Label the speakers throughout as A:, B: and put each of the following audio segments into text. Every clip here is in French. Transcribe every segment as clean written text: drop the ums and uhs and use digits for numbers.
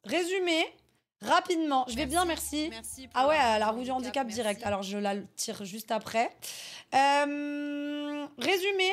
A: résumé, rapidement. Je vais bien, merci.
B: Merci pour
A: Ah ouais, la roue du handicap
B: merci.
A: direct. Alors, je la tire juste après. Résumé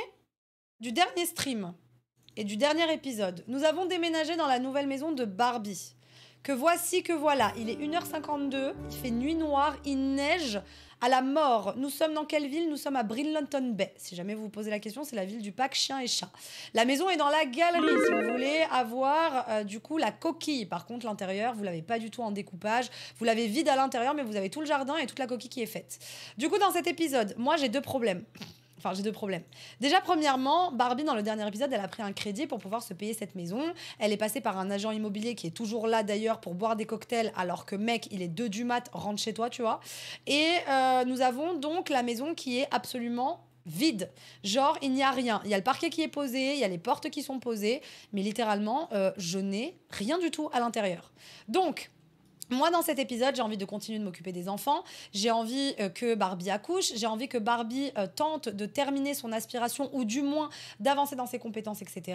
A: du dernier stream et du dernier épisode. Nous avons déménagé dans la nouvelle maison de Barbie. Que voici, que voilà. Il est 1h52, il fait nuit noire, il neige à la mort. Nous sommes dans quelle ville? Nous sommes à Bridlington Bay. Si jamais vous vous posez la question, c'est la ville du pack chien et chat. La maison est dans la galerie, si vous voulez avoir du coup la coquille. Par contre, l'intérieur, vous l'avez pas du tout en découpage. Vous l'avez vide à l'intérieur, mais vous avez tout le jardin et toute la coquille qui est faite. Du coup, dans cet épisode, moi, j'ai deux problèmes. Enfin, j'ai deux problèmes. Déjà, premièrement, Barbie, dans le dernier épisode, elle a pris un crédit pour pouvoir se payer cette maison. Elle est passée par un agent immobilier qui est toujours là, d'ailleurs, pour boire des cocktails, alors que, mec, il est 2 du mat, rentre chez toi, tu vois. Et nous avons donc la maison qui est absolument vide. Genre, il n'y a rien. Il y a le parquet qui est posé, il y a les portes qui sont posées, mais littéralement, je n'ai rien du tout à l'intérieur. Donc... moi, dans cet épisode, j'ai envie de continuer de m'occuper des enfants. J'ai envie que Barbie accouche. J'ai envie que Barbie tente de terminer son aspiration ou du moins d'avancer dans ses compétences, etc.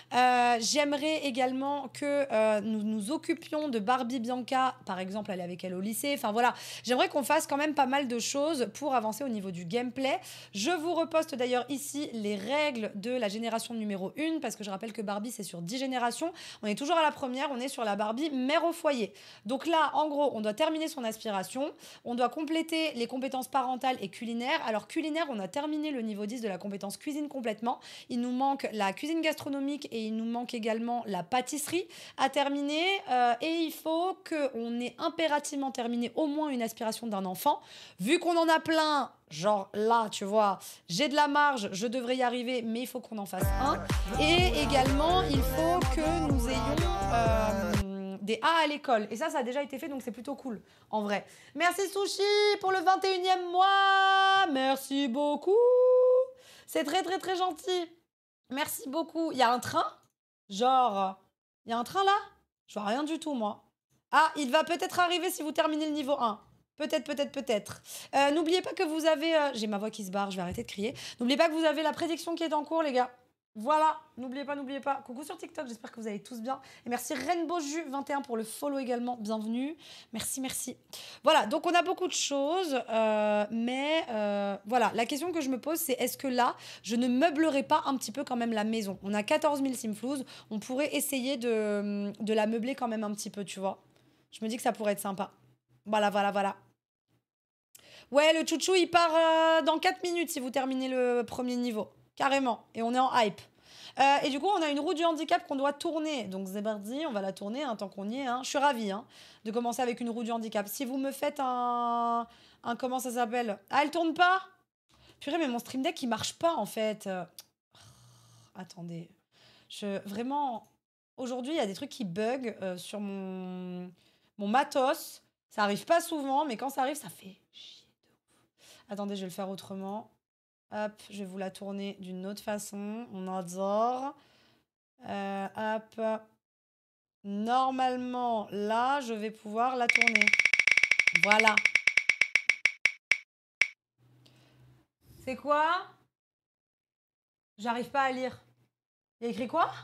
A: J'aimerais également que nous nous occupions de Barbie Bianca, par exemple, aller avec elle au lycée. Enfin voilà, j'aimerais qu'on fasse quand même pas mal de choses pour avancer au niveau du gameplay. Je vous reposte d'ailleurs ici les règles de la génération numéro 1 parce que je rappelle que Barbie, c'est sur 10 générations. On est toujours à la première, on est sur la Barbie mère au foyer. Donc là, en gros, on doit terminer son aspiration, on doit compléter les compétences parentales et culinaires. Alors, culinaire, on a terminé le niveau 10 de la compétence cuisine complètement. Il nous manque la cuisine gastronomique et il nous manque également la pâtisserie à terminer. Et il faut qu'on ait impérativement terminé au moins une aspiration d'un enfant. Vu qu'on en a plein, genre là, tu vois, j'ai de la marge, je devrais y arriver, mais il faut qu'on en fasse un. Et également, il faut que nous ayons... des A à l'école. Et ça a déjà été fait, donc c'est plutôt cool, en vrai. Merci Sushi pour le 21e mois. Merci beaucoup. C'est très, très, très gentil. Merci beaucoup. Il y a un train? Genre, il y a un train là? Je vois rien du tout, moi. Ah, il va peut-être arriver si vous terminez le niveau 1. Peut-être, peut-être, peut-être. N'oubliez pas que vous avez... j'ai ma voix qui se barre, je vais arrêter de crier. N'oubliez pas que vous avez la prédiction qui est en cours, les gars. Voilà, n'oubliez pas, n'oubliez pas. Coucou sur TikTok, j'espère que vous allez tous bien. Et merci Rainbow Jus 21 pour le follow également, bienvenue. Merci, merci. Voilà, donc on a beaucoup de choses, mais voilà, la question que je me pose, c'est est-ce que là, je ne meublerai pas un petit peu quand même la maison? On a 14 000 simflouz, on pourrait essayer de la meubler quand même un petit peu, tu vois. Je me dis que ça pourrait être sympa. Voilà, voilà, voilà. Ouais, le chouchou, il part dans 4 minutes si vous terminez le premier niveau. Carrément. Et on est en hype. Et du coup, on a une roue du handicap qu'on doit tourner. Donc, Zébardi, on va la tourner tant qu'on y est. Hein. Je suis ravie de commencer avec une roue du handicap. Si vous me faites un comment ça s'appelle? Ah, elle tourne pas? Purée, mais mon stream deck, il marche pas, en fait. Attendez. Vraiment, aujourd'hui, il y a des trucs qui bug sur mon matos. Ça arrive pas souvent, mais quand ça arrive, ça fait chier de ouf. Attendez, je vais le faire autrement. Hop, je vais vous la tourner d'une autre façon. On adore. Hop. Normalement, là, je vais pouvoir la tourner. Voilà. C'est quoi? J'arrive pas à lire. Il y a écrit quoi?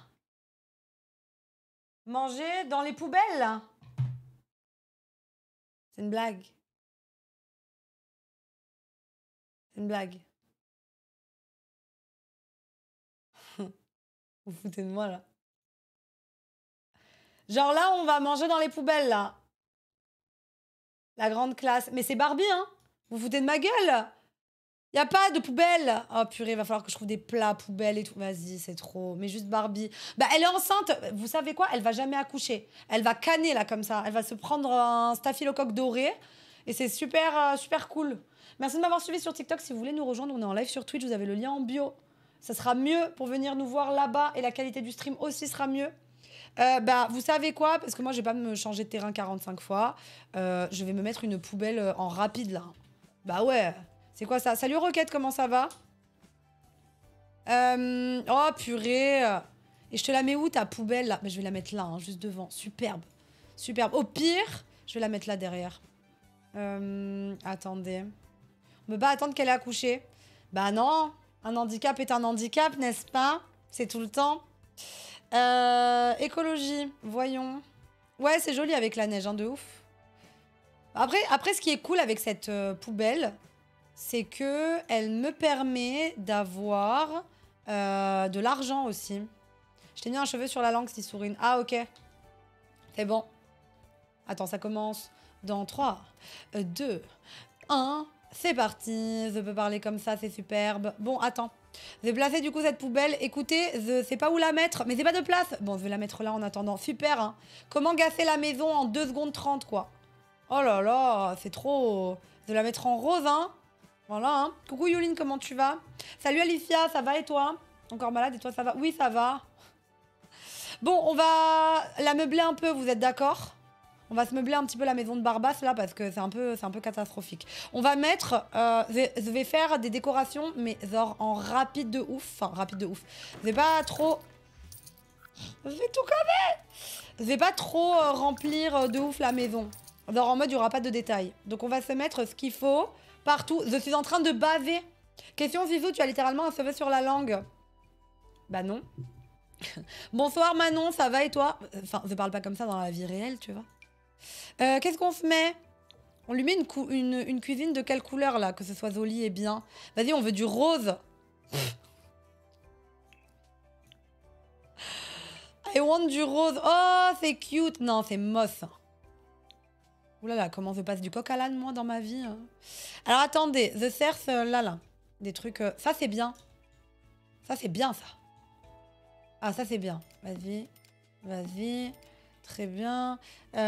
A: Manger dans les poubelles? C'est une blague. C'est une blague. Vous foutez de moi, là. Genre là, on va manger dans les poubelles, là. La grande classe. Mais c'est Barbie, hein? Vous foutez de ma gueule? Y a pas de poubelle. Oh purée, va falloir que je trouve des plats poubelles et tout. Vas-y, c'est trop. Mais juste Barbie. Bah, elle est enceinte. Vous savez quoi? Elle va jamais accoucher. Elle va canner, là, comme ça. Elle va se prendre un staphylocoque doré. Et c'est super, super cool. Merci de m'avoir suivi sur TikTok. Si vous voulez nous rejoindre, on est en live sur Twitch. Vous avez le lien en bio. Ça sera mieux pour venir nous voir là-bas. Et la qualité du stream aussi sera mieux. Bah, vous savez quoi? Parce que moi, je vais pas me changer de terrain 45 fois. Je vais me mettre une poubelle en rapide, là. Bah ouais. C'est quoi ça? Salut Roquette, comment ça va? Oh purée. Et je te la mets où ta poubelle là? Mais je vais la mettre là, hein, juste devant. Superbe. Superbe. Au pire, je vais la mettre là derrière. Attendez. On peut pas attendre qu'elle ait accouché. Bah non. Un handicap est un handicap, n'est-ce pas? C'est tout le temps. Écologie. Voyons. Ouais, c'est joli avec la neige, hein, de ouf. Après, ce qui est cool avec cette poubelle, c'est que elle me permet d'avoir de l'argent aussi. Je t'ai mis un cheveu sur la langue, Sissourine. Ah, ok. C'est bon. Attends, ça commence dans 3, 2, 1. C'est parti. Je peux parler comme ça, c'est superbe. Bon, attends. Je vais placer du coup cette poubelle. Écoutez, je sais pas où la mettre, mais c'est pas de place. Bon, je vais la mettre là en attendant. Super, hein. Comment gasser la maison en 2 secondes 30, quoi. Oh là là, c'est trop... Je vais la mettre en rose, hein. Voilà, hein. Coucou Yoline, comment tu vas? Salut Alicia, ça va et toi? Encore malade et toi, ça va? Oui, ça va. Bon, on va la meubler un peu, vous êtes d'accord? On va se meubler un petit peu la maison de Barbas là parce que c'est un peu catastrophique. On va mettre, je vais faire des décorations mais genre en rapide de ouf. Enfin, rapide de ouf. Je vais pas trop... Je vais tout cammer. Je vais pas trop remplir de ouf la maison. Genre en mode il n'y aura pas de détails. Donc on va se mettre ce qu'il faut partout. Je suis en train de baver. Question Zizou, tu as littéralement un cheveu sur la langue. Bah non. Bonsoir Manon, ça va et toi? Enfin, je parle pas comme ça dans la vie réelle, tu vois. Qu'est-ce qu'on se met? On lui met une cuisine de quelle couleur, là? Que ce soit joli et bien. Vas-y, on veut du rose. I want du rose. Oh, c'est cute. Non, c'est moche. Ouh là là, comment je passe du coq à l'âne, moi, dans ma vie, hein. Alors, attendez. The Cerf, là. Des trucs... Ça, c'est bien. Ça, c'est bien, ça. Ah, ça, c'est bien. Vas-y. Vas-y. Très bien.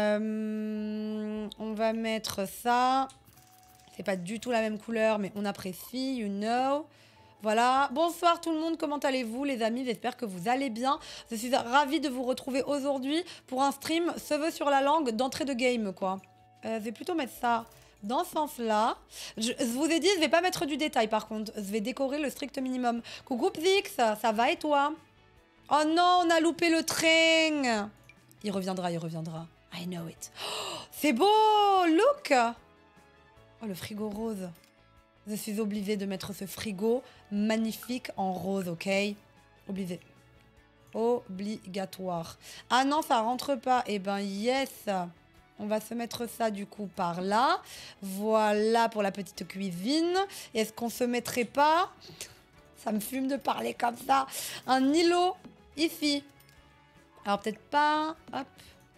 A: On va mettre ça. C'est pas du tout la même couleur, mais on apprécie, you know. Voilà. Bonsoir tout le monde, comment allez-vous les amis? J'espère que vous allez bien. Je suis ravie de vous retrouver aujourd'hui pour un stream cheveux sur la langue d'entrée de game, quoi. Je vais plutôt mettre ça dans ce sens-là. Je vous ai dit, je vais pas mettre du détail par contre. Je vais décorer le strict minimum. Coucou Pzix, ça va et toi? Oh non, on a loupé le train. Il reviendra, il reviendra. I know it. Oh, c'est beau, look. Oh, le frigo rose. Je suis obligée de mettre ce frigo magnifique en rose, ok? Obligée. Obligatoire. Ah non, ça rentre pas. Eh ben, yes. On va se mettre ça, du coup, par là. Voilà pour la petite cuisine. Est-ce qu'on se mettrait pas... Ça me fume de parler comme ça. Un îlot ici. Alors, peut-être pas... Hop.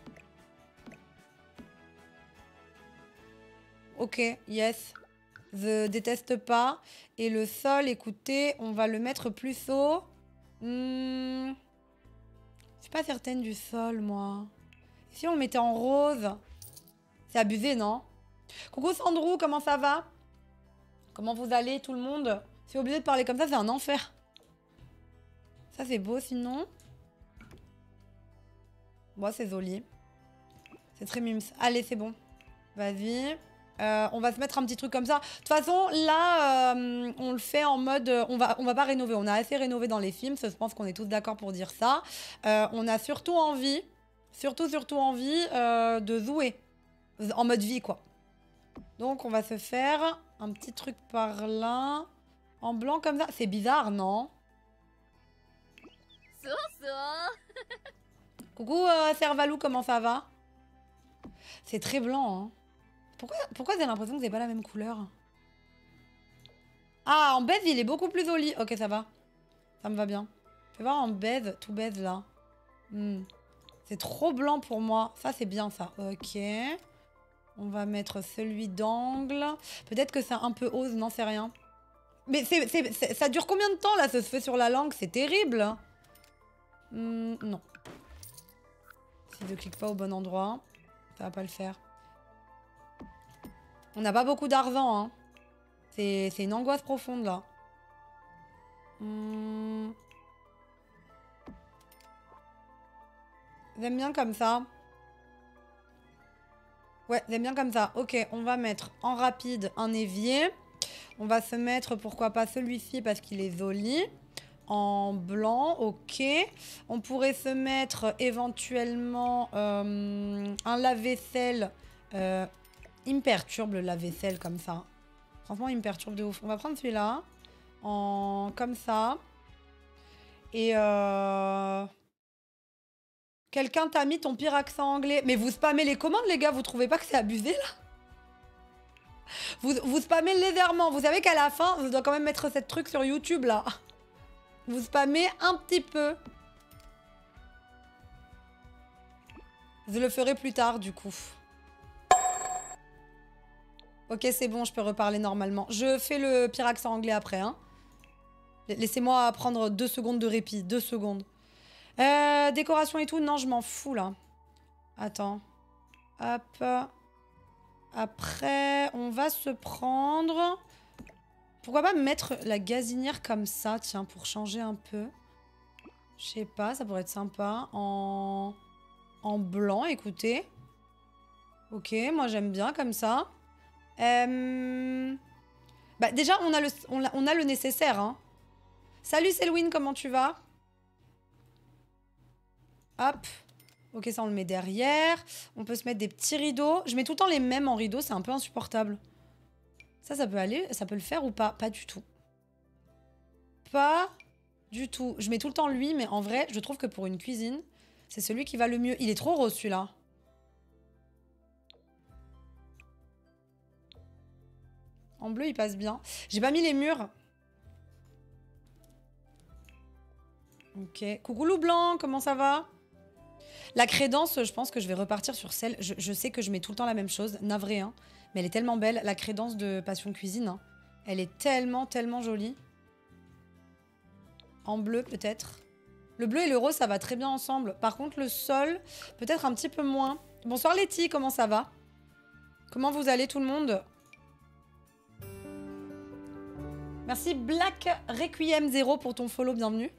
A: Ok, yes. Je déteste pas. Et le sol, écoutez, on va le mettre plus haut. Je suis pas certaine du sol, moi. Si on le mettait en rose, c'est abusé, non? Coucou Sandrou, comment ça va? Comment vous allez, tout le monde? Si obligé de parler comme ça, c'est un enfer. Ça, c'est beau, sinon. Bon, c'est joli. C'est très mimes. Allez, c'est bon. Vas-y. On va se mettre un petit truc comme ça. De toute façon, là, on le fait en mode... On va pas rénover. On a assez rénové dans les films. Je pense qu'on est tous d'accord pour dire ça. On a surtout envie... Surtout envie de jouer. En mode vie, quoi. Donc, on va se faire un petit truc par là. En blanc comme ça. C'est bizarre, non? Coucou, Servalou, comment ça va? C'est très blanc, hein. Pourquoi j'ai l'impression que c'est pas la même couleur? Ah, en beige, il est beaucoup plus joli. Ok, ça va. Ça me va bien. Fais voir en beige, tout beige, là. C'est trop blanc pour moi. Ça, c'est bien, ça. Ok. On va mettre celui d'angle. Peut-être que c'est un peu ose, non, c'est rien. Mais ça dure combien de temps, là, ce se fait sur la langue? C'est terrible. Non. Si je clique pas au bon endroit, ça va pas le faire. On n'a pas beaucoup d'argent, hein. C'est une angoisse profonde, là. J'aime bien comme ça. Ouais, j'aime bien comme ça. Ok, on va mettre en rapide un évier. On va se mettre, pourquoi pas celui-ci, parce qu'il est joli. En blanc, ok. On pourrait se mettre éventuellement un lave-vaisselle. Il me perturbe le lave-vaisselle comme ça. Franchement, il me perturbe de ouf. On va prendre celui-là. En... Comme ça. Et Quelqu'un t'a mis ton pire accent anglais. Mais vous spammez les commandes, les gars. Vous trouvez pas que c'est abusé, là? Vous spammez légèrement. Vous savez qu'à la fin, je dois quand même mettre cette truc sur YouTube, là. Vous spammez un petit peu. Je le ferai plus tard, du coup. Ok, c'est bon, je peux reparler normalement. Je fais le pire accent anglais après, hein. Laissez-moi prendre 2 secondes de répit. 2 secondes. Décoration et tout, non, je m'en fous, là. Attends. Hop. Après, on va se prendre... Pourquoi pas mettre la gazinière comme ça, tiens, pour changer un peu. Je sais pas, ça pourrait être sympa. En blanc, écoutez. Ok, moi j'aime bien comme ça. Bah, déjà, on a le nécessaire, hein. Salut Selwyn, comment tu vas? Hop. Ok, ça on le met derrière. On peut se mettre des petits rideaux. Je mets tout le temps les mêmes en rideau, c'est un peu insupportable. Ça peut aller, ça peut le faire ou pas? Pas du tout. Pas du tout. Je mets tout le temps lui, mais en vrai, je trouve que pour une cuisine, c'est celui qui va le mieux. Il est trop rose celui-là. En bleu, il passe bien. J'ai pas mis les murs. Ok. Coucou Loup Blanc, comment ça va? La crédence, je pense que je vais repartir sur celle... Je sais que je mets tout le temps la même chose, navré, hein. Mais elle est tellement belle, la crédence de Passion Cuisine. Hein. Elle est tellement, tellement jolie. En bleu, peut-être. Le bleu et le rose, ça va très bien ensemble. Par contre, le sol, peut-être un petit peu moins. Bonsoir Letty, comment ça va? Comment vous allez tout le monde? Merci Black Requiem 0 pour ton follow, bienvenue.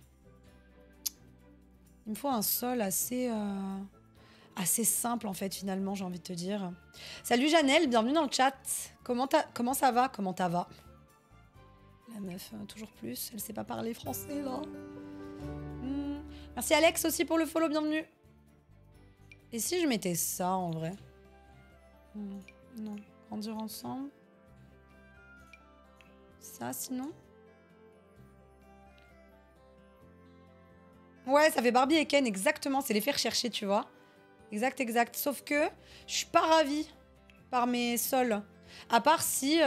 A: Il me faut un sol assez simple en fait finalement, j'ai envie de te dire. Salut Janelle, bienvenue dans le chat. Comment ça va? Comment ça va? La meuf, toujours plus, elle sait pas parler français là. Merci Alex aussi pour le follow, bienvenue. Et si je mettais ça en vrai? Non, grandir ensemble. Ça sinon? Ouais, ça fait Barbie et Ken, exactement, c'est l'effet recherché, tu vois. Exact. Sauf que je suis pas ravie par mes sols. À part si,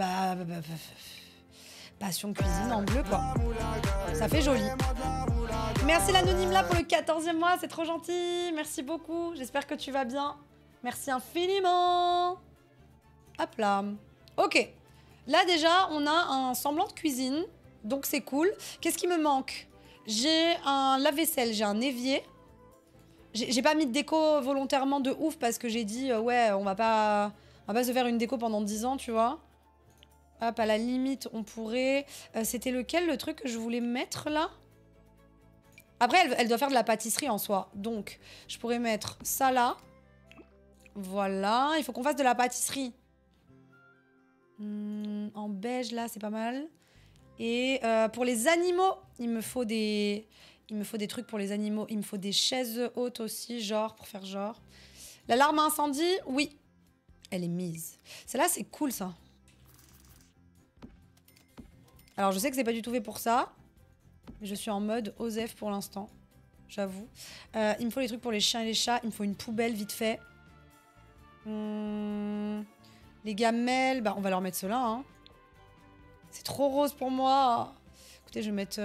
A: Passion Cuisine en bleu, quoi. Ça fait joli. Merci l'anonyme là pour le 14e mois, c'est trop gentil. Merci beaucoup, j'espère que tu vas bien. Merci infiniment. Hop là. Ok. Là déjà, on a un semblant de cuisine, donc c'est cool. Qu'est-ce qui me manque? J'ai un lave-vaisselle, j'ai un évier. J'ai pas mis de déco volontairement de ouf parce que j'ai dit, ouais, on va pas se faire une déco pendant 10 ans, tu vois. Hop, à la limite, on pourrait... C'était lequel, le truc que je voulais mettre, là? Après, elle doit faire de la pâtisserie en soi. Donc, je pourrais mettre ça là. Voilà. Il faut qu'on fasse de la pâtisserie. En beige, là, c'est pas mal. Et pour les animaux, il me faut des trucs pour les animaux. Il me faut des chaises hautes aussi, genre, pour faire genre. L'alarme à incendie, oui. Elle est mise. Celle-là, c'est cool, ça. Alors, je sais que c'est pas du tout fait pour ça. Mais je suis en mode OSEF pour l'instant. J'avoue. Il me faut les trucs pour les chiens et les chats. Il me faut une poubelle, vite fait. Les gamelles, bah, on va leur mettre cela, hein. C'est trop rose pour moi. Écoutez, je vais mettre...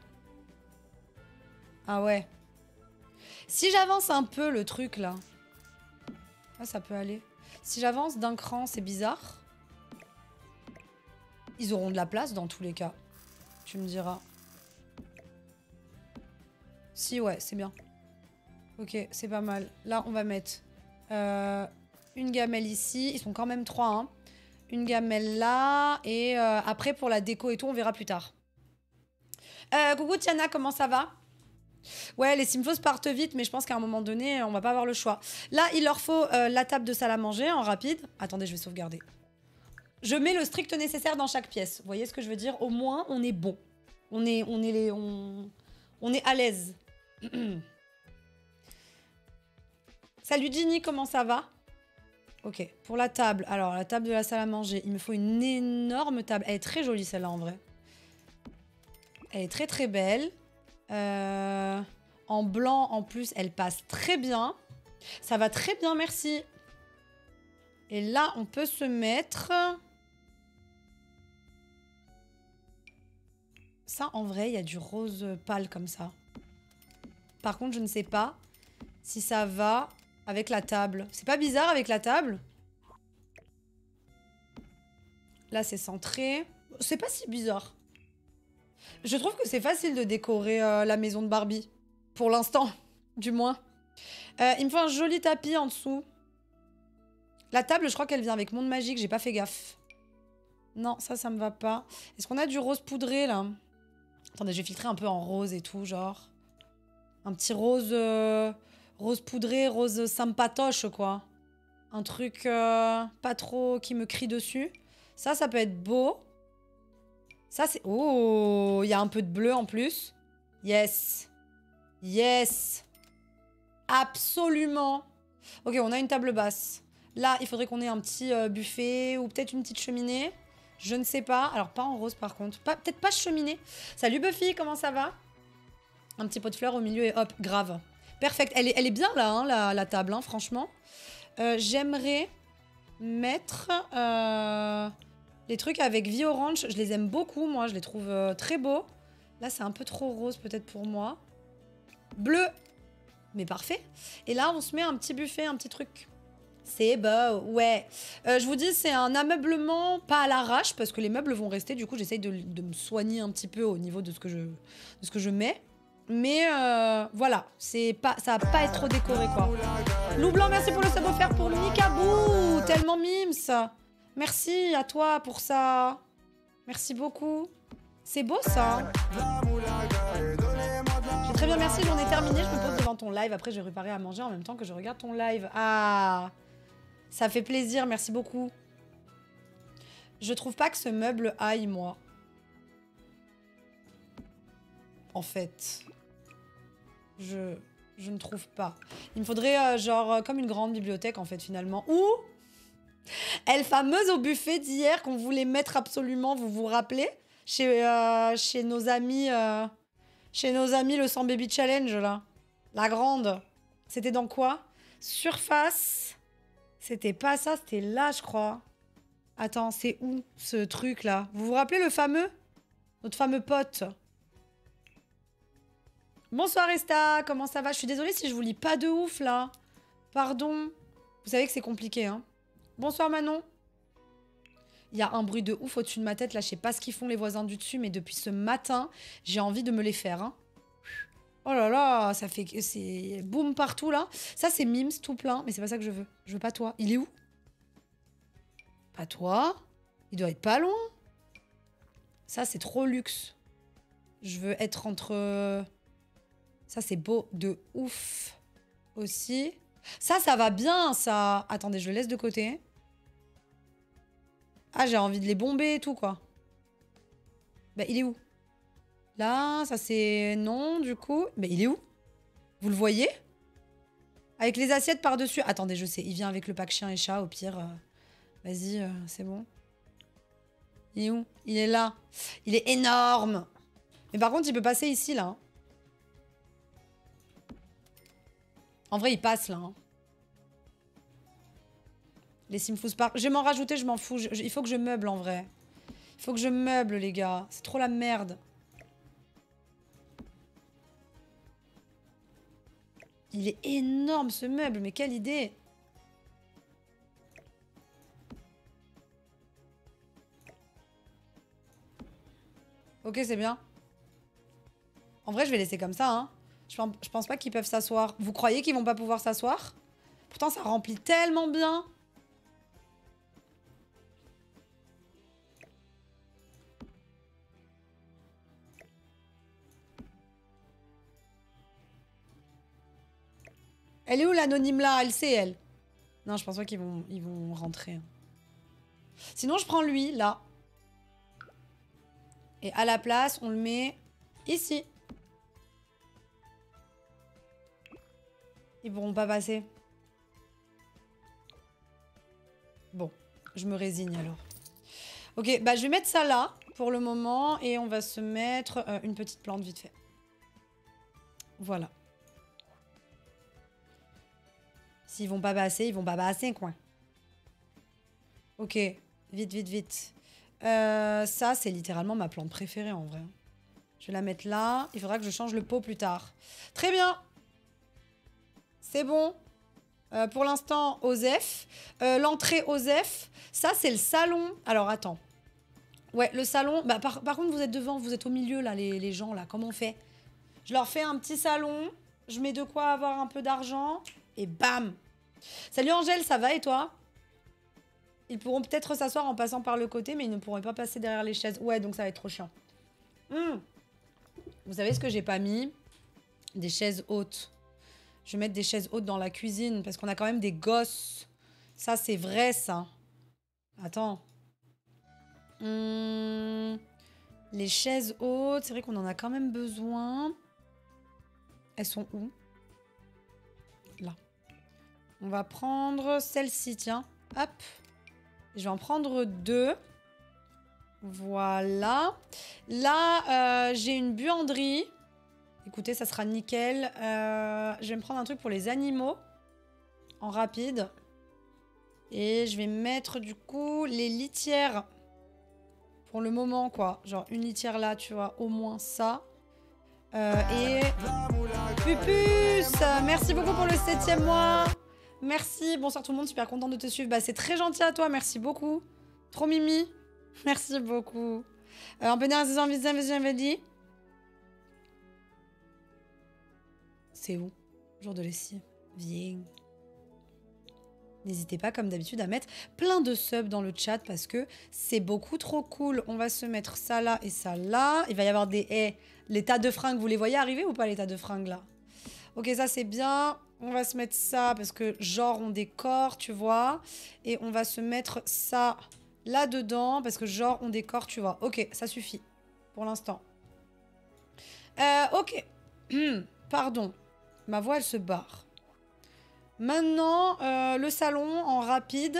A: Ah ouais. Si j'avance un peu le truc, là. Ah, ça peut aller. Si j'avance d'un cran, c'est bizarre. Ils auront de la place dans tous les cas. Tu me diras. Si, ouais, c'est bien. Ok, c'est pas mal. Là, on va mettre une gamelle ici. Ils sont quand même 3, hein. Une gamelle là. Et après, pour la déco et tout, on verra plus tard. Coucou Tiana, comment ça va? Ouais, les simfos partent vite, mais je pense qu'à un moment donné, on va pas avoir le choix. Là, il leur faut la table de salle à manger en rapide. Attendez, je vais sauvegarder. Je mets le strict nécessaire dans chaque pièce. Vous voyez ce que je veux dire? Au moins, on est bon. On est à l'aise. Salut Ginny, comment ça va? Ok, pour la table. Alors, la table de la salle à manger, il me faut une énorme table. Elle est très jolie, celle-là, en vrai. Elle est très, très belle. En blanc, en plus, elle passe très bien. Ça va très bien, merci. Et là, on peut se mettre... Ça, en vrai, il y a du rose pâle comme ça. Par contre, je ne sais pas si ça va avec la table. C'est pas bizarre avec la table? Là, c'est centré. C'est pas si bizarre. Je trouve que c'est facile de décorer la maison de Barbie. Pour l'instant, du moins. Il me faut un joli tapis en dessous. La table, je crois qu'elle vient avec Monde Magique. J'ai pas fait gaffe. Non, ça me va pas. Est-ce qu'on a du rose poudré, là? Attendez, je vais filtrer un peu en rose et tout, genre. Un petit rose... rose poudré, rose sympatoche, quoi. Un truc pas trop qui me crie dessus. Ça peut être beau. Ça, c'est... Oh, il y a un peu de bleu en plus. Yes. Yes. Absolument. Ok, on a une table basse. Là, il faudrait qu'on ait un petit buffet ou peut-être une petite cheminée. Je ne sais pas. Alors, pas en rose, par contre. Peut-être pas cheminée. Salut, Buffy, comment ça va? Un petit pot de fleurs au milieu et hop, grave. Perfect. Elle est bien, là, hein, la table, hein, franchement. J'aimerais mettre... les trucs avec vie orange, je les aime beaucoup, moi, je les trouve très beaux. Là, c'est un peu trop rose, peut-être pour moi. Bleu, mais parfait. Et là, on se met un petit buffet, un petit truc. C'est beau, ouais. Je vous dis, c'est un ameublement, pas à l'arrache, parce que les meubles vont rester. Du coup, j'essaye de me soigner un petit peu au niveau de ce que je mets. Mais voilà, ça va pas être trop décoré, quoi. Loup Blanc, merci pour le sub offert pour Mikabou. Tellement mimes. Merci à toi pour ça. Merci beaucoup. C'est beau, ça. J'ai très bien, merci. J'en ai terminé. Je me pose devant ton live. Après, je vais préparer à manger en même temps que je regarde ton live. Ah, ça fait plaisir. Merci beaucoup. Je trouve pas que ce meuble aille, moi. En fait. Je ne trouve pas. Il me faudrait, genre, comme une grande bibliothèque, en fait, finalement. Ou... Elle fameuse au buffet d'hier qu'on voulait mettre absolument, vous vous rappelez? Chez nos amis... chez nos amis, le 100 Baby Challenge, là. La grande. C'était dans quoi? Surface. C'était pas ça, c'était là, je crois. Attends, c'est où, ce truc-là? Vous vous rappelez le fameux? Notre fameux pote. Bonsoir, Esta. Comment ça va? Je suis désolée si je vous lis pas de ouf, là. Pardon. Vous savez que c'est compliqué, hein. Bonsoir, Manon. Il y a un bruit de ouf au-dessus de ma tête. Là, je sais pas ce qu'ils font les voisins du dessus, mais depuis ce matin, j'ai envie de me les faire, hein. Oh là là, ça fait... C'est boum partout, là. Ça, c'est Mims, tout plein. Mais c'est pas ça que je veux. Je veux pas toi. Il est où? Pas toi. Il doit être pas loin. Ça, c'est trop luxe. Je veux être entre... Ça, c'est beau de ouf aussi. Ça va bien, ça. Attendez, je le laisse de côté. Ah, j'ai envie de les bomber et tout, quoi. Bah, il est où? Là, ça c'est... Non, du coup. Bah, il est où? Vous le voyez? Avec les assiettes par-dessus. Attendez, je sais. Il vient avec le pack chien et chat, au pire. Vas-y, c'est bon. Il est où? Il est là. Il est énorme. Mais par contre, il peut passer ici, là. En vrai, il passe, là. Hein. Les Simfous Park. Je vais m'en rajouter, je m'en fous. Il faut que je meuble, en vrai. Il faut que je meuble, les gars. C'est trop la merde. Il est énorme, ce meuble. Mais quelle idée. Ok, c'est bien. En vrai, je vais laisser comme ça, hein. Je pense pas qu'ils peuvent s'asseoir. Vous croyez qu'ils vont pas pouvoir s'asseoir? Pourtant, ça remplit tellement bien. Elle est où l'anonyme là? Elle sait, elle. Non, je pense pas qu'ils vont rentrer. Sinon, je prends lui, là. Et à la place, on le met ici. Ils pourront pas passer. Bon, je me résigne alors. Ok, bah je vais mettre ça là pour le moment et on va se mettre une petite plante vite fait. Voilà. S'ils vont pas passer, ils vont pas passer, quoi. Ok, vite, vite, vite. Ça, c'est littéralement ma plante préférée, en vrai. Je vais la mettre là. Il faudra que je change le pot plus tard. Très bien. C'est bon. Pour l'instant, Osef. L'entrée Osef. Ça, c'est le salon. Alors, attends. Ouais, le salon. Bah, par contre, vous êtes devant. Vous êtes au milieu, là, les gens, là. Comment on fait? Je leur fais un petit salon. Je mets de quoi avoir un peu d'argent. Et bam. Salut Angèle, ça va et toi? Ils pourront peut-être s'asseoir en passant par le côté, mais ils ne pourront pas passer derrière les chaises. Ouais, donc ça va être trop chiant. Vous savez ce que j'ai pas mis? Des chaises hautes. Je vais mettre des chaises hautes dans la cuisine parce qu'on a quand même des gosses. Ça, c'est vrai, ça. Attends. Les chaises hautes, c'est vrai qu'on en a quand même besoin. Elles sont où? Là. On va prendre celle-ci, tiens. Hop. Je vais en prendre 2. Voilà. Là, j'ai une buanderie. Écoutez, ça sera nickel. Je vais me prendre un truc pour les animaux. En rapide. Et je vais mettre, du coup, les litières. Pour le moment, quoi. Genre, une litière là, tu vois. Au moins ça. Et... Pupus, merci beaucoup pour le 7e mois. Merci. Bonsoir tout le monde. Super content de te suivre. Bah, c'est très gentil à toi. Merci beaucoup. Trop mimi. Merci beaucoup. En pénalisant, j'avais dit. C'est où? Jour de lessive. Viens. N'hésitez pas, comme d'habitude, à mettre plein de subs dans le chat parce que c'est beaucoup trop cool. On va se mettre ça là et ça là. Il va y avoir des... Eh, les tas de fringues, vous les voyez arriver ou pas, les tas de fringues là? Ok, ça c'est bien. On va se mettre ça parce que genre on décore, tu vois. Et on va se mettre ça là-dedans parce que genre on décore, tu vois. Ok, ça suffit pour l'instant. Ok. Pardon. Ma voix, elle se barre. Maintenant, le salon en rapide.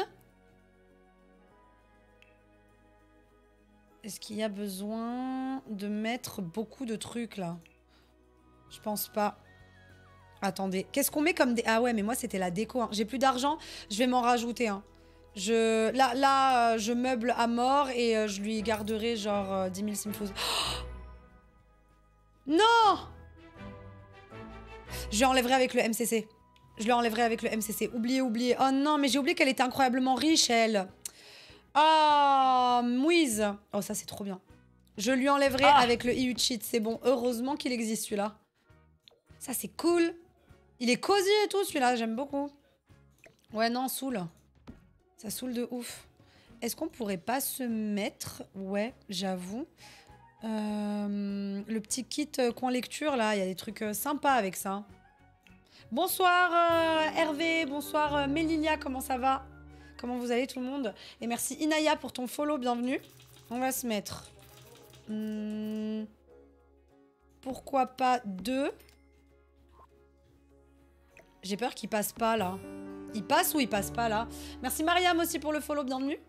A: Est-ce qu'il y a besoin de mettre beaucoup de trucs, là? Je pense pas. Attendez. Qu'est-ce qu'on met comme... Ah ouais, mais moi, c'était la déco. Hein. J'ai plus d'argent. Je vais m'en rajouter. Hein. Là, je meuble à mort et je lui garderai genre 10 000 simfous. Oh non! Je l'enlèverai avec le MCC. Je l'enlèverai avec le MCC. Oubliez, oubliez. Oh non, mais j'ai oublié qu'elle était incroyablement riche, elle. Ah, Mouise. Oh, ça, c'est trop bien. Je lui enlèverai avec le EU Cheat. C'est bon. Heureusement qu'il existe, celui-là. Ça, c'est cool. Il est cosy et tout, celui-là. J'aime beaucoup. Ouais, non, saoule. Ça saoule de ouf. Est-ce qu'on pourrait pas se mettre... Ouais, j'avoue. Le petit kit coin lecture, là. Il y a des trucs sympas avec ça. Bonsoir Hervé, bonsoir Mélilia, comment ça va? Comment vous allez tout le monde? Et merci Inaya pour ton follow, bienvenue. On va se mettre... pourquoi pas 2? J'ai peur qu'il passe pas là. Il passe ou il passe pas là? Merci Mariam aussi pour le follow, bienvenue.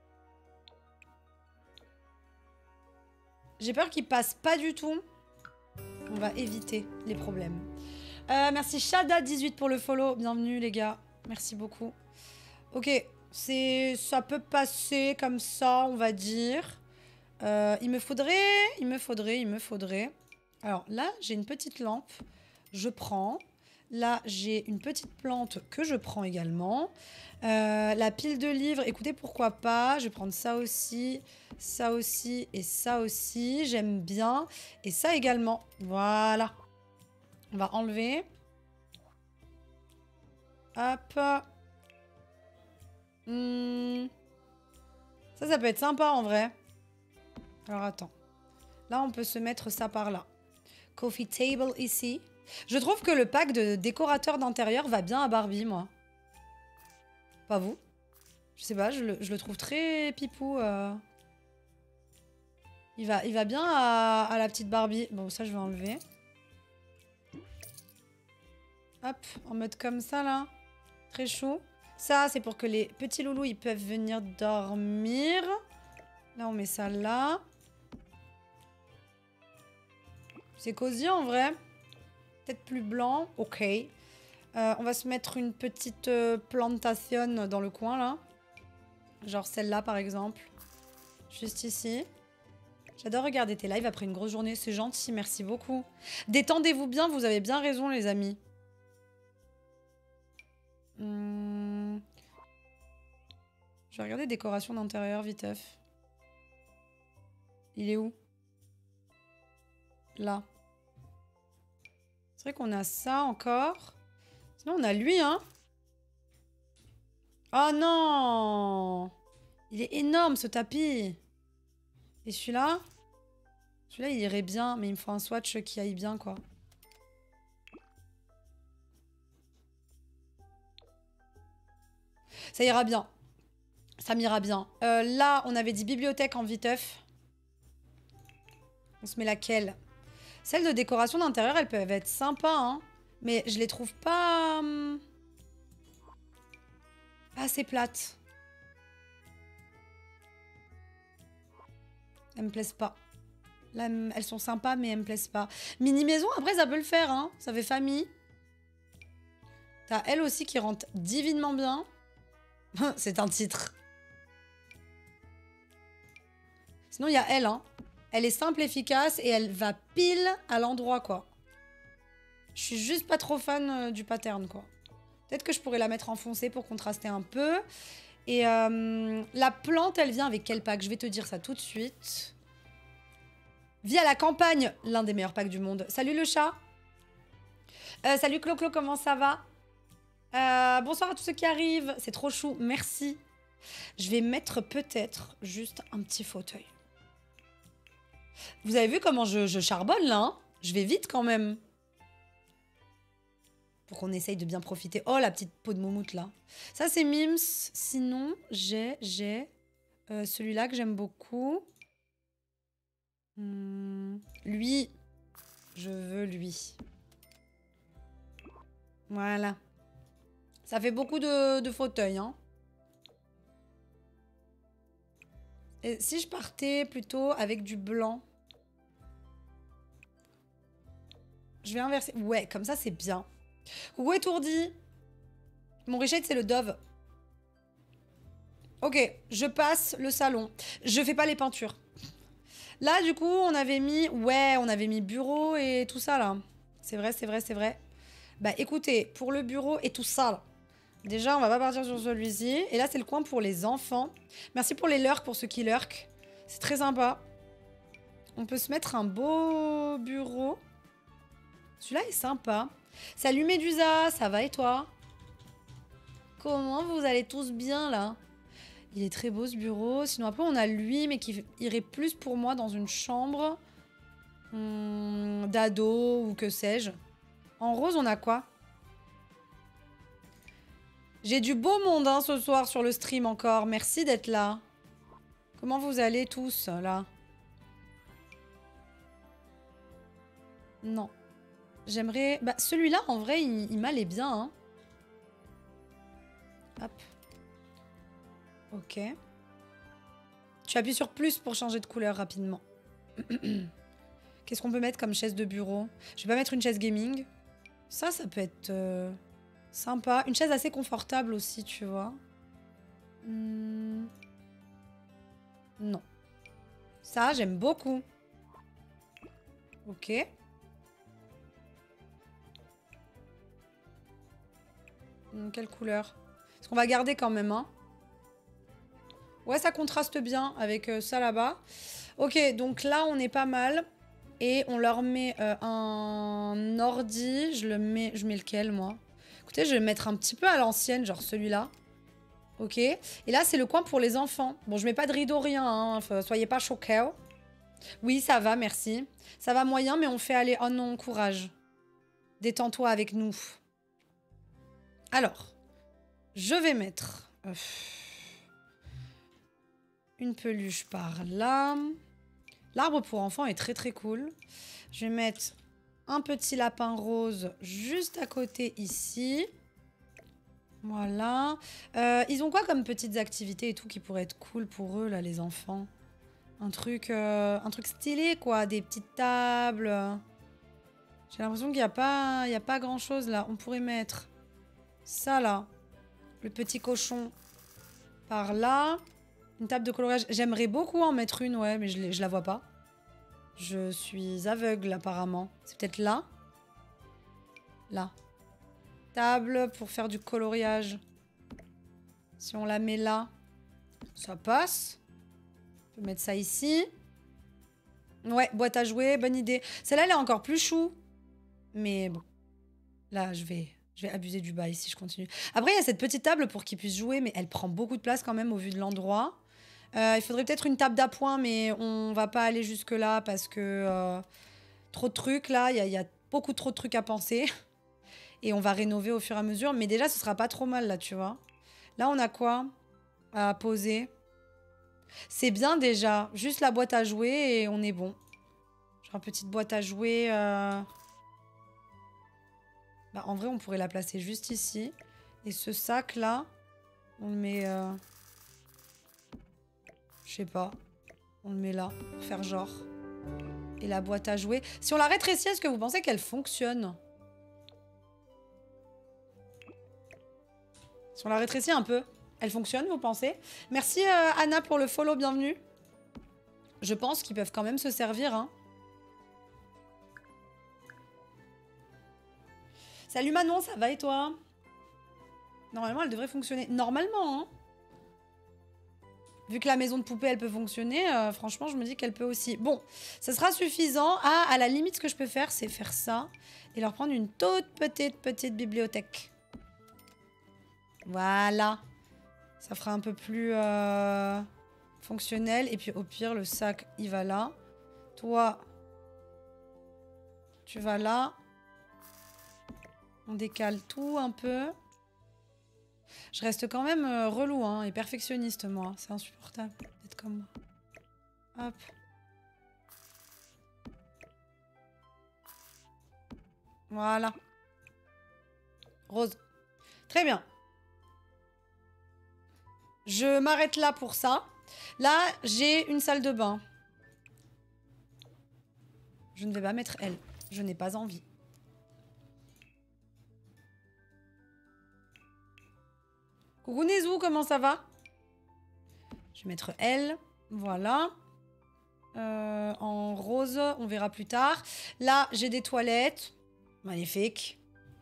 A: J'ai peur qu'il passe pas du tout. On va éviter les problèmes. Merci Shada18 pour le follow. Bienvenue les gars. Merci beaucoup. Ok. Ça peut passer comme ça, on va dire. Il me faudrait. Alors là, j'ai une petite lampe. Je prends. Là, j'ai une petite plante que je prends également. La pile de livres, écoutez, pourquoi pas. Je vais prendre ça aussi et ça aussi. J'aime bien. Et ça également. Voilà. On va enlever. Hop. Ça peut être sympa en vrai. Alors attends. Là, on peut se mettre ça par là. Coffee table ici. Je trouve que le pack de décorateur d'intérieur va bien à Barbie, moi. Pas vous? Je sais pas, je le trouve très pipou. Il va bien à la petite Barbie. Bon, ça, je vais enlever. Hop, en mode comme ça, là. Très chaud. Ça, c'est pour que les petits loulous, ils peuvent venir dormir. Là, on met ça là. C'est cosy, en vrai. Peut-être plus blanc. Ok. On va se mettre une petite plantation dans le coin, là. Genre celle-là, par exemple. Juste ici. J'adore regarder tes lives après une grosse journée. C'est gentil, merci beaucoup. Détendez-vous bien, vous avez bien raison, les amis. Je vais regarder décoration d'intérieur, viteuf. Il est où? Là. C'est vrai qu'on a ça encore. Sinon, on a lui, hein. Oh non! Il est énorme, ce tapis. Et celui-là? Celui-là, il irait bien, mais il me faut un swatch qui aille bien, quoi. Ça ira bien. Ça m'ira bien. Là, on avait dit bibliothèque en viteuf. On se met laquelle? Celles de décoration d'intérieur, elles peuvent être sympas, hein. Mais je les trouve pas... pas assez plates. Elles me plaisent pas. Là, elles sont sympas, mais elles me plaisent pas. Mini maison, après, ça peut le faire, hein. Ça fait famille. T'as elle aussi qui rentre divinement bien. C'est un titre. Sinon, il y a elle, hein. Elle est simple, efficace et elle va pile à l'endroit, quoi. Je suis juste pas trop fan du pattern, quoi. Peut-être que je pourrais la mettre en foncé pour contraster un peu. Et la plante, elle vient avec quel pack? Je vais te dire ça tout de suite. Vie à la campagne, l'un des meilleurs packs du monde. Salut le chat. Salut Clo-Clo, comment ça va? Bonsoir à tous ceux qui arrivent. C'est trop chou, merci. Je vais mettre peut-être juste un petit fauteuil. Vous avez vu comment je charbonne là, hein? Je vais vite quand même. Pour qu'on essaye de bien profiter. Oh, la petite peau de moumoute là. Ça, c'est Mims. Sinon, j'ai celui-là que j'aime beaucoup. Lui, je veux lui. Voilà. Ça fait beaucoup de fauteuils, hein. Et si je partais plutôt avec du blanc? Je vais inverser. Ouais, comme ça, c'est bien. Coucou étourdi. Mon richette, c'est le Dove. Ok, je passe le salon. Je fais pas les peintures. Là, du coup, on avait mis... Ouais, on avait mis bureau et tout ça, là. C'est vrai, c'est vrai, c'est vrai. Bah, écoutez, pour le bureau et tout ça, là. Déjà, on va pas partir sur celui-ci. Et là, c'est le coin pour les enfants. Merci pour les lurks, pour ceux qui lurkent. C'est très sympa. On peut se mettre un beau bureau. Celui-là est sympa. Salut Médusa, ça va et toi? Comment vous allez tous bien, là? Il est très beau, ce bureau. Sinon, après, on a lui, mais qui irait plus pour moi dans une chambre d'ado ou que sais-je. En rose, on a quoi? J'ai du beau monde hein, ce soir sur le stream encore. Merci d'être là. Comment vous allez tous, là? Non. J'aimerais... Bah, celui-là, en vrai, il m'allait bien. Hein. Hop. Ok. Tu appuies sur plus pour changer de couleur rapidement. Qu'est-ce qu'on peut mettre comme chaise de bureau? Je vais pas mettre une chaise gaming. Ça peut être sympa. Une chaise assez confortable aussi, tu vois. Non. Ça, j'aime beaucoup. Ok. Quelle couleur? Est-ce qu'on va garder quand même, hein? Ouais, ça contraste bien avec ça là-bas. Ok, donc là, on est pas mal. Et on leur met un ordi. Je mets lequel, moi? Écoutez, je vais mettre un petit peu à l'ancienne, genre celui-là. Ok. Et là, c'est le coin pour les enfants. Bon, je mets pas de rideau, rien. Hein. Soyez pas choqués. Oui, ça va, merci. Ça va moyen, mais on fait aller... Oh non, courage. Détends-toi avec nous. Alors, je vais mettre... une peluche par là. L'arbre pour enfants est très très cool. Je vais mettre un petit lapin rose juste à côté ici. Voilà. Ils ont quoi comme petites activités et tout qui pourraient être cool pour eux, là, les enfants? Un truc stylé, quoi. Des petites tables. J'ai l'impression qu'il n'y a pas grand-chose, là. On pourrait mettre Ça là. Le petit cochon par là. Une table de coloriage. J'aimerais beaucoup en mettre une, ouais, mais je la vois pas. Je suis aveugle apparemment. C'est peut-être là. Là. Table pour faire du coloriage. Si on la met là, ça passe. On peut mettre ça ici. Ouais, boîte à jouer, bonne idée. Celle-là, elle est encore plus chou. Mais bon. Là, je vais abuser du bail si je continue. Après, il y a cette petite table pour qu'ils puissent jouer, mais elle prend beaucoup de place quand même au vu de l'endroit. Il faudrait peut-être une table d'appoint, mais on va pas aller jusque-là parce que trop de trucs, là. Il y a beaucoup trop de trucs à penser. Et on va rénover au fur et à mesure. Mais déjà, ce sera pas trop mal, là, tu vois. Là, on a quoi à poser? C'est bien déjà. Juste la boîte à jouer et on est bon. Genre une petite boîte à jouer. Bah, en vrai, on pourrait la placer juste ici. Et ce sac-là, on le met... Je sais pas. On le met là, pour faire genre. Et la boîte à jouer. Si on la rétrécit, est-ce que vous pensez qu'elle fonctionne? Si on la rétrécit un peu, elle fonctionne, vous pensez? Merci Anna pour le follow, bienvenue. Je pense qu'ils peuvent quand même se servir, hein. Salut Manon, ça va et toi? Normalement, elle devrait fonctionner. Normalement, hein. Vu que la maison de poupée, elle peut fonctionner, franchement, je me dis qu'elle peut aussi. Bon, ça sera suffisant. Ah, à la limite, ce que je peux faire, c'est faire ça. Et leur prendre une toute petite bibliothèque. Voilà. Ça fera un peu plus fonctionnel. Et puis, au pire, le sac, il va là. Toi, tu vas là. On décale tout un peu. Je reste quand même relou hein, et perfectionniste, moi. C'est insupportable d'être comme moi. Hop. Voilà. Rose. Très bien. Je m'arrête là pour ça. Là, j'ai une salle de bain. Je ne vais pas mettre elle. Je n'ai pas envie. Coucou Nezou, comment ça va? Je vais mettre elle. Voilà. En rose, on verra plus tard. Là, j'ai des toilettes. Magnifique.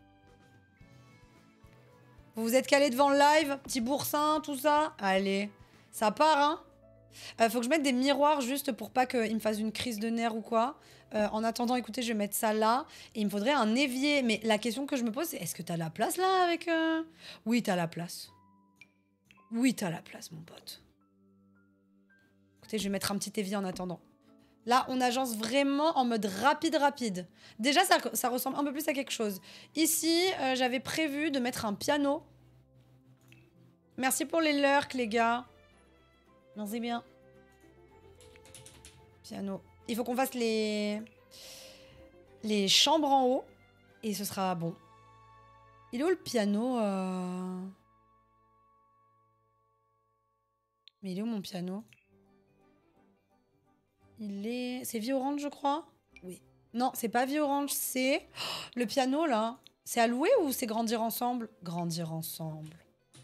A: Vous vous êtes calés devant le live? Petit boursin, tout ça? Allez, ça part, hein? Faut que je mette des miroirs juste pour pas qu'il me fasse une crise de nerfs ou quoi. En attendant, écoutez, je vais mettre ça là. Et il me faudrait un évier. Mais la question que je me pose, c'est est-ce que t'as la place là avec... Oui, t'as la place. Oui, t'as la place, mon pote. Écoutez, je vais mettre un petit évier en attendant. Là, on agence vraiment en mode rapide. Déjà, ça ressemble un peu plus à quelque chose. Ici, j'avais prévu de mettre un piano. Merci pour les lurks, les gars. Merci bien. Piano. Il faut qu'on fasse les chambres en haut. Et ce sera bon. Il est où le piano Mais il est où mon piano? C'est Vie Orange, je crois? Oui. Non, c'est pas Vie Orange, c'est... Oh, le piano, là. C'est à louer ou c'est Grandir Ensemble? Grandir Ensemble.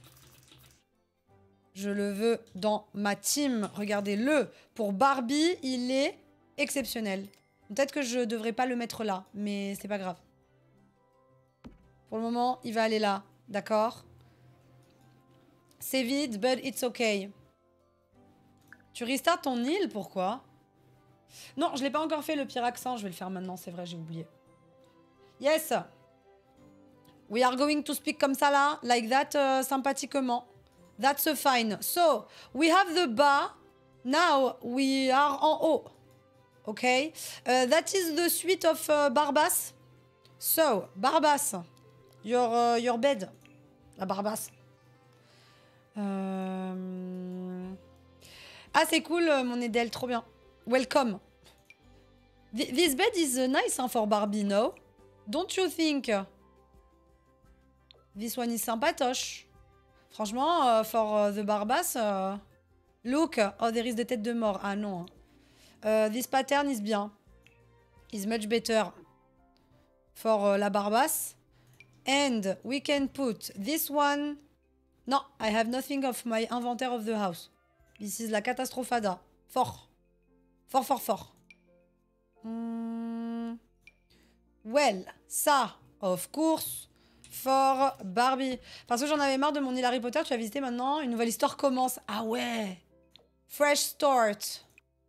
A: Je le veux dans ma team. Regardez-le. Pour Barbie, il est exceptionnel. Peut-être que je devrais pas le mettre là, mais c'est pas grave. Pour le moment, il va aller là. D'accord? C'est vide, but it's okay. Tu restarts ton île, pourquoi? Non, je l'ai pas encore fait, le pire accent. Je vais le faire maintenant, c'est vrai, j'ai oublié. Yes. We are going to speak comme ça, là. Like that, sympathiquement. That's fine. So, we have the bar. Now, we are en haut. Okay? That is the suite of Barbas. So, Barbas. Your bed. La Barbas. Ah, c'est cool, mon Edel, trop bien. Welcome. This bed is nice for Barbie, no? Don't you think? This one is sympatoche. Franchement, for the Barbas, look. Oh, there is the tête de mort. Ah non. This pattern is bien. Is much better for la Barbas. And we can put this one... No, I have nothing of my inventory of the house. This is la catastrophada. Fort. Fort, fort, fort. Well, ça, of course, for Barbie. Parce que j'en avais marre de mon île Harry Potter, tu as visité maintenant, une nouvelle histoire commence. Ah ouais. Fresh start.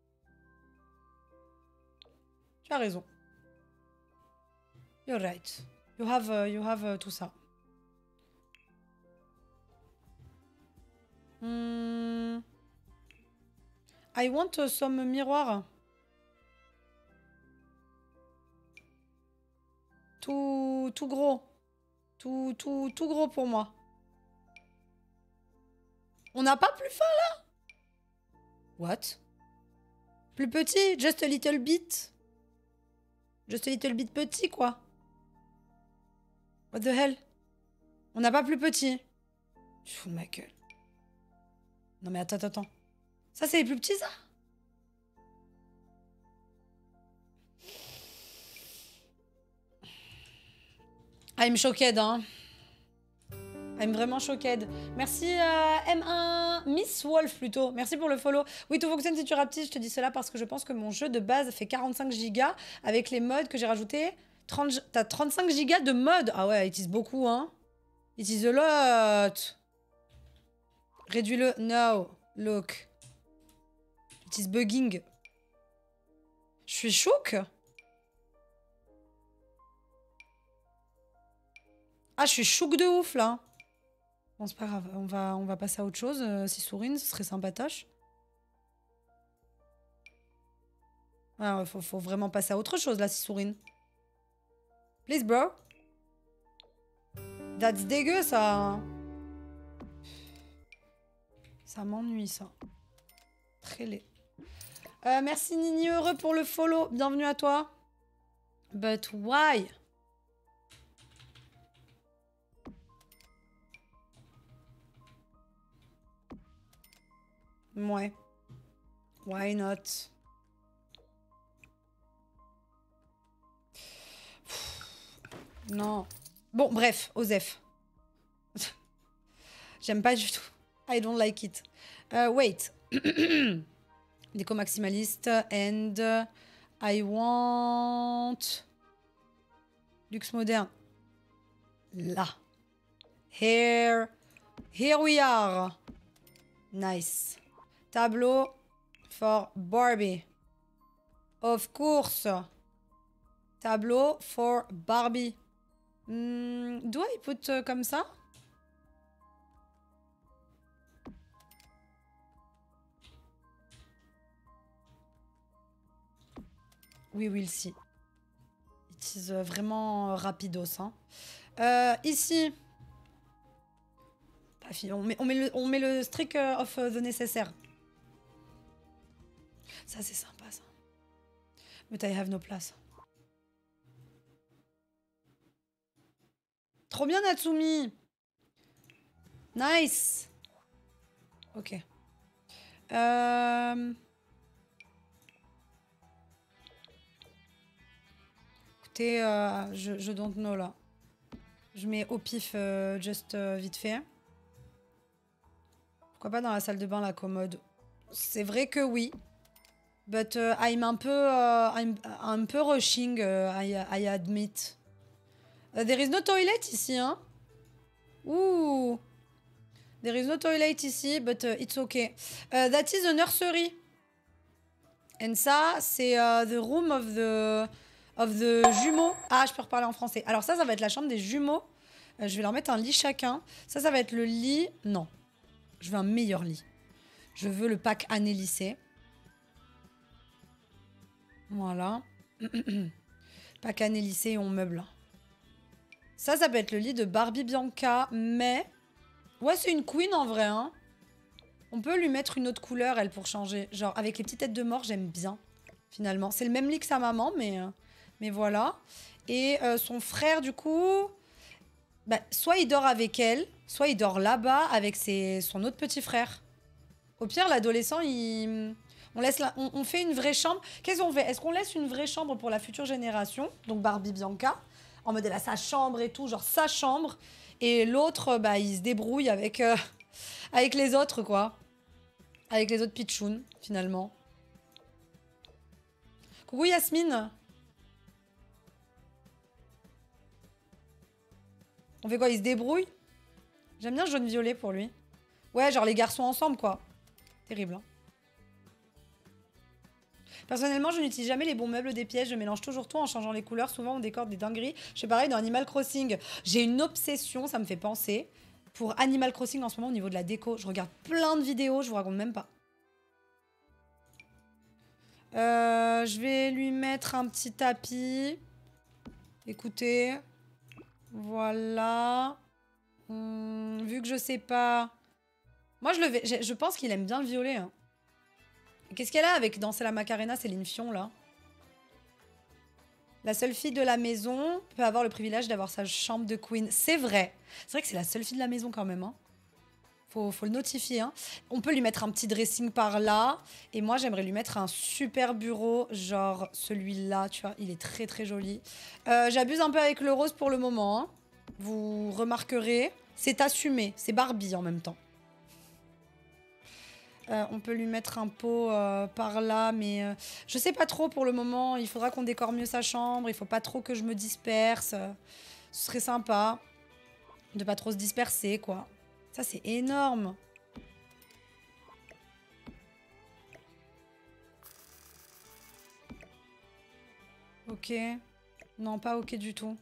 A: Tu as raison. You're right. You have tout ça. I want some miroirs. Tout gros. Tout gros pour moi. On n'a pas plus fin là? What? Plus petit? Just a little bit? Just a little bit petit quoi? What the hell? On n'a pas plus petit? Je fous de ma gueule. Non mais attends. Ça c'est les plus petits ça? I'm shocked, hein. I'm vraiment shocked. Merci M1 Miss Wolf plutôt. Merci pour le follow. Oui, tout fonctionne si tu rapetisse. Je te dis cela parce que je pense que mon jeu de base fait 45 gigas avec les mods que j'ai rajoutés. T'as 35 gigas de mods. Ah ouais, it is beaucoup, hein. It is a lot. Réduis-le. No. Look. It is bugging. Je suis chouk. Ah, je suis chouk de ouf, là. Bon, c'est pas grave. On va passer à autre chose. Si Sourine, ce serait sympatoche. Ah, faut vraiment passer à autre chose, là, si Sourine. Please, bro. That's dégueu, ça. Ça m'ennuie, ça. Très laid. Merci, Nini Heureux, pour le follow. Bienvenue à toi. But why? Ouais. Why not? Non. Bon, bref, Osef. J'aime pas du tout. I don't like it. Wait. Déco maximaliste. And I want... Luxe moderne. Là. Here we are. Nice. Tableau for Barbie. Of course. Tableau for Barbie. Do I put comme ça? We will see. It is vraiment rapidos. Hein. Ici. On met le strict of the nécessaire. Ça, c'est sympa, ça. But I have no place. Trop bien, Natsumi. Nice. Ok. Écoutez, je don't know, là. Je mets au pif, just vite fait. Pourquoi pas dans la salle de bain, la commode? C'est vrai que oui. But I'm un peu rushing, I admit. There is no toilet ici, hein? Ouh. There is no toilet ici, but it's okay. That is a nursery. And ça, c'est the room of the jumeaux. Ah, je peux reparler en français. Alors ça va être la chambre des jumeaux. Je vais leur mettre un lit chacun. Ça va être le lit... Non. Je veux un meilleur lit. Je veux le pack année-lycée. Voilà. Pack année-lycée et on meuble. Ça peut être le lit de Barbie Bianca, mais... Ouais, c'est une queen en vrai, hein. On peut lui mettre une autre couleur, elle, pour changer. Genre, avec les petites têtes de mort, j'aime bien, finalement. C'est le même lit que sa maman, mais voilà. Et son frère, du coup... Bah, soit il dort avec elle, soit il dort là-bas avec son autre petit frère. Au pire, l'adolescent, on fait une vraie chambre. Qu'est-ce qu'on fait? Est-ce qu'on laisse une vraie chambre pour la future génération, donc Barbie Bianca, En mode, elle a sa chambre et tout, genre sa chambre. Et l'autre, bah, il se débrouille avec, avec les autres, quoi. Avec les autres pitchouns, finalement. Coucou Yasmine. On fait quoi? Il se débrouille? J'aime bien jaune-violet pour lui. Ouais, genre les garçons ensemble, quoi. Terrible, hein. Personnellement, je n'utilise jamais les bons meubles des pièces. Je mélange toujours tout en changeant les couleurs. Souvent, on décore des dingueries. Je fais pareil dans Animal Crossing. J'ai une obsession, ça me fait penser, pour Animal Crossing en ce moment au niveau de la déco. Je regarde plein de vidéos, je vous raconte même pas. Je vais lui mettre un petit tapis. Écoutez. Voilà. Vu que je sais pas... Moi, je pense qu'il aime bien le violet, hein. Qu'est-ce qu'elle a avec Danser la Macarena, Céline Fion, là? La seule fille de la maison peut avoir le privilège d'avoir sa chambre de queen. C'est vrai. C'est vrai que c'est la seule fille de la maison, quand même, hein. Faut le notifier, hein. On peut lui mettre un petit dressing par là. Et moi, j'aimerais lui mettre un super bureau, genre celui-là, tu vois. Il est très, très joli. J'abuse un peu avec le rose pour le moment, hein. Vous remarquerez. C'est assumé. C'est Barbie en même temps. On peut lui mettre un pot par là, mais je sais pas trop pour le moment. Il faudra qu'on décore mieux sa chambre. Il faut pas trop que je me disperse. Ce serait sympa de pas trop se disperser, quoi. Ça, c'est énorme. Ok. Non, pas ok du tout.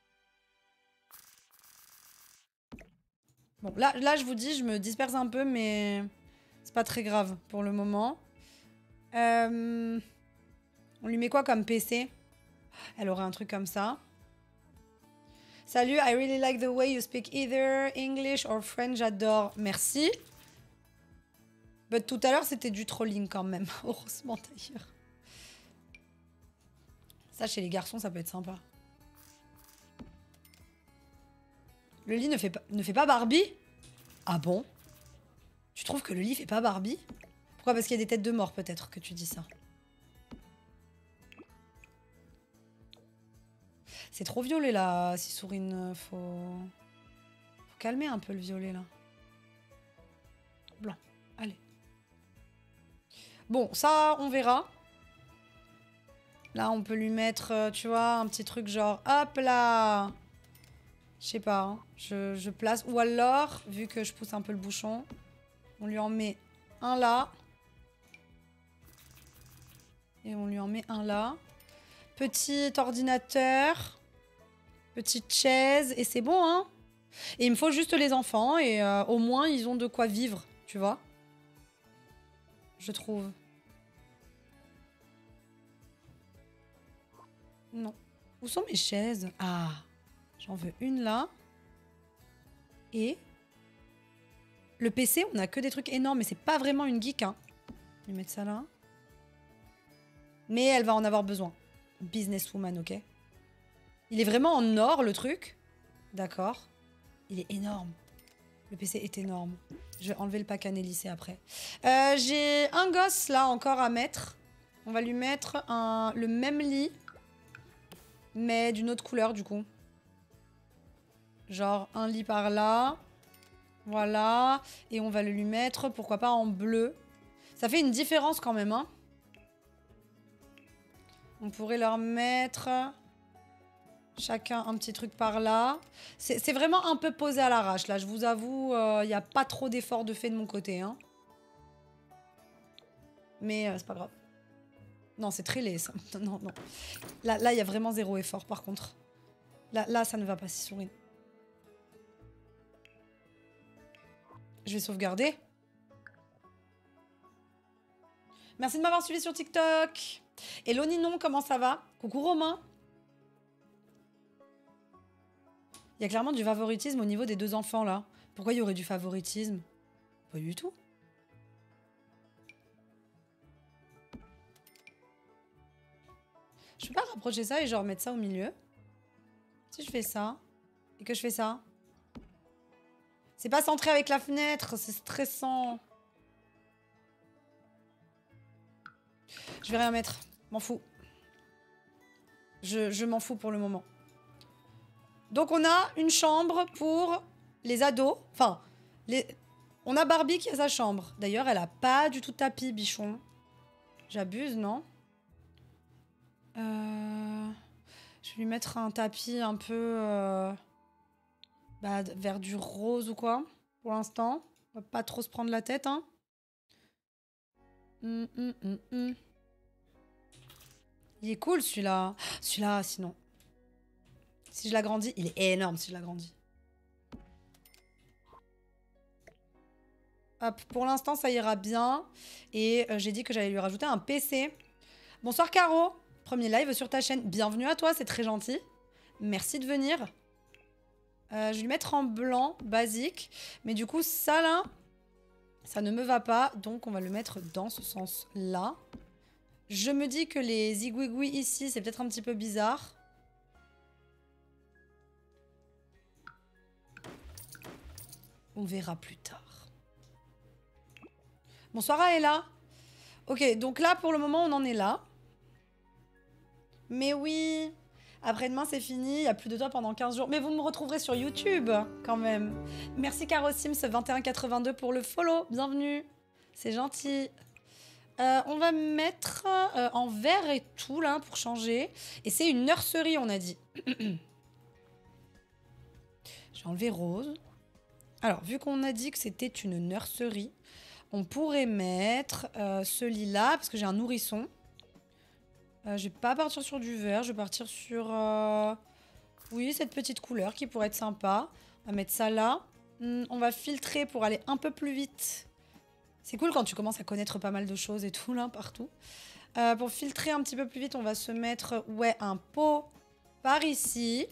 A: Bon, là, je vous dis, je me disperse un peu, mais... c'est pas très grave pour le moment. On lui met quoi comme PC? Elle aurait un truc comme ça. Salut, I really like the way you speak either English or French. J'adore. Merci. But tout à l'heure, c'était du trolling quand même. Heureusement d'ailleurs. Ça, chez les garçons, ça peut être sympa. Le lit ne fait pas Barbie? Ah bon? Tu trouves que le lit fait pas Barbie? Pourquoi? Parce qu'il y a des têtes de mort, peut-être, que tu dis ça. C'est trop violet, là, Sissourine. Faut calmer un peu le violet, là. Blanc. Allez. Bon, ça, on verra. Là, on peut lui mettre, tu vois, un petit truc genre... hop là! Je sais pas, hein. Je place... Ou alors, vu que je pousse un peu le bouchon, on lui en met un là. Et on lui en met un là. Petit ordinateur. Petite chaise. Et c'est bon, hein? Et il me faut juste les enfants. Et au moins, ils ont de quoi vivre, tu vois? Je trouve. Non. Où sont mes chaises? Ah, j'en veux une là. Et le PC, on a que des trucs énormes, mais c'est pas vraiment une geek, hein. Je vais mettre ça là. Mais elle va en avoir besoin. Businesswoman, ok? Il est vraiment en or, le truc. D'accord. Il est énorme. Le PC est énorme. Je vais enlever le pack Annelissé après. J'ai un gosse là encore à mettre. On va lui mettre le même lit. Mais d'une autre couleur du coup. Genre un lit par là. Voilà. Et on va le lui mettre, pourquoi pas en bleu. Ça fait une différence quand même, hein. On pourrait leur mettre chacun un petit truc par là. C'est vraiment un peu posé à l'arrache. Là, je vous avoue, il n'y a pas trop d'efforts de fait de mon côté, hein. Mais c'est pas grave. Non, c'est très laid, ça. Non, non. Là, il y a vraiment zéro effort, par contre. Là, ça ne va pas, Sissourine. Je vais sauvegarder. Merci de m'avoir suivi sur TikTok. Hello Ninon, comment ça va? Coucou Romain. Il y a clairement du favoritisme au niveau des deux enfants, là. Pourquoi il y aurait du favoritisme? Pas du tout. Je peux pas rapprocher ça et genre mettre ça au milieu. Si je fais ça et que je fais ça. C'est pas centré avec la fenêtre, c'est stressant. Je vais rien mettre. M'en fous. Je m'en fous pour le moment. Donc on a une chambre pour les ados. Enfin, on a Barbie qui a sa chambre. D'ailleurs, elle a pas du tout de tapis, bichon. J'abuse, non? Je vais lui mettre un tapis un peu... vers du rose ou quoi, pour l'instant. On va pas trop se prendre la tête, hein. Il est cool, celui-là. Celui-là, sinon. Si je l'agrandis, il est énorme si je l'agrandis. Hop, pour l'instant, ça ira bien. Et j'ai dit que j'allais lui rajouter un PC. Bonsoir, Caro. Premier live sur ta chaîne. Bienvenue à toi, c'est très gentil. Merci de venir. Je vais lui mettre en blanc, basique. Mais du coup, ça, là, ça ne me va pas. Donc, on va le mettre dans ce sens-là. Je me dis que les zigouigouis ici, c'est peut-être un petit peu bizarre. On verra plus tard. Bonsoir Aëla. Ok, donc là, pour le moment, on en est là. Mais oui, après-demain, c'est fini. Il n'y a plus de toi pendant 15 jours. Mais vous me retrouverez sur YouTube, quand même. Merci CaroSims2182 pour le follow. Bienvenue. C'est gentil. On va mettre en vert et tout, là, pour changer. Et c'est une nurserie, on a dit. Je vais enlever rose. Alors, vu qu'on a dit que c'était une nurserie, on pourrait mettre ce lilas, parce que j'ai un nourrisson. Je vais pas partir sur du vert, je vais partir sur... oui, cette petite couleur qui pourrait être sympa. On va mettre ça là. On va filtrer pour aller un peu plus vite. C'est cool quand tu commences à connaître pas mal de choses et tout, là, partout. Pour filtrer un petit peu plus vite, on va se mettre, ouais, un pot par ici.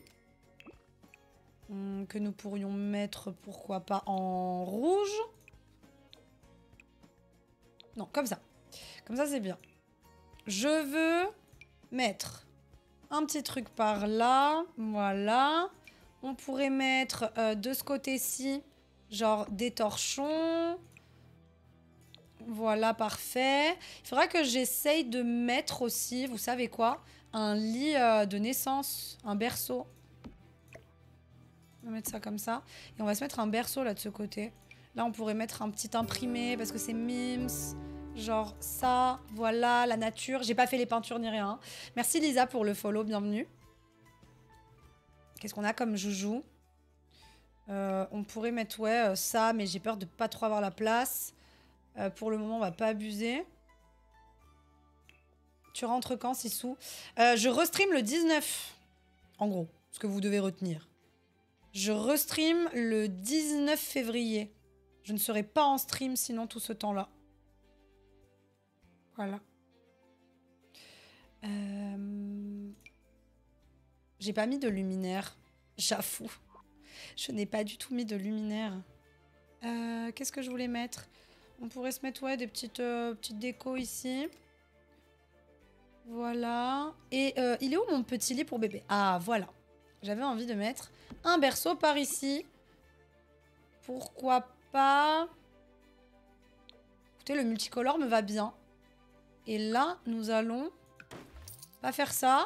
A: Que nous pourrions mettre, pourquoi pas, en rouge. Non, comme ça. Comme ça, c'est bien. Je veux mettre un petit truc par là. Voilà. On pourrait mettre de ce côté-ci, genre des torchons. Voilà, parfait. Il faudra que j'essaye de mettre aussi, vous savez quoi, un lit de naissance, un berceau. On va mettre ça comme ça. Et on va se mettre un berceau là de ce côté. Là, on pourrait mettre un petit imprimé parce que c'est Mims. Genre ça, voilà, la nature. J'ai pas fait les peintures ni rien. Merci Lisa pour le follow, bienvenue. Qu'est-ce qu'on a comme joujou? On pourrait mettre, ouais, ça, mais j'ai peur de pas trop avoir la place. Pour le moment, on va pas abuser. Tu rentres quand, Sissou? Je restream le 19. En gros, ce que vous devez retenir. Je restream le 19 février. Je ne serai pas en stream sinon tout ce temps-là. Voilà. J'ai pas mis de luminaire. J'avoue. Je n'ai pas du tout mis de luminaire. Qu'est-ce que je voulais mettre? On pourrait se mettre, ouais, des petites décos ici. Voilà. Et il est où mon petit lit pour bébé? Ah, voilà. J'avais envie de mettre un berceau par ici. Pourquoi pas? Écoutez, le multicolore me va bien. Et là, nous allons pas faire ça.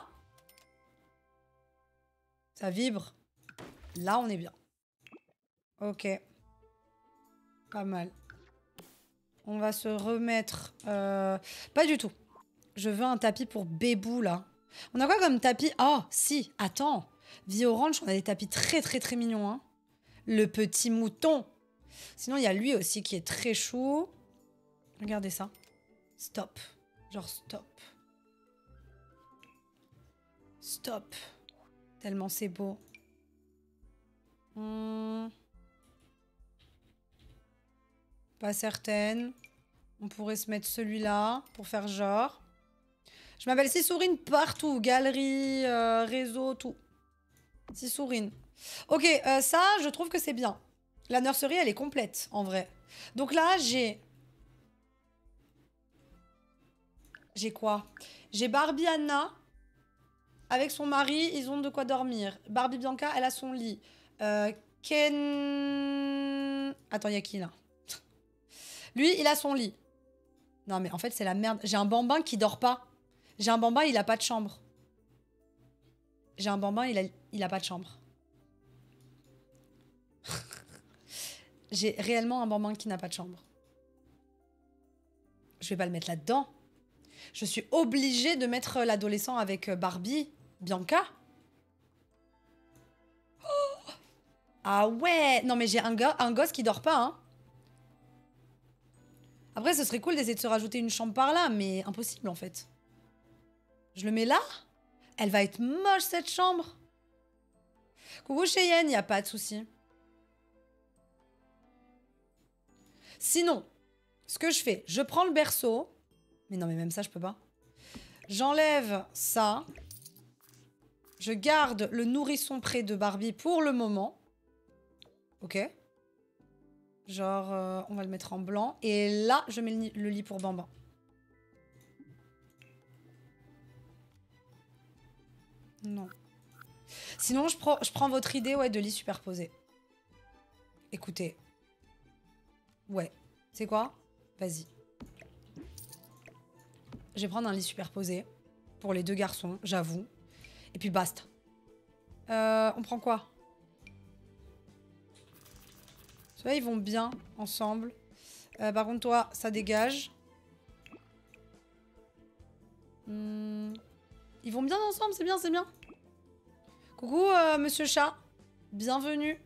A: Ça vibre. Là, on est bien. Ok. Pas mal. On va se remettre... Pas du tout. Je veux un tapis pour Bébou, là. On a quoi comme tapis? Oh, si, attends. Vie Orange, on a des tapis très, très, très mignons. Hein. Le petit mouton. Sinon, il y a lui aussi qui est très chou. Regardez ça. Stop. Genre stop. Stop. Tellement c'est beau. Pas certaine. On pourrait se mettre celui-là pour faire genre. Je m'appelle Sissourine partout. Galerie, réseau, tout. Sissourine. Ok, ça, je trouve que c'est bien. La nurserie, elle est complète, en vrai. Donc là, j'ai... J'ai quoi? J'ai Barbie Anna. Avec son mari, ils ont de quoi dormir. Barbie Bianca, elle a son lit. Ken... Attends, il y a qui, là? Lui, il a son lit. Non, mais en fait, c'est la merde. J'ai un bambin qui dort pas. J'ai un bambin, il a pas de chambre. J'ai un bambin, il a pas de chambre. J'ai réellement un bambin qui n'a pas de chambre. Je vais pas le mettre là-dedans. Je suis obligée de mettre l'adolescent avec Barbie, Bianca. Oh, ah ouais. Non mais j'ai un gosse qui dort pas, hein. Après, ce serait cool d'essayer de se rajouter une chambre par là, mais impossible en fait. Je le mets là? Elle va être moche cette chambre. Coucou Cheyenne, y a pas de souci. Sinon, ce que je fais, je prends le berceau. Mais non, mais même ça, je peux pas. J'enlève ça. Je garde le nourrisson près de Barbie pour le moment. Ok. Genre, on va le mettre en blanc. Et là, je mets le lit pour Bambin. Non. Sinon, je prends votre idée, ouais, de lit superposé. Écoutez. Ouais. C'est quoi? Vas-y. Je vais prendre un lit superposé. Pour les deux garçons, j'avoue. Et puis basta. On prend quoi? Ceux-là, ils vont bien ensemble. Par contre, toi, ça dégage. Ils vont bien ensemble, c'est bien, c'est bien. Coucou, monsieur chat. Bienvenue.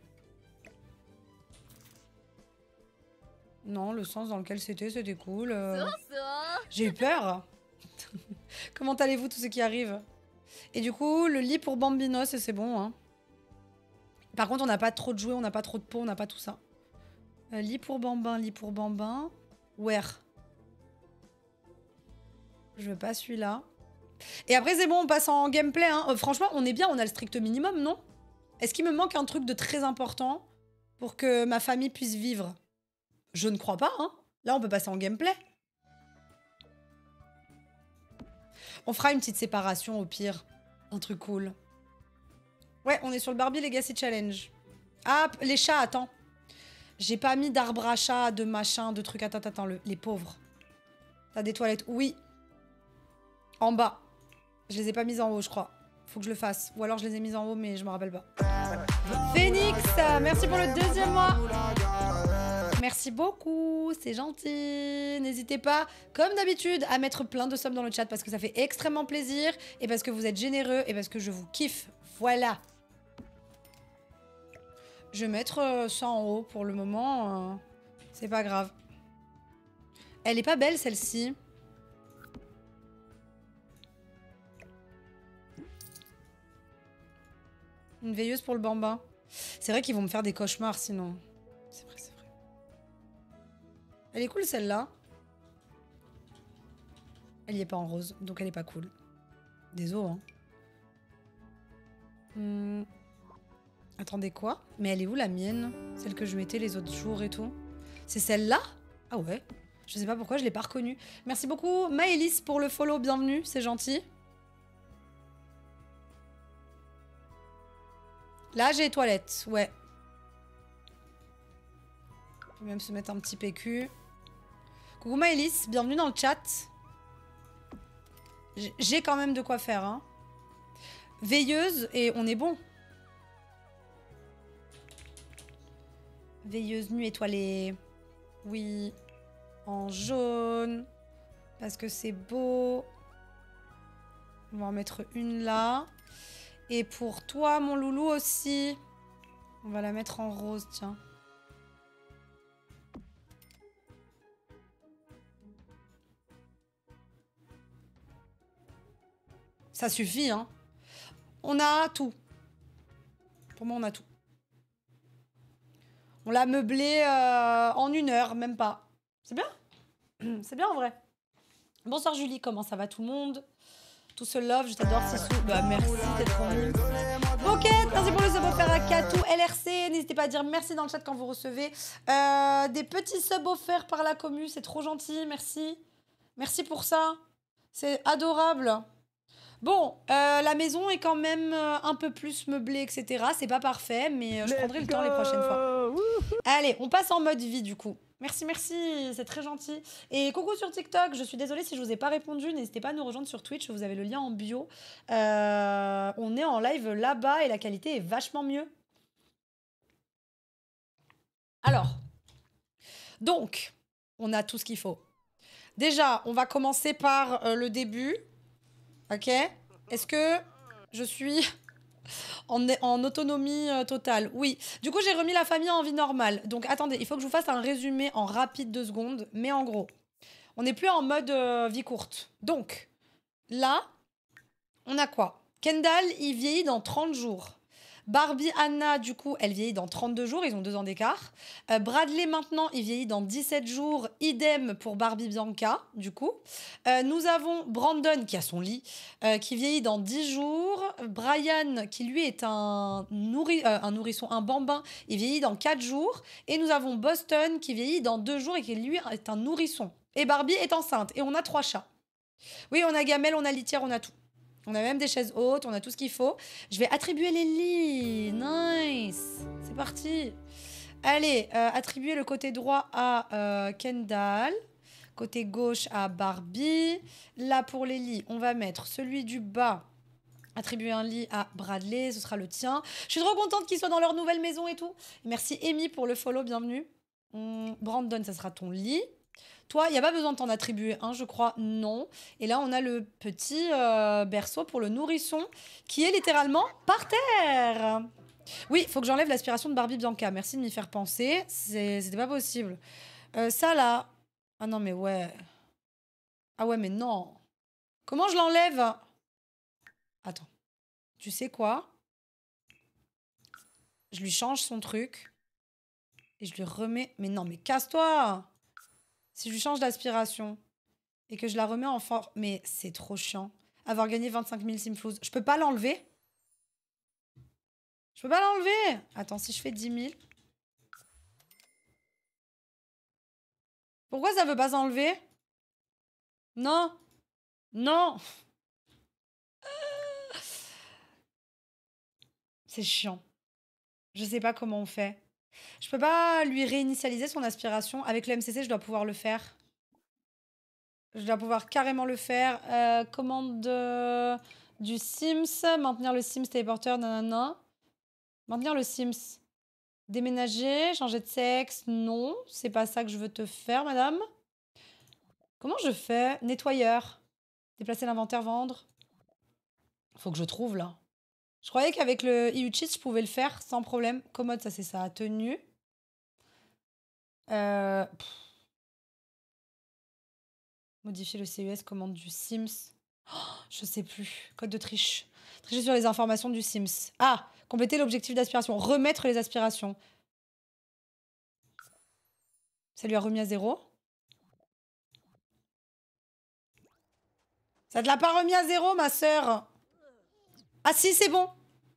A: Non, le sens dans lequel c'était cool. J'ai eu peur. Comment allez-vous, tous ceux qui arrivent? Et du coup, le lit pour Bambinos, c'est bon. Hein. Par contre, on n'a pas trop de jouets, on n'a pas trop de peau, on n'a pas tout ça. Lit pour Bambin, lit pour Bambin. Where? Je veux pas celui-là. Et après, c'est bon, on passe en gameplay. Hein. Franchement, on est bien, on a le strict minimum, non? Est-ce qu'il me manque un truc de très important pour que ma famille puisse vivre? Je ne crois pas, hein. Là, on peut passer en gameplay. On fera une petite séparation, au pire. Un truc cool. Ouais, on est sur le Barbie Legacy Challenge. Ah, les chats, attends. J'ai pas mis d'arbre à chat, de machin, de trucs. Attends, les pauvres. T'as des toilettes? Oui. En bas. Je les ai pas mises en haut, je crois. Faut que je le fasse. Ou alors je les ai mises en haut, mais je me rappelle pas. Phoenix, merci pour le 2e mois. Merci beaucoup, c'est gentil. N'hésitez pas, comme d'habitude, à mettre plein de sommes dans le chat parce que ça fait extrêmement plaisir et parce que vous êtes généreux et parce que je vous kiffe. Voilà. Je vais mettre ça en haut pour le moment. C'est pas grave. Elle est pas belle, celle-ci. Une veilleuse pour le bambin. C'est vrai qu'ils vont me faire des cauchemars sinon. C'est vrai, c'est vrai. Elle est cool celle-là. Elle y est pas en rose, donc elle est pas cool. Désolé, hein. Attendez, quoi? Mais elle est où la mienne? Celle que je mettais les autres jours et tout. C'est celle-là? Ah ouais. Je sais pas pourquoi, je l'ai pas reconnue. Merci beaucoup Maëlys pour le follow, bienvenue, c'est gentil. Là, j'ai les toilettes, ouais. On peut même se mettre un petit PQ. Coucou Maëlys, bienvenue dans le chat. J'ai quand même de quoi faire, hein. Veilleuse, et on est bon. Veilleuse nue étoilée. Oui. En jaune. Parce que c'est beau. On va en mettre une là. Et pour toi, mon loulou aussi. On va la mettre en rose, tiens. Ça suffit, hein. On a tout. Pour moi, on a tout. On l'a meublé en 1 heure, même pas. C'est bien. C'est bien en vrai. Bonsoir Julie, comment ça va tout le monde? Tout ce love, je t'adore Sissou. Bah merci, t'es trop mignon. Boquette, merci pour le sub offert à Katou LRC. N'hésitez pas à dire merci dans le chat quand vous recevez des petits subs offerts par la commu. C'est trop gentil, merci. Merci pour ça. C'est adorable. Bon, la maison est quand même un peu plus meublée, etc. C'est pas parfait, mais je prendrai le temps les prochaines fois. Allez, on passe en mode vie du coup. Merci, merci, c'est très gentil. Et coucou sur TikTok, je suis désolée si je vous ai pas répondu. N'hésitez pas à nous rejoindre sur Twitch, vous avez le lien en bio. On est en live là-bas et la qualité est vachement mieux. Alors, Donc, on a tout ce qu'il faut. Déjà, on va commencer par le début. Ok? Est-ce que je suis en autonomie totale? Oui. Du coup, j'ai remis la famille en vie normale. Donc, attendez, il faut que je vous fasse un résumé en rapide 2 secondes. Mais en gros, on n'est plus en mode vie courte. Donc, là, on a quoi? Kendall, il vieillit dans 30 jours. Barbie Anna, du coup, elle vieillit dans 32 jours. Ils ont 2 ans d'écart. Bradley, maintenant, il vieillit dans 17 jours. Idem pour Barbie Bianca, du coup. Nous avons Brandon, qui a son lit, qui vieillit dans 10 jours. Brian, qui lui est un nourrisson, un bambin. Il vieillit dans 4 jours. Et nous avons Boston, qui vieillit dans 2 jours et qui, lui, est un nourrisson. Et Barbie est enceinte. Et on a 3 chats. Oui, on a gamelle, on a litière, on a tout. On a même des chaises hautes, on a tout ce qu'il faut. Je vais attribuer les lits. Nice. C'est parti. Allez, attribuer le côté droit à Kendall. Côté gauche à Barbie. Là, pour les lits, on va mettre celui du bas. Attribuer un lit à Bradley, ce sera le tien. Je suis trop contente qu'ils soient dans leur nouvelle maison et tout. Merci Amy pour le follow, bienvenue. Brandon, ça sera ton lit. Toi, il n'y a pas besoin de t'en attribuer un, je crois, non. Et là, on a le petit berceau pour le nourrisson qui est littéralement par terre. Oui, il faut que j'enlève l'aspiration de Barbie Bianca. Merci de m'y faire penser. C'était pas possible. Ça, là... Ah non, mais ouais. Ah ouais, mais non. Comment je l'enlève? Attends. Tu sais quoi? Je lui change son truc. Et je lui remets... Mais non, mais casse-toi! Si je lui change d'aspiration et que je la remets en forme... Mais c'est trop chiant. Avoir gagné 25 000 Simflouz. Je peux pas l'enlever? Je peux pas l'enlever? Attends, si je fais 10 000... Pourquoi ça veut pas s'enlever? Non. Non. C'est chiant. Je sais pas comment on fait. Je peux pas lui réinitialiser son aspiration. Avec le MCC, je dois pouvoir le faire. Je dois pouvoir carrément le faire. Commande du Sims. Maintenir le Sims téléporteur. Nanana. Maintenir le Sims. Déménager. Changer de sexe. Non. C'est pas ça que je veux te faire, madame. Comment je fais? Nettoyeur. Déplacer l'inventaire. Vendre. Faut que je trouve, là. Je croyais qu'avec le IU-Cheat, je pouvais le faire sans problème. Commode, ça, c'est ça. Tenue. Modifier le CUS, commande du Sims. Oh, je sais plus. Code de triche. Tricher sur les informations du Sims. Ah, compléter l'objectif d'aspiration. Remettre les aspirations. Ça lui a remis à 0. Ça te l'a pas remis à 0, ma sœur. Ah si, c'est bon.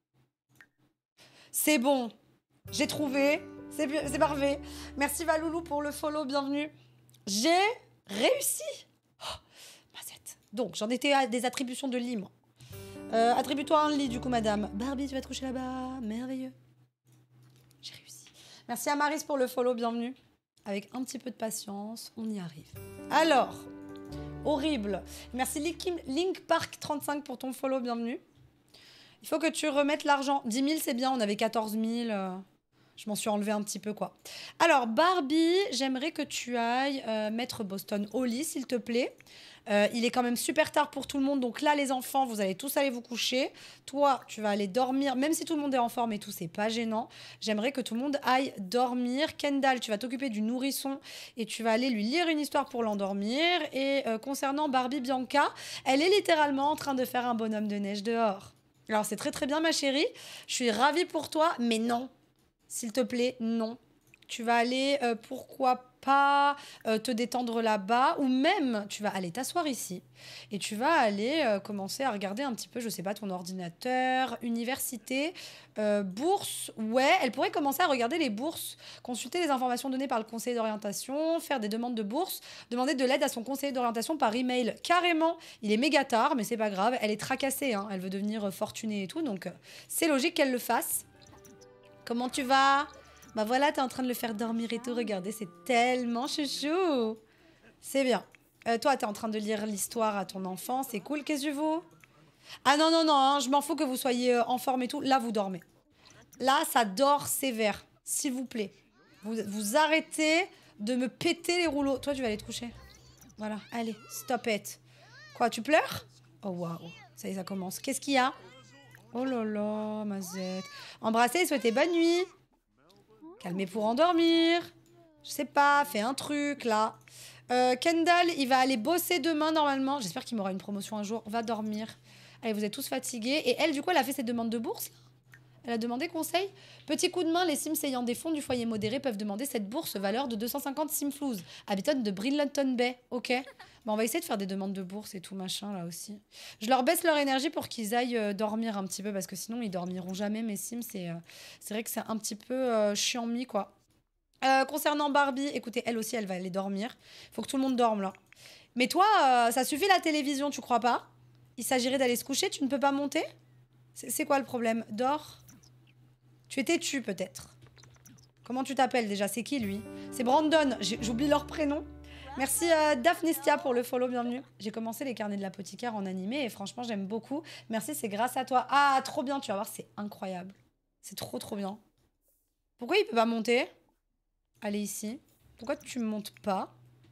A: C'est bon. J'ai trouvé. C'est parfait. Merci Valoulou pour le follow. Bienvenue. J'ai réussi. Oh, Mazette. Donc, j'en étais à des attributions de lit, moi. Attribue-toi un lit, du coup, madame. Barbie, tu vas te coucher là-bas. Merveilleux. J'ai réussi. Merci à Maris pour le follow. Bienvenue. Avec un petit peu de patience, on y arrive. Alors, horrible. Merci Link Park 35 pour ton follow. Bienvenue. Il faut que tu remettes l'argent. 10 000, c'est bien. On avait 14 000. Je m'en suis enlevé un petit peu, quoi. Alors, Barbie, j'aimerais que tu ailles mettre Boston au lit, s'il te plaît. Il est quand même super tard pour tout le monde. Donc là, les enfants, vous allez tous aller vous coucher. Toi, tu vas aller dormir. Même si tout le monde est en forme et tout, c'est pas gênant. J'aimerais que tout le monde aille dormir. Kendall, tu vas t'occuper du nourrisson et tu vas aller lui lire une histoire pour l'endormir. Et concernant Barbie Bianca, elle est littéralement en train de faire un bonhomme de neige dehors. Alors, c'est très très bien, ma chérie. Je suis ravie pour toi, mais non. S'il te plaît, non. Tu vas aller, pourquoi pas, te détendre là-bas. Ou même, tu vas aller t'asseoir ici. Et tu vas aller commencer à regarder un petit peu, je sais pas, ton ordinateur, université, bourse. Ouais, elle pourrait commencer à regarder les bourses, consulter les informations données par le conseiller d'orientation, faire des demandes de bourse, demander de l'aide à son conseiller d'orientation par email. Carrément, il est méga tard, mais c'est pas grave. Elle est tracassée, hein. Elle veut devenir fortunée et tout. Donc, c'est logique qu'elle le fasse. Comment tu vas? Bah voilà, t'es en train de le faire dormir et tout. Regardez, c'est tellement chouchou. C'est bien. Toi, t'es en train de lire l'histoire à ton enfant. C'est cool. Qu'est-ce que tu veux? Ah non, non, non. Hein, je m'en fous que vous soyez en forme et tout. Là, vous dormez. Là, ça dort sévère. S'il vous plaît. Vous arrêtez de me péter les rouleaux. Toi, tu vas aller te coucher. Voilà, allez, stop it. Quoi, tu pleures? Oh, waouh. Ça y est, ça commence. Qu'est-ce qu'il y a? Oh là là, Mazette. Embrasser et souhaiter bonne nuit. Calmer pour endormir. Je sais pas, fais un truc, là. Kendall, il va aller bosser demain, normalement. J'espère qu'il m'aura une promotion un jour. On va dormir. Allez, vous êtes tous fatigués. Et elle, du coup, elle a fait ses demandes de bourse, là. Elle a demandé conseil. Petit coup de main, les Sims ayant des fonds du foyer modéré peuvent demander cette bourse valeur de 250 Simflouz. Habitant de Bridleton Bay. Ok. Bon, on va essayer de faire des demandes de bourse et tout machin là aussi. Je leur baisse leur énergie pour qu'ils aillent dormir un petit peu parce que sinon ils dormiront jamais mes Sims. C'est vrai que c'est un petit peu chiant mis quoi. Concernant Barbie, écoutez, elle aussi elle va aller dormir. Faut que tout le monde dorme là. Mais toi, ça suffit la télévision, tu crois pas? Il s'agirait d'aller se coucher, tu ne peux pas monter? C'est quoi le problème? Dors. Tu es têtu peut-être. Comment tu t'appelles déjà? C'est qui lui? C'est Brandon, j'oublie leur prénom. Merci Daphnestia pour le follow, bienvenue. J'ai commencé les carnets de l'apothicaire en animé et franchement j'aime beaucoup. Merci, c'est grâce à toi. Ah, trop bien, tu vas voir, c'est incroyable. C'est trop trop bien. Pourquoi il peut pas monter? Allez ici. Pourquoi tu montes pas?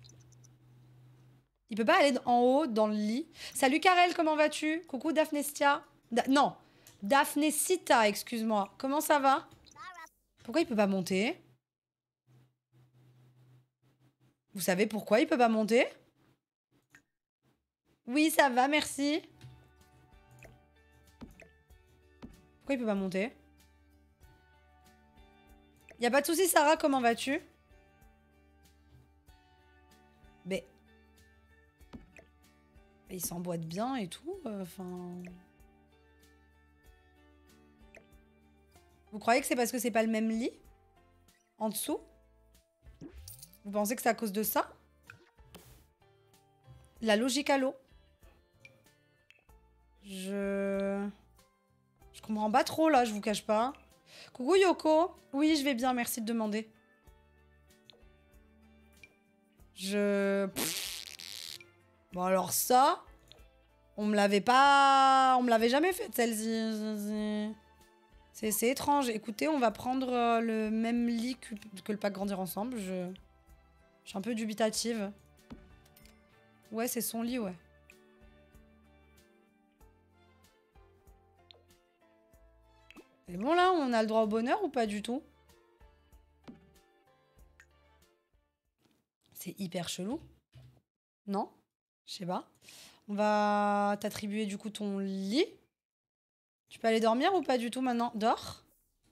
A: Il peut pas aller en haut dans le lit. Salut Karel, comment vas-tu? Coucou Daphnestia. Non, Daphnesita, excuse-moi. Comment ça va? Pourquoi il peut pas monter? Vous savez pourquoi il peut pas monter? Oui, ça va, merci. Pourquoi il peut pas monter? Y a pas de soucis, Sarah, comment vas-tu? Mais... il s'emboîte bien et tout, enfin... Vous croyez que c'est parce que c'est pas le même lit? En dessous? Vous pensez que c'est à cause de ça? La logique à l'eau. Je comprends pas trop là, je vous cache pas. Coucou Yoko. Oui, je vais bien, merci de demander. Bon alors ça... On me l'avait pas... On me l'avait jamais fait celle-ci. C'est étrange. Écoutez, on va prendre le même lit que le pack Grandir Ensemble. Je suis un peu dubitative. Ouais, c'est son lit, ouais. C'est bon là, on a le droit au bonheur ou pas du tout? C'est hyper chelou. Non? Je sais pas. On va t'attribuer du coup ton lit. Tu peux aller dormir ou pas du tout maintenant? Dors.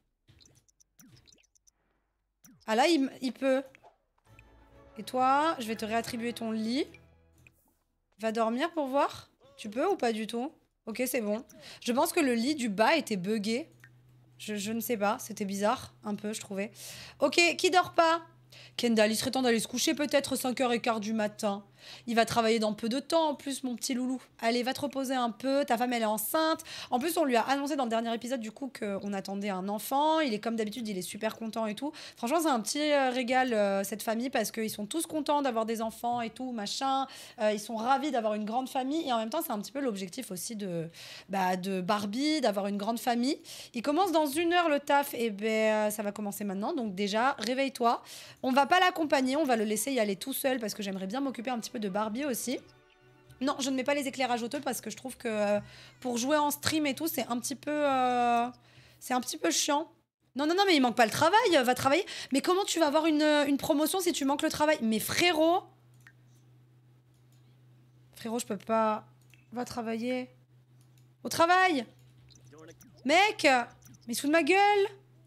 A: Ah là, il peut. Et toi, je vais te réattribuer ton lit. Va dormir pour voir. Tu peux ou pas du tout? Ok, c'est bon. Je pense que le lit du bas était buggé. Je ne sais pas, c'était bizarre, un peu, je trouvais. Ok, qui dort pas? Kendall, il serait temps d'aller se coucher peut-être 5h15 du matin. Il va travailler dans peu de temps en plus, mon petit loulou. Allez, va te reposer un peu, ta femme elle est enceinte. En plus, on lui a annoncé dans le dernier épisode du coup qu'on attendait un enfant. Il est comme d'habitude, il est super content et tout. Franchement, c'est un petit régal cette famille parce qu'ils sont tous contents d'avoir des enfants et tout, machin. Ils sont ravis d'avoir une grande famille et en même temps, c'est un petit peu l'objectif aussi de Barbie, d'avoir une grande famille. Il commence dans 1 heure le taf et ça va commencer maintenant. Donc déjà, réveille-toi. On va pas l'accompagner, on va le laisser y aller tout seul parce que j'aimerais bien m'occuper un petit peu de Barbie aussi. Non, je ne mets pas les éclairages auto parce que je trouve que pour jouer en stream et tout, c'est un petit peu chiant. Non, non, non, mais il manque pas le travail, va travailler. Mais comment tu vas avoir une promotion si tu manques le travail? Mais frérot, je peux pas. Va travailler. Au travail. Mec, mais il se fout de ma gueule.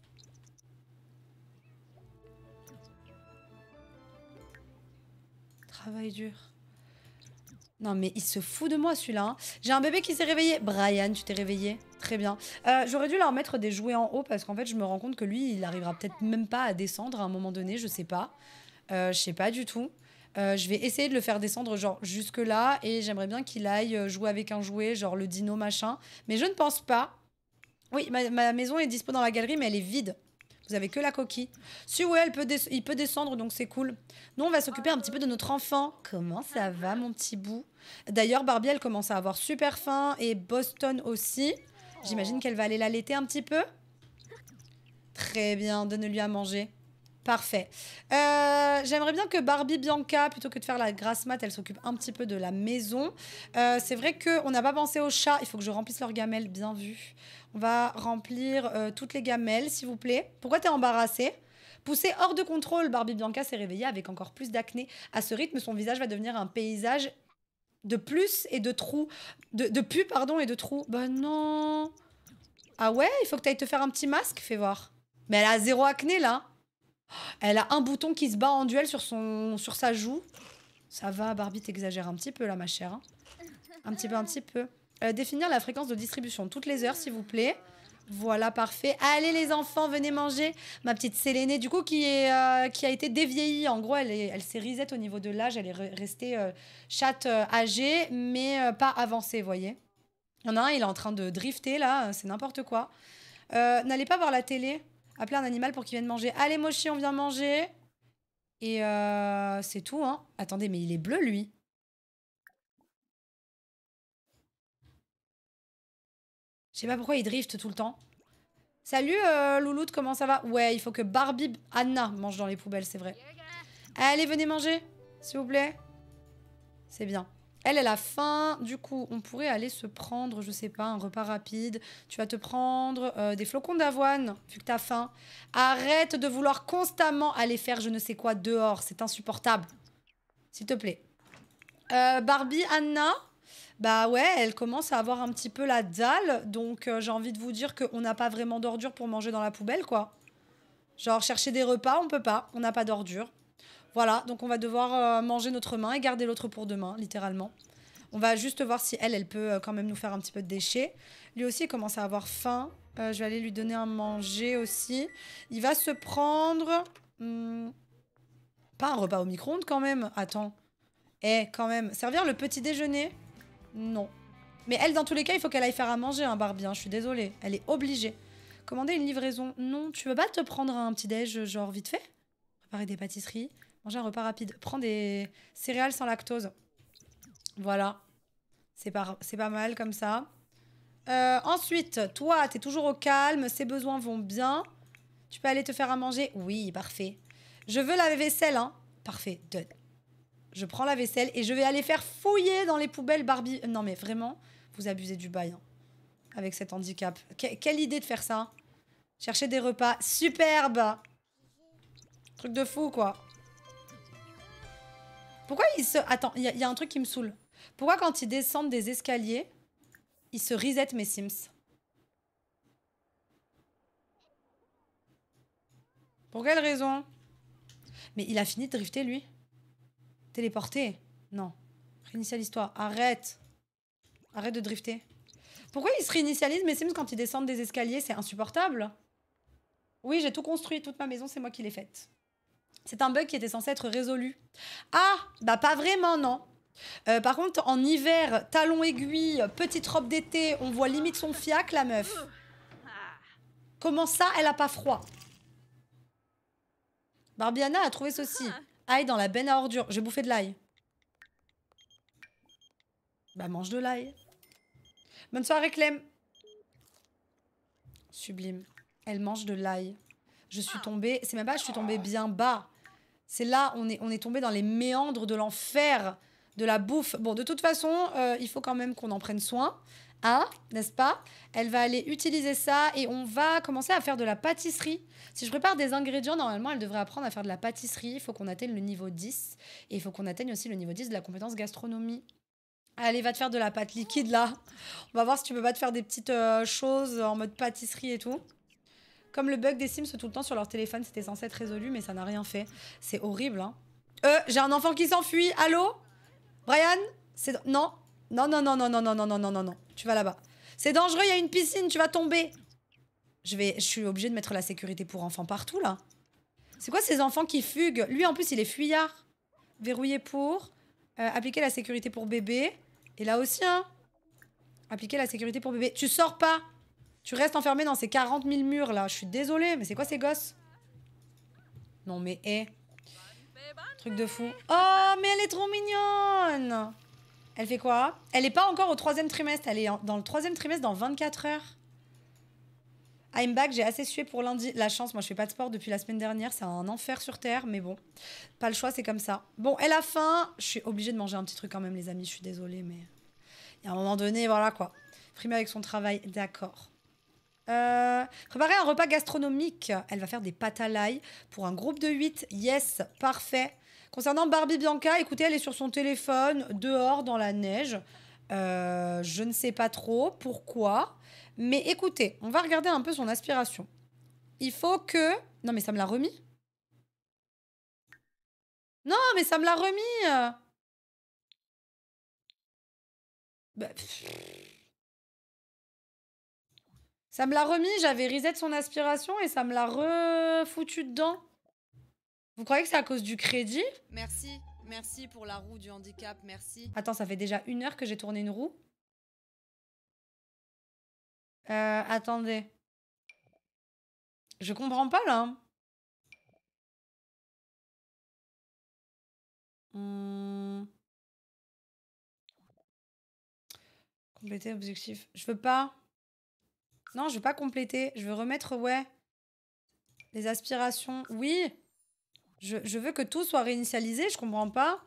A: Travail dur. Non, mais il se fout de moi, celui-là. Hein. J'ai un bébé qui s'est réveillé. Brian, tu t'es réveillé. Très bien. J'aurais dû leur mettre des jouets en haut parce qu'en fait, je me rends compte que lui, il arrivera peut-être même pas à descendre à un moment donné. Je sais pas. Je sais pas du tout. Je vais essayer de le faire descendre genre jusque là et j'aimerais bien qu'il aille jouer avec un jouet, genre le dino machin. Mais je ne pense pas. Oui, ma maison est dispo dans la galerie, mais elle est vide. Vous avez que la coquille. Si, ouais, il peut descendre, donc c'est cool. Nous, on va s'occuper un petit peu de notre enfant. Comment ça va, mon petit bout? D'ailleurs, Barbie, elle commence à avoir super faim. Et Boston aussi. J'imagine qu'elle va aller l'allaiter un petit peu. Très bien, donne-lui à manger. Parfait. J'aimerais bien que Barbie Bianca, plutôt que de faire la grasse mat, elle s'occupe un petit peu de la maison. C'est vrai qu'on n'a pas pensé aux chats. Il faut que je remplisse leurs gamelles, bien vu. On va remplir toutes les gamelles, s'il vous plaît. Pourquoi t'es embarrassée? Poussée hors de contrôle, Barbie Bianca s'est réveillée avec encore plus d'acné. À ce rythme, son visage va devenir un paysage de plus et de trous. De pus, pardon, et de trous. Bah non. Ah ouais, il faut que tu ailles te faire un petit masque, fais voir. Mais elle a zéro acné, là. Elle a un bouton qui se bat en duel sur sa joue. Ça va, Barbie, t'exagères un petit peu, là, ma chère. Hein. Un petit peu, un petit peu. Définir la fréquence de distribution toutes les heures, s'il vous plaît. Voilà, parfait. Allez, les enfants, venez manger. Ma petite Sélénée, du coup, qui a été dévieillie. En gros, elle s'est reset au niveau de l'âge. Elle est restée chatte âgée, mais pas avancée, vous voyez. Il y en a un, il est en train de drifter, là. C'est n'importe quoi. N'allez pas voir la télé. Appelez un animal pour qu'il vienne manger. Allez, Mochi, on vient manger. Et c'est tout, hein. Attendez, mais il est bleu, lui. Je sais pas pourquoi il drift tout le temps. Salut, Louloute, comment ça va? Ouais, il faut que Barbie Anna mange dans les poubelles, c'est vrai. Allez, venez manger, s'il vous plaît. C'est bien. Elle a faim. Du coup, on pourrait aller se prendre, je sais pas, un repas rapide. Tu vas te prendre des flocons d'avoine, vu que t'as faim. Arrête de vouloir constamment aller faire je ne sais quoi dehors. C'est insupportable. S'il te plaît. Barbie, Anna, bah ouais, elle commence à avoir un petit peu la dalle. Donc, j'ai envie de vous dire qu'on n'a pas vraiment d'ordures pour manger dans la poubelle, quoi. Genre, chercher des repas, on peut pas. On n'a pas d'ordures. Voilà, donc on va devoir manger notre main et garder l'autre pour demain, littéralement. On va juste voir si elle peut quand même nous faire un petit peu de déchets. Lui aussi, il commence à avoir faim. Je vais aller lui donner à manger aussi. Il va se prendre... pas un repas au micro-ondes quand même. Attends. Quand même. Servir le petit déjeuner? Non. Mais elle, dans tous les cas, il faut qu'elle aille faire à manger, hein, Barbie. Hein, je suis désolée. Elle est obligée. Commander une livraison? Non. Tu veux pas te prendre un petit déj, genre vite fait? Préparer des pâtisseries? Manger un repas rapide. Prends des céréales sans lactose. Voilà. C'est pas mal comme ça. Ensuite, toi, t'es toujours au calme. Ses besoins vont bien. Tu peux aller te faire à manger? Oui, parfait. Je veux la vaisselle, hein. Parfait. Done. Je prends la vaisselle et je vais aller faire fouiller dans les poubelles Barbie. Non, mais vraiment, vous abusez du bail. Hein, avec cet handicap. Quelle idée de faire ça? Chercher des repas. Superbe! Truc de fou, quoi. Pourquoi ils se... Attends, il y a un truc qui me saoule. Pourquoi quand ils descendent des escaliers, ils se resettent mes Sims? Pour quelle raison? Mais il a fini de drifter, lui. Téléporter? Non. Réinitialise-toi. Arrête. Arrête de drifter. Pourquoi ils se réinitialisent mes Sims quand ils descendent des escaliers? C'est insupportable. Oui, j'ai tout construit. Toute ma maison, c'est moi qui l'ai faite. C'est un bug qui était censé être résolu. Ah, bah pas vraiment, non. Par contre, en hiver, talons aiguilles, petite robe d'été, on voit limite son fiac, la meuf. Comment ça, elle a pas froid? Barbiana a trouvé ceci. Ail dans la benne à ordures. J'ai bouffé de l'ail. Bah mange de l'ail. Bonne soirée, Clem. Sublime. Elle mange de l'ail. Je suis tombée... C'est même pas je suis tombée bien bas. C'est là, on est tombé dans les méandres de l'enfer, de la bouffe. Bon, de toute façon, il faut quand même qu'on en prenne soin. Hein, n'est-ce pas? Elle va aller utiliser ça et on va commencer à faire de la pâtisserie. Si je prépare des ingrédients, normalement, elle devrait apprendre à faire de la pâtisserie. Il faut qu'on atteigne le niveau 10. Et il faut qu'on atteigne aussi le niveau 10 de la compétence gastronomie. Allez, va te faire de la pâte liquide, là. On va voir si tu peux pas te faire des petites choses en mode pâtisserie et tout. Comme le bug des Sims tout le temps sur leur téléphone, c'était censé être résolu, mais ça n'a rien fait. C'est horrible, hein. J'ai un enfant qui s'enfuit. Allô? Brian? Non. Non, non, non, non, non, non, non, non, non, non, non. Tu vas là-bas. C'est dangereux, il y a une piscine, tu vas tomber. Je suis obligée de mettre la sécurité pour enfants partout, là. C'est quoi ces enfants qui fuguent? Lui, en plus, il est fuyard. Verrouiller pour. Appliquer la sécurité pour bébé. Et là aussi, hein. Appliquer la sécurité pour bébé. Tu sors pas. Tu restes enfermé dans ces 40 000 murs, là. Je suis désolée, mais c'est quoi ces gosses? Non, mais truc de fou. Oh, mais elle est trop mignonne. Elle fait quoi? Elle est pas encore au 3e trimestre. Elle est dans le 3e trimestre dans 24 heures. I'm back, j'ai assez sué pour lundi. La chance, moi je fais pas de sport depuis la semaine dernière, c'est un enfer sur terre, mais bon, pas le choix, c'est comme ça. Bon, et la fin, je suis obligée de manger un petit truc quand même, les amis, je suis désolée, mais il y a un moment donné, voilà quoi. Frimer avec son travail, d'accord. Préparer un repas gastronomique. Elle va faire des pâtes à l'ail pour un groupe de 8. Yes, parfait. Concernant Barbie Bianca, écoutez, elle est sur son téléphone, dehors, dans la neige. Je ne sais pas trop pourquoi. Mais écoutez, on va regarder un peu son aspiration. Il faut que... Non, mais ça me l'a remis. Non, mais ça me l'a remis. Bah, ça me l'a remis, j'avais reset son aspiration et ça me l'a refoutu dedans. Vous croyez que c'est à cause du crédit? Merci, merci pour la roue du handicap, merci. Attends, ça fait déjà 1 heure que j'ai tourné une roue. Attendez. Je comprends pas là. Compléter objectif. Je veux pas. Non, je veux pas compléter. Je veux remettre, ouais. Les aspirations. Oui. Je veux que tout soit réinitialisé, je comprends pas.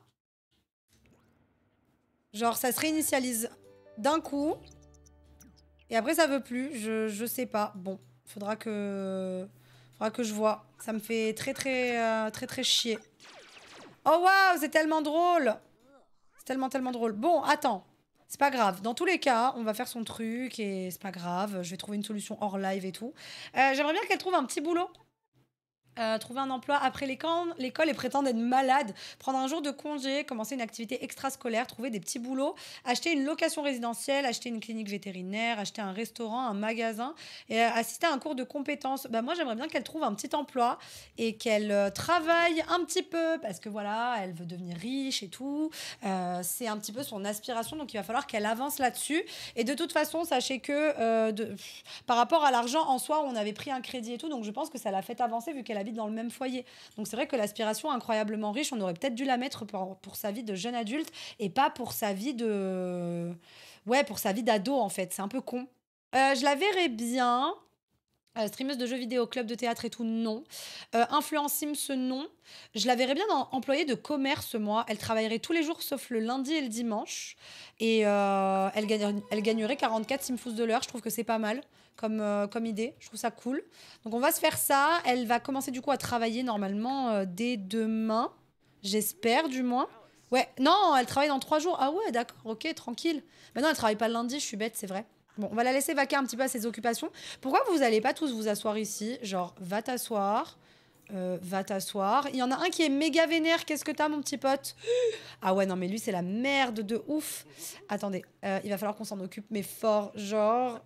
A: Genre, ça se réinitialise d'un coup. Et après, ça veut plus. Je sais pas. Bon, faudra que je vois. Ça me fait très chier. Oh waouh, c'est tellement drôle. C'est tellement drôle. Bon, attends. C'est pas grave. Dans tous les cas, on va faire son truc et c'est pas grave. Je vais trouver une solution hors live et tout. J'aimerais bien qu'elle trouve un petit boulot. Trouver un emploi après l'école et prétendre être malade, prendre un jour de congé, commencer une activité extrascolaire, trouver des petits boulots, acheter une location résidentielle, acheter une clinique vétérinaire, acheter un restaurant, un magasin et assister à un cours de compétences. Bah, moi, j'aimerais bien qu'elle trouve un petit emploi et qu'elle travaille un petit peu parce que voilà, elle veut devenir riche et tout. C'est un petit peu son aspiration, donc il va falloir qu'elle avance là-dessus. Et de toute façon, sachez que par rapport à l'argent en soi, on avait pris un crédit et tout, donc je pense que ça l'a fait avancer vu qu'elle habite dans le même foyer. Donc c'est vrai que l'aspiration incroyablement riche, on aurait peut-être dû la mettre pour sa vie de jeune adulte et pas pour sa vie de... Ouais, pour sa vie d'ado en fait. C'est un peu con. Je la verrais bien. Streameuse de jeux vidéo, club de théâtre et tout, non. Influencims, non. Je la verrais bien employée de commerce, moi. Elle travaillerait tous les jours sauf le lundi et le dimanche. Et elle gagnerait 44 simfous de l'heure. Je trouve que c'est pas mal comme idée. Je trouve ça cool. Donc on va se faire ça. Elle va commencer du coup à travailler normalement dès demain. J'espère du moins. Ouais, non, elle travaille dans 3 jours. Ah ouais, d'accord, ok, tranquille. Mais non, elle travaille pas le lundi, je suis bête, c'est vrai. Bon, on va la laisser vaquer un petit peu à ses occupations. Pourquoi vous allez pas tous vous asseoir ici? Genre, va t'asseoir. Va t'asseoir. Il y en a un qui est méga vénère. Qu'est-ce que t'as, mon petit pote? Ah ouais, non, mais lui, c'est la merde de ouf. Attendez, il va falloir qu'on s'en occupe, mais fort. Genre,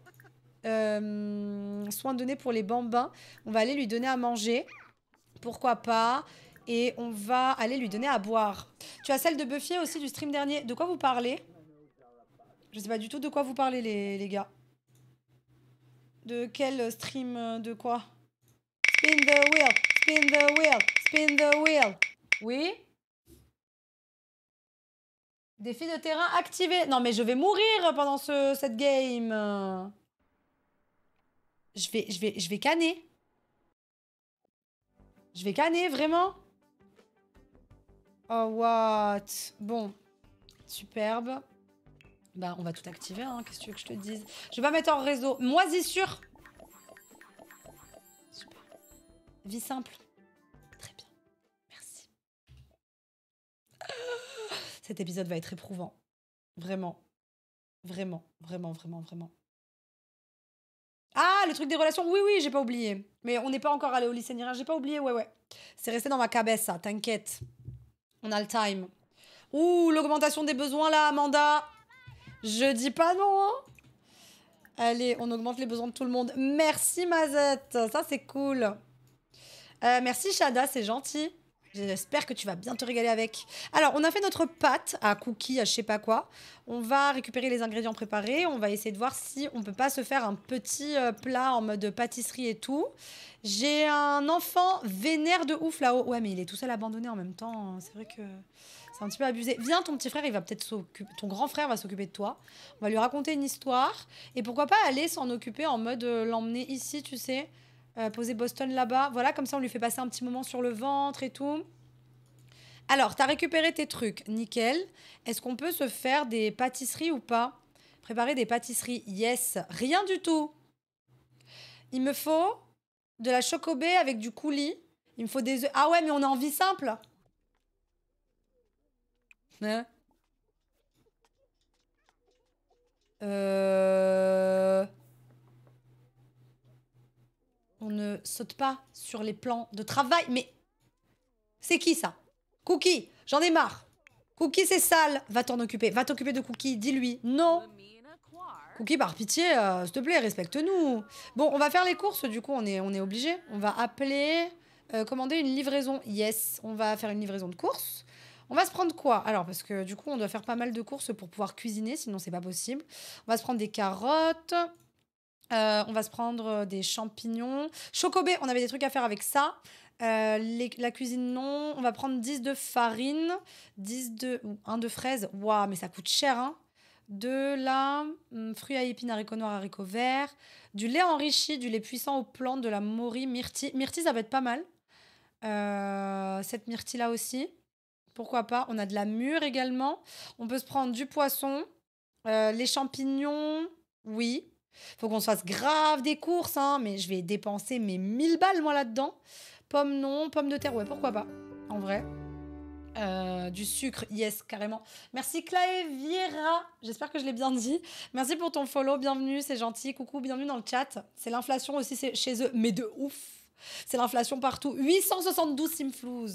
A: soin donné pour les bambins. On va aller lui donner à manger. Pourquoi pas? Et on va aller lui donner à boire. Tu as celle de Buffy aussi du stream dernier. De quoi vous parlez? Je sais pas du tout de quoi vous parlez, les gars. De quel stream? De quoi? Spin the wheel, spin the wheel, spin the wheel. Oui? Défi de terrain activé. Non, mais je vais mourir pendant cette game. Je vais canner. Je vais canner, vraiment. Oh, what? Bon. Superbe. Bah, on va tout activer, hein. Qu'est-ce que tu veux que je te dise? Je vais pas mettre en réseau. Moisissure. Super. Vie simple. Très bien. Merci. Cet épisode va être éprouvant. Vraiment. Vraiment. Ah, le truc des relations. Oui, oui, j'ai pas oublié. Mais on n'est pas encore allé au lycée ni rien. J'ai pas oublié, ouais. C'est resté dans ma cabessa, t'inquiète. On a le time. Ouh, l'augmentation des besoins là, Amanda. Je dis pas non, hein. Allez, on augmente les besoins de tout le monde. Merci, Mazette. Ça, c'est cool. Merci, Shada, c'est gentil. J'espère que tu vas bien te régaler avec. Alors, on a fait notre pâte à cookies, à je sais pas quoi. On va récupérer les ingrédients préparés. On va essayer de voir si on peut pas se faire un petit plat en mode pâtisserie et tout. J'ai un enfant vénère de ouf là-haut. Ouais, mais il est tout seul abandonné en même temps. C'est vrai que C'est un petit peu abusé. Viens, ton petit frère, il va peut-être s'occuper... Ton grand frère va s'occuper de toi. On va lui raconter une histoire. Et pourquoi pas aller s'en occuper en mode l'emmener ici, tu sais. Poser Boston là-bas. Voilà, comme ça, on lui fait passer un petit moment sur le ventre et tout. Alors, t'as récupéré tes trucs. Nickel. Est-ce qu'on peut se faire des pâtisseries ou pas? Préparer des pâtisseries. Yes. Rien du tout. Il me faut de la chocobée avec du coulis. Il me faut des œufs. Ah ouais, mais on est en vie simple. Hein? On ne saute pas sur les plans de travail. Mais c'est qui ça? Cookie, j'en ai marre. Cookie, c'est sale. Va t'en occuper. Va t'occuper de Cookie. Dis-lui. Non. Cookie, par pitié, s'il te plaît, respecte-nous. Bon, on va faire les courses, du coup, on est obligé. On va appeler, commander une livraison. Yes, on va faire une livraison de courses. On va se prendre quoi? Alors, parce que du coup, on doit faire pas mal de courses pour pouvoir cuisiner, sinon c'est pas possible. On va se prendre des carottes. On va se prendre des champignons. Chocobé, on avait des trucs à faire avec ça. La cuisine, non. On va prendre 10 de farine, 10 de... ou 1 de fraises. Waouh, mais ça coûte cher, hein. De la fruits à épines, haricots noirs, haricots verts. Du lait enrichi, du lait puissant aux plantes, de la morille, myrtille. Myrtille, ça va être pas mal. Cette myrtille-là aussi. Pourquoi pas? On a de la mûre également. On peut se prendre du poisson. Les champignons, oui. Faut qu'on se fasse grave des courses, hein. Mais je vais dépenser mes 1000 balles, moi, là-dedans. Pommes, non. Pommes de terre, ouais, pourquoi pas? En vrai. Du sucre, yes, carrément. Merci Claeviera, j'espère que je l'ai bien dit. Merci pour ton follow, bienvenue, c'est gentil. Coucou, bienvenue dans le chat. C'est l'inflation aussi c'est chez eux, mais de ouf. C'est l'inflation partout. 872 simflouz.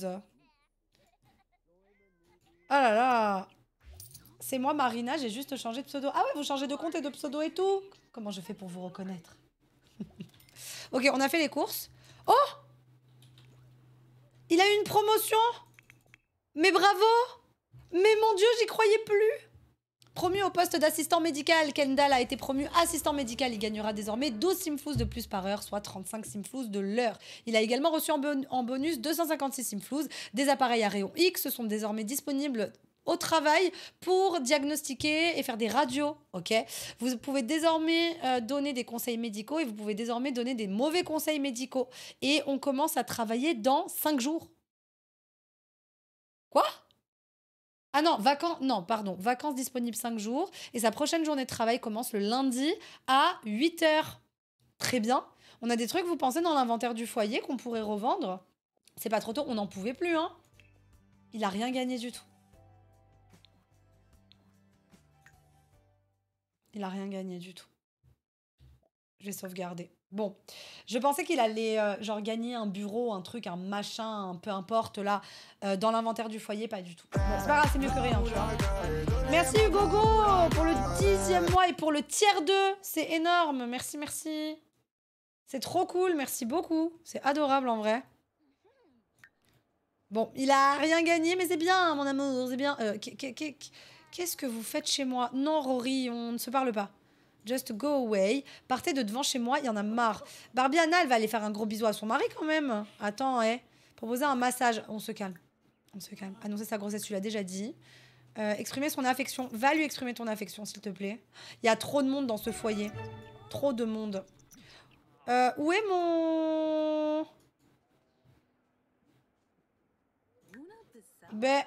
A: Oh là là. C'est moi Marina, j'ai juste changé de pseudo. Ah ouais, vous changez de compte et de pseudo et tout? Comment je fais pour vous reconnaître? Ok, on a fait les courses. Oh! Il a eu une promotion! Mais bravo! Mais mon Dieu, j'y croyais plus! Promu au poste d'assistant médical, Kendall a été promu assistant médical. Il gagnera désormais 12 simflouz de plus par heure, soit 35 simflouz de l'heure. Il a également reçu en bonus 256 simflouz. Des appareils à rayon X sont désormais disponibles au travail pour diagnostiquer et faire des radios, ok? Vous pouvez désormais donner des conseils médicaux et vous pouvez désormais donner des mauvais conseils médicaux. Et on commence à travailler dans 5 jours. Quoi? Ah non, vacances, non, pardon, vacances disponibles 5 jours. Et sa prochaine journée de travail commence le lundi à 8 h. Très bien. On a des trucs, vous pensez, dans l'inventaire du foyer qu'on pourrait revendre? C'est pas trop tôt, on n'en pouvait plus, hein. Il a rien gagné du tout. Il a rien gagné du tout. Je vais sauvegarder. Bon, je pensais qu'il allait genre gagner un bureau, un truc, un machin, un peu importe là, dans l'inventaire du foyer, pas du tout. Bon, c'est pas grave, c'est mieux que rien, tu vois. Merci Hugogo pour le 10e mois et pour le tiers 2. C'est énorme, merci, merci. C'est trop cool, merci beaucoup. C'est adorable en vrai. Bon, il a rien gagné, mais c'est bien, mon amour, c'est bien. Qu'est-ce que vous faites chez moi? Non, Rory, on ne se parle pas. Just go away. Partez de devant chez moi, il y en a marre. Barbiana, elle va aller faire un gros bisou à son mari quand même. Attends, proposer un massage. On se calme. On se calme. Annoncer sa grossesse, tu l'as déjà dit. Exprimer son affection. Va lui exprimer ton affection, s'il te plaît. Il y a trop de monde dans ce foyer. Trop de monde. Où est mon... Ben...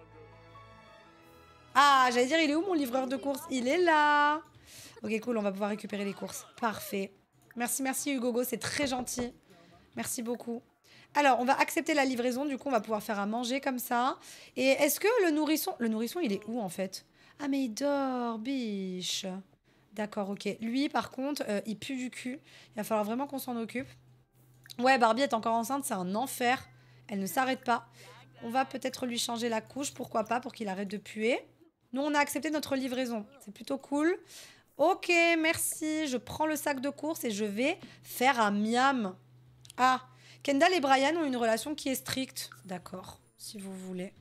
A: Ah, j'allais dire, il est où mon livreur de courses? Il est là. Ok, cool, on va pouvoir récupérer les courses. Parfait. Merci, merci Hugogo, c'est très gentil. Merci beaucoup. Alors, on va accepter la livraison, du coup, on va pouvoir faire à manger comme ça. Et est-ce que le nourrisson... Le nourrisson, il est où, en fait? Ah, mais il dort, biche. D'accord, ok. Lui, par contre, il pue du cul. Il va falloir vraiment qu'on s'en occupe. Ouais, Barbie est encore enceinte, c'est un enfer. Elle ne s'arrête pas. On va peut-être lui changer la couche, pourquoi pas, pour qu'il arrête de puer. Nous, on a accepté notre livraison. C'est plutôt cool. Ok, merci. Je prends le sac de courses et je vais faire un miam. Ah, Kendall et Brian ont une relation qui est stricte. D'accord, si vous voulez.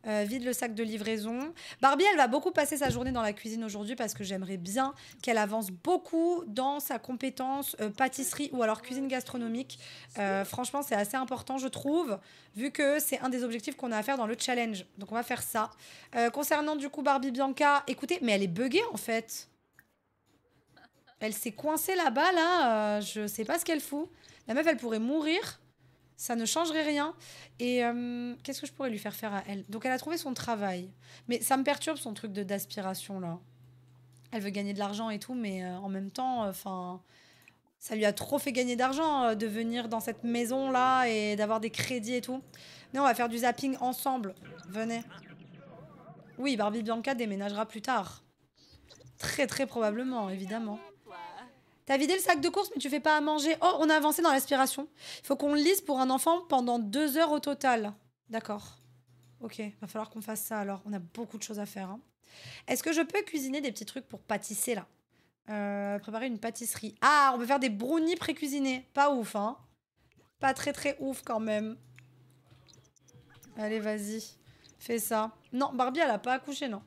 A: Vide le sac de livraison. Barbie, elle va beaucoup passer sa journée dans la cuisine aujourd'hui parce que j'aimerais bien qu'elle avance beaucoup dans sa compétence pâtisserie ou alors cuisine gastronomique. Franchement, c'est assez important, je trouve, vu que c'est un des objectifs qu'on a à faire dans le challenge. Donc, on va faire ça. Concernant du coup Barbie Bianca, écoutez, mais elle est buggée en fait. Elle s'est coincée là-bas, là. Je sais pas ce qu'elle fout. La meuf, elle pourrait mourir. Ça ne changerait rien. Et qu'est-ce que je pourrais lui faire faire à elle? Donc, elle a trouvé son travail. Mais ça me perturbe, son truc d'aspiration, là. Elle veut gagner de l'argent et tout, mais en même temps, enfin... ça lui a trop fait gagner d'argent de venir dans cette maison-là et d'avoir des crédits et tout. Mais on va faire du zapping ensemble. Venez. Oui, Barbie Bianca déménagera plus tard. Très, très probablement, évidemment. T'as vidé le sac de course, mais tu fais pas à manger. Oh, on a avancé dans l'aspiration. Il faut qu'on le lise pour un enfant pendant 2 heures au total. D'accord. Ok, va falloir qu'on fasse ça alors. On a beaucoup de choses à faire. Hein. Est-ce que je peux cuisiner des petits trucs pour pâtisser là? Préparer une pâtisserie. Ah, on peut faire des brownies pré-cuisinés. Pas ouf, hein. Pas très très ouf quand même. Allez, vas-y. Fais ça. Non, Barbie, elle a pas accouché, non.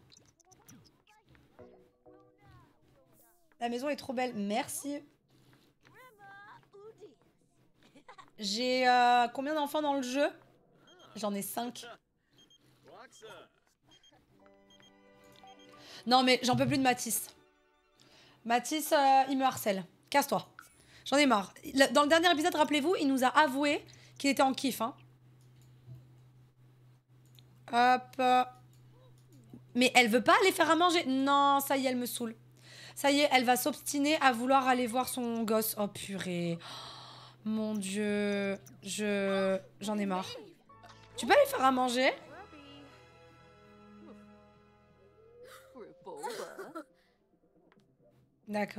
A: La maison est trop belle. Merci. J'ai combien d'enfants dans le jeu? J'en ai 5. Non, mais j'en peux plus de Mathis. Mathis, il me harcèle. Casse-toi. J'en ai marre. Dans le dernier épisode, rappelez-vous, il nous a avoué qu'il était en kiff. Hein. Hop. Mais elle veut pas aller faire à manger. Non, ça y est, elle me saoule. Ça y est, elle va s'obstiner à vouloir aller voir son gosse. Oh purée. Mon Dieu. J'en ai marre. Tu peux aller faire à manger? D'accord.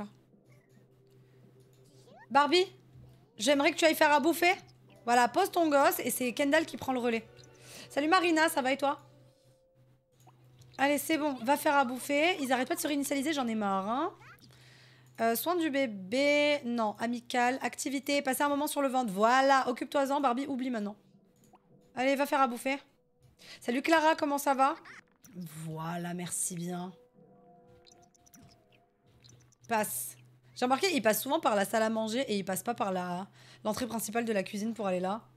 A: Barbie, j'aimerais que tu ailles faire à bouffer. Voilà, pose ton gosse et c'est Kendall qui prend le relais. Salut Marina, ça va et toi? Allez, c'est bon, va faire à bouffer. Ils arrêtent pas de se réinitialiser, j'en ai marre. Hein. Soin du bébé, non. Amical, activité, passer un moment sur le ventre. Voilà, occupe-toi-en, Barbie, oublie maintenant. Allez, va faire à bouffer. Salut Clara, comment ça va? Voilà, merci bien. Passe. J'ai remarqué, il passe souvent par la salle à manger et il passe pas par l'entrée principale de la cuisine pour aller là.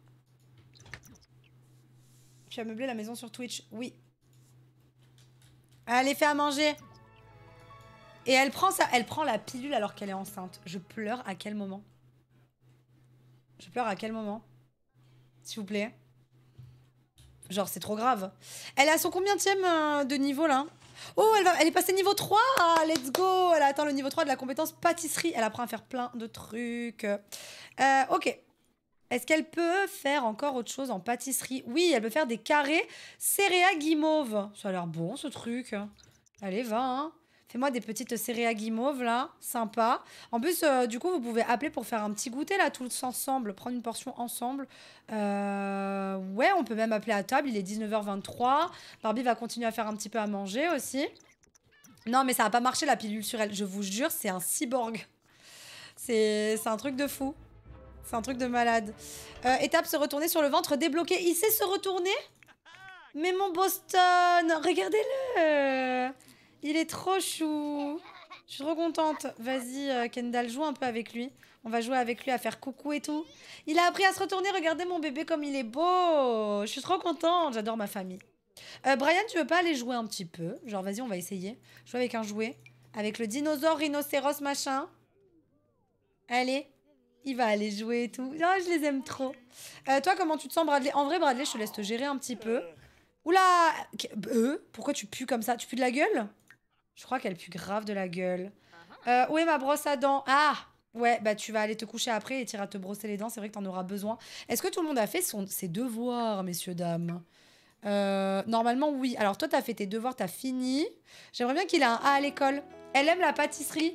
A: Tu as meublé la maison sur Twitch? Oui. Allez, fais à manger. Et elle prend la pilule alors qu'elle est enceinte. Je pleure à quel moment? Je pleure à quel moment? S'il vous plaît. Genre, c'est trop grave. Elle est à son combienième de niveau, là? Oh, elle est passée niveau 3. Let's go. Elle a atteint le niveau 3 de la compétence pâtisserie. Elle apprend à faire plein de trucs. Ok. Est-ce qu'elle peut faire encore autre chose en pâtisserie? Oui, elle peut faire des carrés céréales guimauve. Ça a l'air bon, ce truc. Allez, va, hein. Fais-moi des petites céréales guimauve, là. Sympa. En plus, du coup, vous pouvez appeler pour faire un petit goûter, là, tous ensemble. Prendre une portion ensemble. Ouais, on peut même appeler à table. Il est 19h23. Barbie va continuer à faire un petit peu à manger aussi. Non, mais ça va pas marcher, la pilule sur elle. Je vous jure, c'est un cyborg. C'est un truc de fou. C'est un truc de malade. Étape, se retourner sur le ventre, débloqué. Il sait se retourner? Mais mon Boston, regardez-le. Il est trop chou. Je suis trop contente. Vas-y, Kendall, joue un peu avec lui. On va jouer avec lui à faire coucou et tout. Il a appris à se retourner. Regardez mon bébé comme il est beau. Je suis trop contente. J'adore ma famille. Brian, tu veux pas aller jouer un petit peu? Genre, vas-y, on va essayer. Jouer avec un jouet. Avec le dinosaure, rhinocéros, machin. Allez. Il va aller jouer et tout. Oh, je les aime trop. Toi, comment tu te sens, Bradley? En vrai, Bradley, je te laisse te gérer un petit peu. Oula! Pourquoi tu pues comme ça? Tu pues de la gueule? Je crois qu'elle pue grave de la gueule. Où est ma brosse à dents? Ah! Ouais, bah tu vas aller te coucher après et t'iras te brosser les dents. C'est vrai que t'en auras besoin. Est-ce que tout le monde a fait ses devoirs, messieurs, dames? Normalement, oui. Alors, toi, t'as fait tes devoirs, t'as fini. J'aimerais bien qu'il ait un A à l'école. Elle aime la pâtisserie?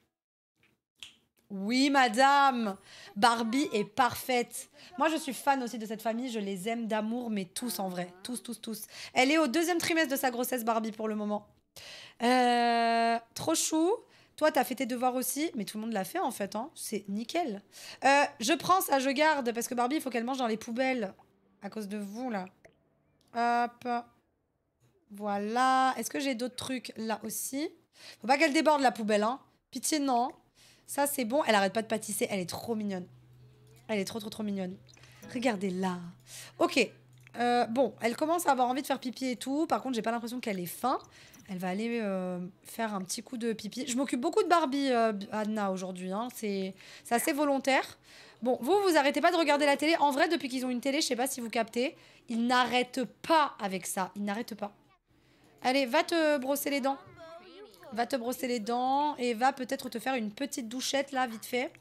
A: Oui, madame. Barbie est parfaite. Moi, je suis fan aussi de cette famille. Je les aime d'amour, mais tous en vrai. Tous, tous, tous. Elle est au 2e trimestre de sa grossesse, Barbie, pour le moment. Trop chou. Toi, t'as fait tes devoirs aussi. Mais tout le monde l'a fait, en fait. Hein. C'est nickel. Je prends ça, je garde. Parce que Barbie, il faut qu'elle mange dans les poubelles. À cause de vous, là. Hop. Voilà. Est-ce que j'ai d'autres trucs là aussi? Faut pas qu'elle déborde la poubelle, hein. Pitié, non. Ça, c'est bon. Elle arrête pas de pâtisser. Elle est trop mignonne. Elle est trop mignonne. Regardez-la. Ok. Bon, elle commence à avoir envie de faire pipi et tout. Par contre, j'ai pas l'impression qu'elle ait faim. Elle va aller faire un petit coup de pipi. Je m'occupe beaucoup de Barbie, Anna, aujourd'hui. Hein. C'est assez volontaire. Bon, vous arrêtez pas de regarder la télé. En vrai, depuis qu'ils ont une télé, je sais pas si vous captez, ils n'arrêtent pas avec ça. Ils n'arrêtent pas. Allez, va te brosser les dents. Va te brosser les dents et va peut-être te faire une petite douchette, là, vite fait.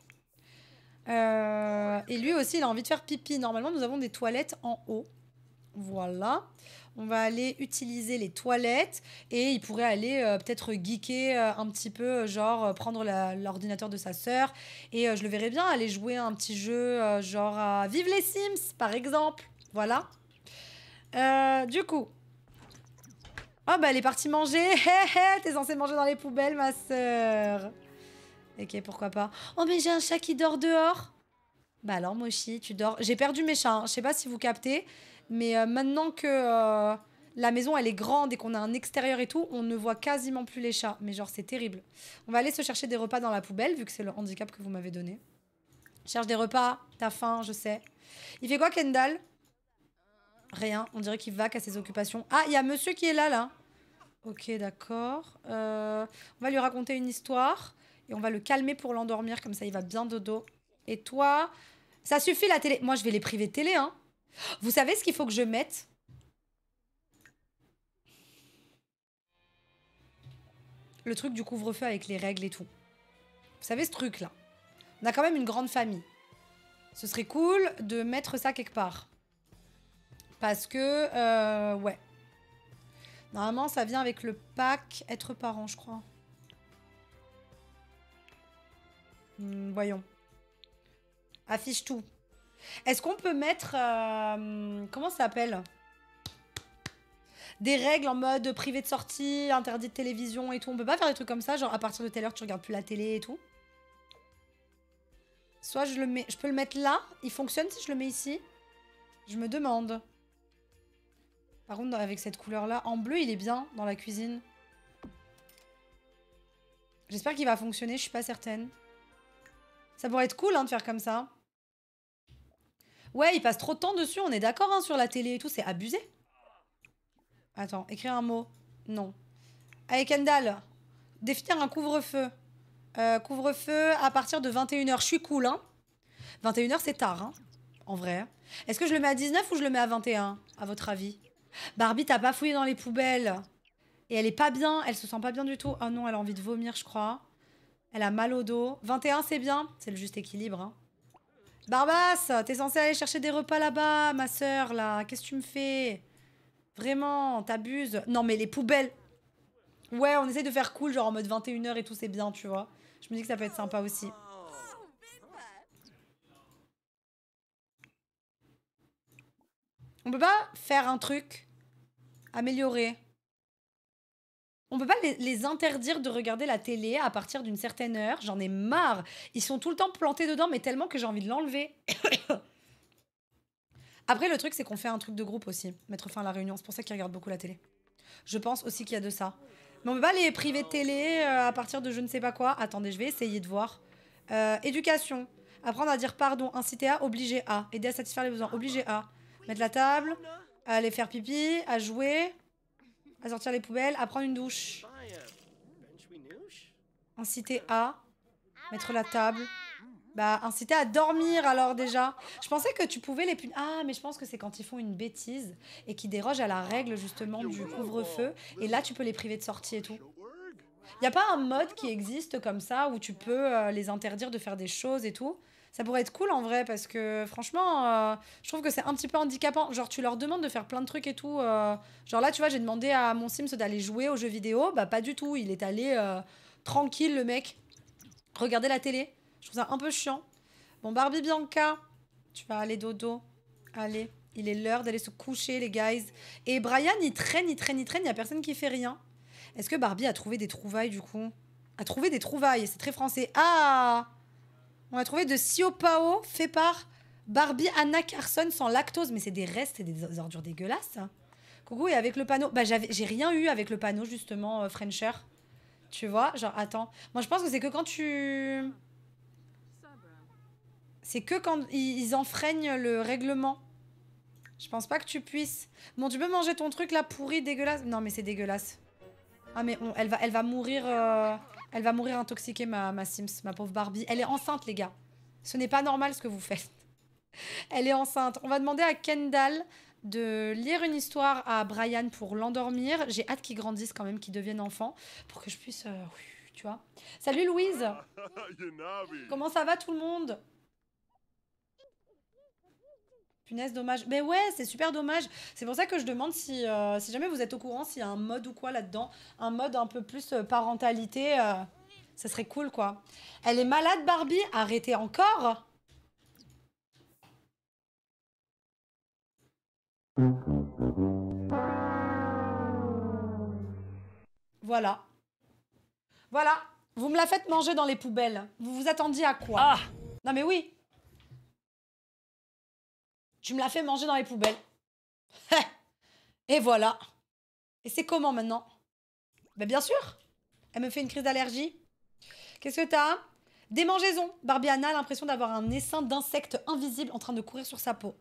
A: Et lui aussi, il a envie de faire pipi. Normalement, nous avons des toilettes en haut. Voilà. On va aller utiliser les toilettes et il pourrait aller peut-être geeker un petit peu, genre prendre l'ordinateur de sa sœur. Et je le verrais bien aller jouer à un petit jeu, genre à Vive les Sims, par exemple. Voilà. Du coup. Oh, bah elle est partie manger. Hé hé, t'es censée manger dans les poubelles, ma sœur. Ok, pourquoi pas. Oh, mais j'ai un chat qui dort dehors. Bah alors, Mochi, tu dors. J'ai perdu mes chats, hein. Je sais pas si vous captez. Mais maintenant que la maison, elle est grande et qu'on a un extérieur et tout, on ne voit quasiment plus les chats. Mais genre, c'est terrible. On va aller se chercher des repas dans la poubelle, vu que c'est le handicap que vous m'avez donné. Cherche des repas, t'as faim, je sais. Il fait quoi, Kendall? Rien, on dirait qu'il vaque à ses occupations. Ah, il y a monsieur qui est là, là. Ok, d'accord. On va lui raconter une histoire. Et on va le calmer pour l'endormir, comme ça il va bien dodo. Et toi, ça suffit la télé. Moi, je vais les priver de télé, hein. Vous savez ce qu'il faut que je mette? Le truc du couvre-feu avec les règles et tout. Vous savez ce truc-là? On a quand même une grande famille. Ce serait cool de mettre ça quelque part. Parce que, ouais. Normalement, ça vient avec le pack être parent, je crois. Voyons. Affiche tout. Est-ce qu'on peut mettre... comment ça s'appelle? Des règles en mode privé de sortie, interdit de télévision et tout. On peut pas faire des trucs comme ça, genre à partir de telle heure tu regardes plus la télé et tout. Soit je le mets... Je peux le mettre là. Il fonctionne si je le mets ici? Je me demande. Par contre, avec cette couleur-là, en bleu, il est bien dans la cuisine. J'espère qu'il va fonctionner, je suis pas certaine. Ça pourrait être cool hein, de faire comme ça. Ouais, il passe trop de temps dessus, on est d'accord hein, sur la télé et tout, c'est abusé. Attends, écrire un mot. Non. Allez, Kendall, définir un couvre-feu. Couvre-feu à partir de 21h. Je suis cool, hein. 21h, c'est tard, hein. En vrai. Est-ce que je le mets à 19 ou je le mets à 21, à votre avis? Barbie, t'as pas fouillé dans les poubelles. Et elle est pas bien, elle se sent pas bien du tout. Oh non, elle a envie de vomir, je crois. Elle a mal au dos. 21, c'est bien. C'est le juste équilibre, hein. Barbasse, t'es censée aller chercher des repas là-bas, ma sœur, là. Qu'est-ce que tu me fais? Vraiment, t'abuses. Non, mais les poubelles. Ouais, on essaie de faire cool, genre en mode 21h et tout, c'est bien, tu vois. Je me dis que ça peut être sympa aussi. On peut pas faire un truc, améliorer. On peut pas les interdire de regarder la télé à partir d'une certaine heure. J'en ai marre. Ils sont tout le temps plantés dedans, mais tellement que j'ai envie de l'enlever. Après, le truc, c'est qu'on fait un truc de groupe aussi. Mettre fin à la réunion. C'est pour ça qu'ils regardent beaucoup la télé. Je pense aussi qu'il y a de ça. Mais on peut pas les priver de télé à partir de je ne sais pas quoi. Attendez, je vais essayer de voir. Éducation. Apprendre à dire pardon. Inciter à, obliger à. Aider à satisfaire les besoins. Obliger à. Mettre la table. À aller faire pipi. À jouer. À sortir les poubelles. À prendre une douche. Inciter à. Mettre la table. Bah, inciter à dormir alors déjà. Je pensais que tu pouvais les punir. Ah, mais je pense que c'est quand ils font une bêtise et qu'ils dérogent à la règle justement du couvre-feu. Et là, tu peux les priver de sortie et tout. Y a pas un mode qui existe comme ça où tu peux les interdire de faire des choses et tout? Ça pourrait être cool en vrai parce que franchement, je trouve que c'est un petit peu handicapant. Genre, tu leur demandes de faire plein de trucs et tout. Genre là, tu vois, j'ai demandé à mon Sims d'aller jouer aux jeux vidéo. Bah, pas du tout. Il est allé tranquille, le mec. Regarder la télé. Je trouve ça un peu chiant. Bon, Barbie Bianca, tu vas aller dodo. Allez, il est l'heure d'aller se coucher, les guys. Et Brian, il traîne. Il y a personne qui fait rien. Est-ce que Barbie a trouvé des trouvailles, du coup? A trouvé des trouvailles, c'est très français. Ah! On a trouvé de Siopao fait par Barbie Anna Carson sans lactose. Mais c'est des restes, c'est des ordures dégueulasses, ça. Coucou, et avec le panneau. Bah, j'ai rien eu avec le panneau, justement, Frencher. Tu vois? Genre, attends. Moi, je pense que c'est que quand tu... C'est que quand ils enfreignent le règlement. Je pense pas que tu puisses. Bon, tu peux manger ton truc là pourri, dégueulasse. Non, mais c'est dégueulasse. Ah, mais elle va mourir. Elle va mourir intoxiquée, ma Sims, ma pauvre Barbie. Elle est enceinte, les gars. Ce n'est pas normal ce que vous faites. Elle est enceinte. On va demander à Kendall de lire une histoire à Brian pour l'endormir. J'ai hâte qu'il grandisse quand même, qu'il devienne enfant. Pour que je puisse. Tu vois. Salut Louise. Comment ça va tout le monde? Punaise, dommage. Mais ouais, c'est super dommage. C'est pour ça que je demande si jamais vous êtes au courant, s'il y a un mode ou quoi là-dedans. Un mode un peu plus parentalité. Ça serait cool, quoi. Elle est malade, Barbie? Arrêtez encore. Voilà. Voilà. Vous me la faites manger dans les poubelles. Vous vous attendiez à quoi?
B: Ah!
A: Non mais oui. Tu me la fais manger dans les poubelles. Et voilà. Et c'est comment maintenant? Ben bien sûr. Elle me fait une crise d'allergie. Qu'est-ce que t'as? Démangeaison. Barbiana a l'impression d'avoir un essaim d'insectes invisibles en train de courir sur sa peau.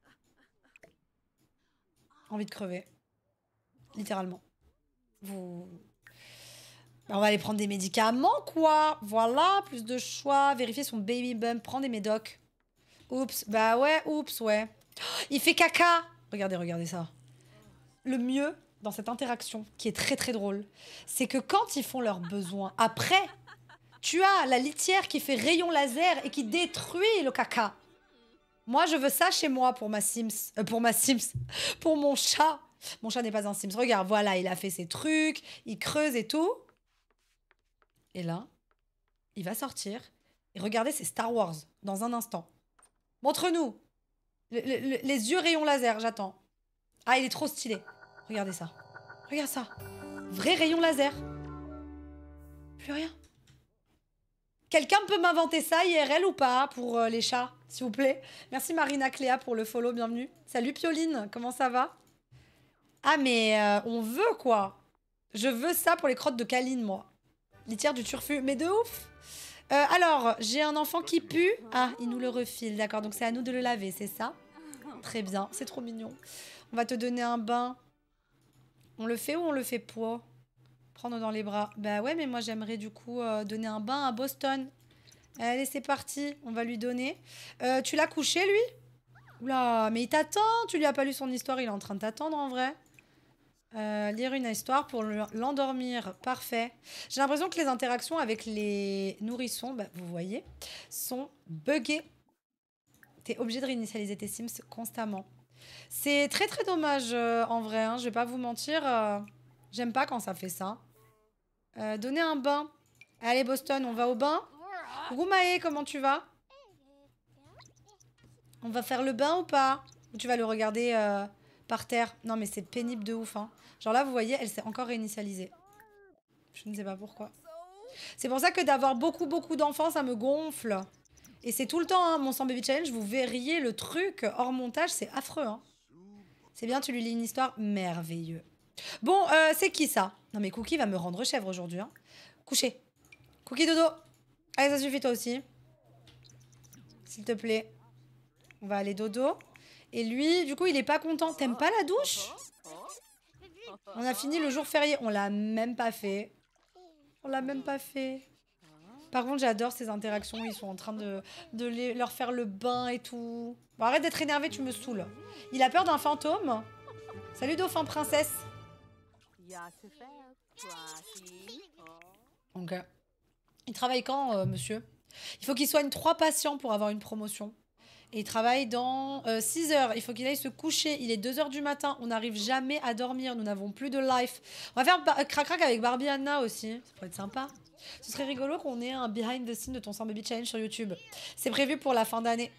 A: Envie de crever. Littéralement. Vous... Ben, on va aller prendre des médicaments, quoi. Voilà, plus de choix. Vérifier son baby bump. Prendre des médocs. Oups. Bah ouais, oups, ouais. Il fait caca. Regardez, regardez ça. Le mieux dans cette interaction, qui est très très drôle, c'est que quand ils font leurs besoins, après, tu as la litière qui fait rayon laser et qui détruit le caca. Moi, je veux ça chez moi pour ma Sims. Pour mon chat. Mon chat n'est pas un Sims. Regarde, voilà, il a fait ses trucs, il creuse et tout. Et là, il va sortir et regardez, c'est Star Wars dans un instant. Montre-nous. Les yeux rayon laser, j'attends. Ah, il est trop stylé. Regardez ça. Regarde ça. Vrai rayon laser. Plus rien. Quelqu'un peut m'inventer ça, IRL ou pas, pour les chats, s'il vous plaît? Merci Marina Cléa pour le follow, bienvenue. Salut Pioline, comment ça va? Ah, mais on veut, quoi. Je veux ça pour les crottes de Kaline, moi. Litière du turfu, mais de ouf. Alors, j'ai un enfant qui pue. Ah, il nous le refile, d'accord. Donc c'est à nous de le laver, c'est ça? Très bien, c'est trop mignon. On va te donner un bain. On le fait ou on le fait pas? Prendre dans les bras. Bah ouais, mais moi j'aimerais du coup donner un bain à Boston. Allez, c'est parti. On va lui donner. Tu l'as couché, lui? Oula, mais il t'attend. Tu lui as pas lu son histoire, il est en train de t'attendre en vrai. Lire une histoire pour l'endormir. Parfait. J'ai l'impression que les interactions avec les nourrissons, bah, vous voyez, sont buggées. T'es obligé de réinitialiser tes Sims constamment. C'est très très dommage en vrai, hein, je vais pas vous mentir. J'aime pas quand ça fait ça. Donner un bain. Allez Boston, on va au bain. Coucou Maë, comment tu vas? On va faire le bain ou pas? Ou tu vas le regarder par terre? Non mais c'est pénible de ouf. Hein. Genre là, vous voyez, elle s'est encore réinitialisée. Je ne sais pas pourquoi. C'est pour ça que d'avoir beaucoup d'enfants, ça me gonfle. Et c'est tout le temps, hein, mon 100 baby challenge, vous verriez le truc hors montage, c'est affreux. Hein. C'est bien, tu lui lis une histoire merveilleux. Bon, c'est qui ça? Non mais Cookie va me rendre chèvre aujourd'hui. Hein. Coucher. Cookie dodo. Allez, ça suffit toi aussi. S'il te plaît. On va aller dodo. Et lui, du coup, il est pas content. T'aimes pas la douche? On a fini le jour férié. On l'a même pas fait. On l'a même pas fait. Par contre, j'adore ces interactions. Ils sont en train de leur faire le bain et tout. Bon, arrête d'être énervé, tu me saoules. Il a peur d'un fantôme. Salut, dauphin princesse. Ok. Il travaille quand, monsieur? Il faut qu'il soigne 3 patients pour avoir une promotion. Et il travaille dans 6 heures. Il faut qu'il aille se coucher. Il est 2 heures du matin. On n'arrive jamais à dormir. Nous n'avons plus de life. On va faire crac-crac avec Barbie Anna aussi. Ça pourrait être sympa. Ce serait rigolo qu'on ait un behind the scene de ton 100 baby challenge sur YouTube. C'est prévu pour la fin d'année.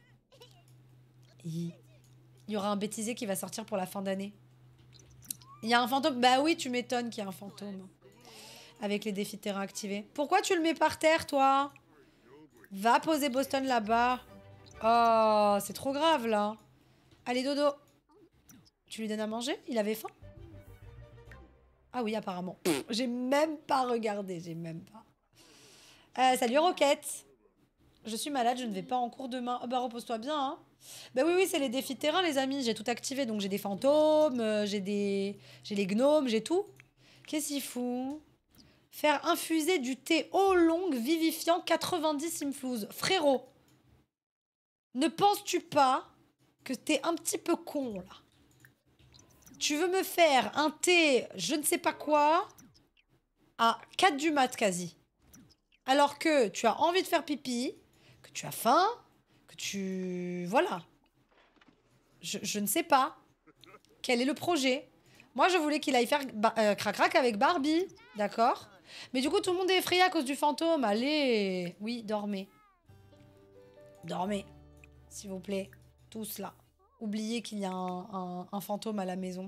A: Il y aura un bêtisier qui va sortir pour la fin d'année. Il y a un fantôme. Bah oui, tu m'étonnes qu'il y a un fantôme. Avec les défis de terrain activés. Pourquoi tu le mets par terre, toi? Va poser Boston là-bas. Oh, c'est trop grave, là. Allez, dodo. Tu lui donnes à manger? Il avait faim? Ah oui, apparemment. J'ai même pas regardé, j'ai même pas. Salut Roquette. Je suis malade, je ne vais pas en cours demain. Oh bah repose-toi bien, hein. Bah oui, c'est les défis de terrain, les amis. J'ai tout activé, donc j'ai des fantômes, j'ai les gnomes, j'ai tout. Qu'est-ce qu'il fout? Faire infuser du thé oolong vivifiant 90 simflouz. Frérot, ne penses-tu pas que t'es un petit peu con, là? Tu veux me faire un thé, je ne sais pas quoi, à 4 du mat quasi. Alors que tu as envie de faire pipi, que tu as faim, que tu... Voilà. Je ne sais pas. Quel est le projet? Moi, je voulais qu'il aille faire crac-crac avec Barbie. D'accord? Mais du coup, tout le monde est effrayé à cause du fantôme. Allez. Oui, dormez. Dormez. S'il vous plaît. Tous là. Oubliez qu'il y a un fantôme à la maison.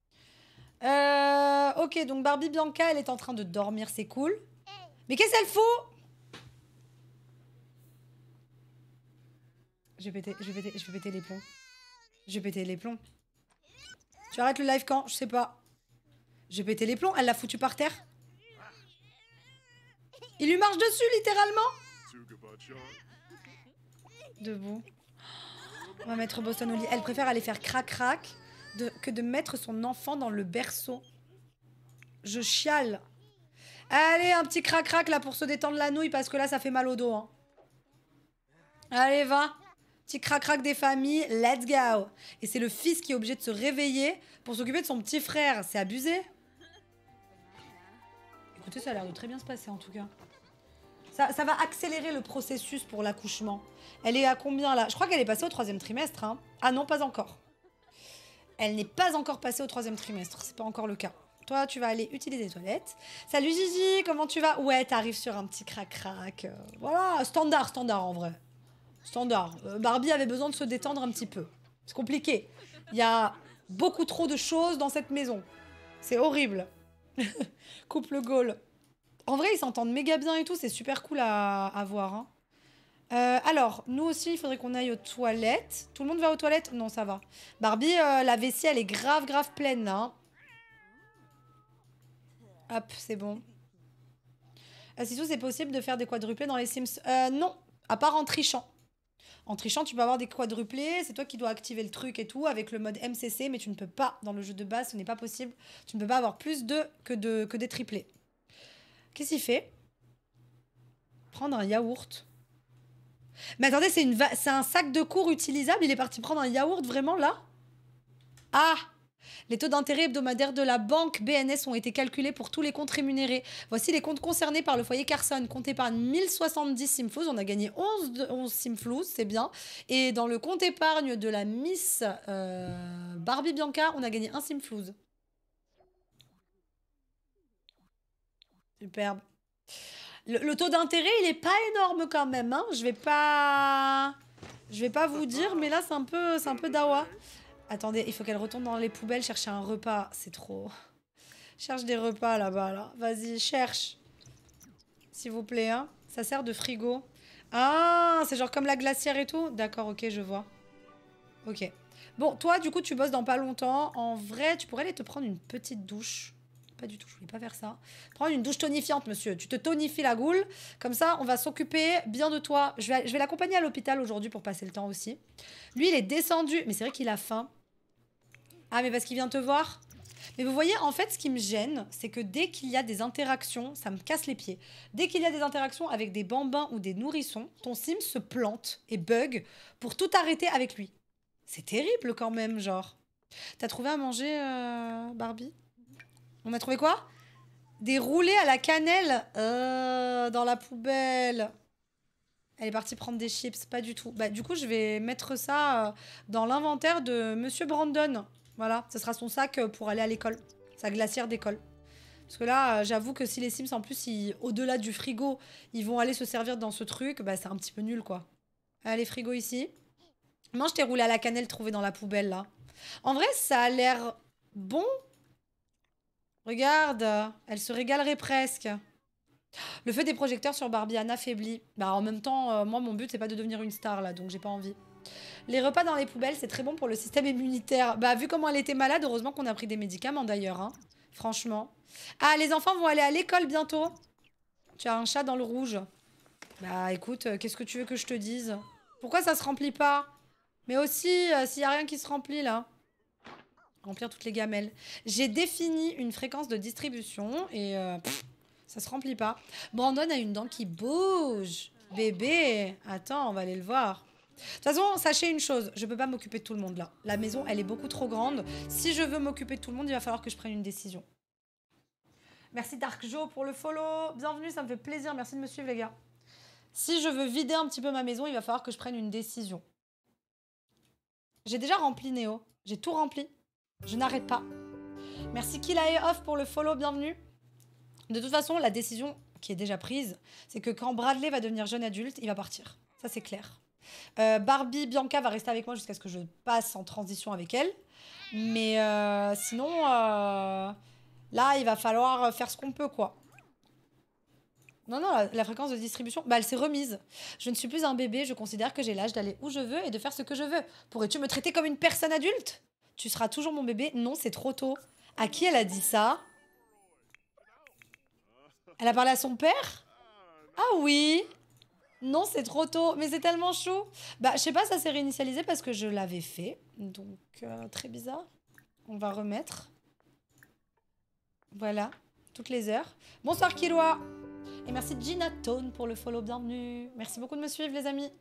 A: Ok, donc Barbie Bianca, elle est en train de dormir. C'est cool. Mais qu'est-ce qu'elle fout? Je vais péter les plombs. Je vais péter les plombs. Tu arrêtes le live quand? Je sais pas. Je vais péter les plombs. Elle l'a foutu par terre. Il lui marche dessus, littéralement. Debout. On va mettre Boston au lit. Elle préfère aller faire crac-crac que de mettre son enfant dans le berceau. Je chiale. Allez, un petit crac-crac là pour se détendre la nouille parce que là, ça fait mal au dos. Hein. Allez, va. Petit crac-crac des familles, let's go. Et c'est le fils qui est obligé de se réveiller pour s'occuper de son petit frère. C'est abusé. Écoutez, ça a l'air de très bien se passer en tout cas. Ça va accélérer le processus pour l'accouchement. Elle est à combien là? Je crois qu'elle est passée au 3e trimestre. Hein. Ah non, pas encore. Elle n'est pas encore passée au 3e trimestre. C'est pas encore le cas. Toi, tu vas aller utiliser les toilettes. Salut Gigi, comment tu vas? Ouais, t'arrives sur un petit crac-crac. Voilà, standard en vrai. Standard. Barbie avait besoin de se détendre un petit peu. C'est compliqué. Il y a beaucoup trop de choses dans cette maison. C'est horrible. Couple Gaulle. En vrai, ils s'entendent méga bien et tout. C'est super cool à voir. Hein. Alors, nous aussi, il faudrait qu'on aille aux toilettes. Tout le monde va aux toilettes? Non, ça va. Barbie, la vessie, elle est grave pleine. Hein. Hop, c'est bon. Sinon, c'est possible de faire des quadruplés dans les Sims? Non, à part en trichant. En trichant, tu peux avoir des quadruplés, c'est toi qui dois activer le truc et tout avec le mode MCC, mais tu ne peux pas, dans le jeu de base, ce n'est pas possible. Tu ne peux pas avoir plus que des triplés. Qu'est-ce qu'il fait? Prendre un yaourt. Mais attendez, c'est un sac de cours utilisable, il est parti prendre un yaourt vraiment là? Ah! Les taux d'intérêt hebdomadaires de la banque BNS ont été calculés pour tous les comptes rémunérés. Voici les comptes concernés par le foyer Carson. Compte épargne 1070 simflouz. On a gagné 11 simflouz, c'est bien. Et dans le compte épargne de la Miss Barbie Bianca, on a gagné 1 simflouz. Superbe. Le taux d'intérêt, il est pas énorme quand même. Hein. Je vais pas vous dire, mais là, c'est un peu dawa. Attendez, il faut qu'elle retourne dans les poubelles chercher un repas. C'est trop. Cherche des repas là-bas, là. Vas-y, cherche. S'il vous plaît, hein. Ça sert de frigo. Ah, c'est genre comme la glacière et tout? D'accord, ok, je vois. Ok. Bon, toi, du coup, tu bosses dans pas longtemps. En vrai, tu pourrais aller te prendre une petite douche. Pas du tout, je voulais pas faire ça. Prends une douche tonifiante, monsieur. Tu te tonifies la goule. Comme ça, on va s'occuper bien de toi. Je vais l'accompagner à l'hôpital aujourd'hui pour passer le temps aussi. Lui, il est descendu. Mais c'est vrai qu'il a faim. Ah, mais parce qu'il vient te voir? Mais vous voyez, en fait, ce qui me gêne, c'est que dès qu'il y a des interactions, ça me casse les pieds. Dès qu'il y a des interactions avec des bambins ou des nourrissons, ton sim se plante et bug pour tout arrêter avec lui. C'est terrible quand même, genre. T'as trouvé à manger, Barbie? On a trouvé quoi? Des roulés à la cannelle dans la poubelle. Elle est partie prendre des chips, pas du tout. Bah, du coup, je vais mettre ça dans l'inventaire de Monsieur Brandon. Voilà, ce sera son sac pour aller à l'école. Sa glacière d'école. Parce que là, j'avoue que si les Sims, en plus, au-delà du frigo, ils vont aller se servir dans ce truc, bah c'est un petit peu nul, quoi. Allez, frigo ici. Mange tes roulés à la cannelle trouvés dans la poubelle, là. En vrai, ça a l'air bon. Regarde, elle se régalerait presque. Le feu des projecteurs sur Barbie Anna faiblit. Bah en même temps, moi mon but c'est pas de devenir une star là, donc j'ai pas envie. Les repas dans les poubelles, c'est très bon pour le système immunitaire. Bah, vu comment elle était malade, heureusement qu'on a pris des médicaments d'ailleurs. Hein. Franchement. Ah, les enfants vont aller à l'école bientôt. Tu as un chat dans le rouge. Bah, écoute, qu'est-ce que tu veux que je te dise? Pourquoi ça se remplit pas? Mais aussi, s'il y a rien qui se remplit là. Remplir toutes les gamelles. J'ai défini une fréquence de distribution et ça se remplit pas. Brandon a une dent qui bouge. Bébé, attends, on va aller le voir. De toute façon, sachez une chose, je peux pas m'occuper de tout le monde là. La maison, elle est beaucoup trop grande. Si je veux m'occuper de tout le monde, il va falloir que je prenne une décision. Merci Dark Joe pour le follow. Bienvenue, ça me fait plaisir. Merci de me suivre les gars. Si je veux vider un petit peu ma maison, il va falloir que je prenne une décision. J'ai déjà rempli Néo. J'ai tout rempli. Je n'arrête pas. Merci Kilae Off pour le follow, bienvenue. De toute façon, la décision qui est déjà prise, c'est que quand Bradley va devenir jeune adulte, il va partir. Ça, c'est clair. Barbie Bianca va rester avec moi jusqu'à ce que je passe en transition avec elle. Mais sinon, là, il va falloir faire ce qu'on peut, quoi. Non, non, la fréquence de distribution, bah, elle s'est remise. Je ne suis plus un bébé, je considère que j'ai l'âge d'aller où je veux et de faire ce que je veux. Pourrais-tu me traiter comme une personne adulte? Tu seras toujours mon bébé? Non, c'est trop tôt. À qui elle a dit ça? Elle a parlé à son père? Ah oui. Non, c'est trop tôt. Mais c'est tellement chaud. Bah, je sais pas, ça s'est réinitialisé parce que je l'avais fait. Donc, très bizarre. On va remettre. Voilà. Toutes les heures. Bonsoir, Kiloa. Et merci Gina Tone pour le follow. Bienvenue. Merci beaucoup de me suivre, les amis.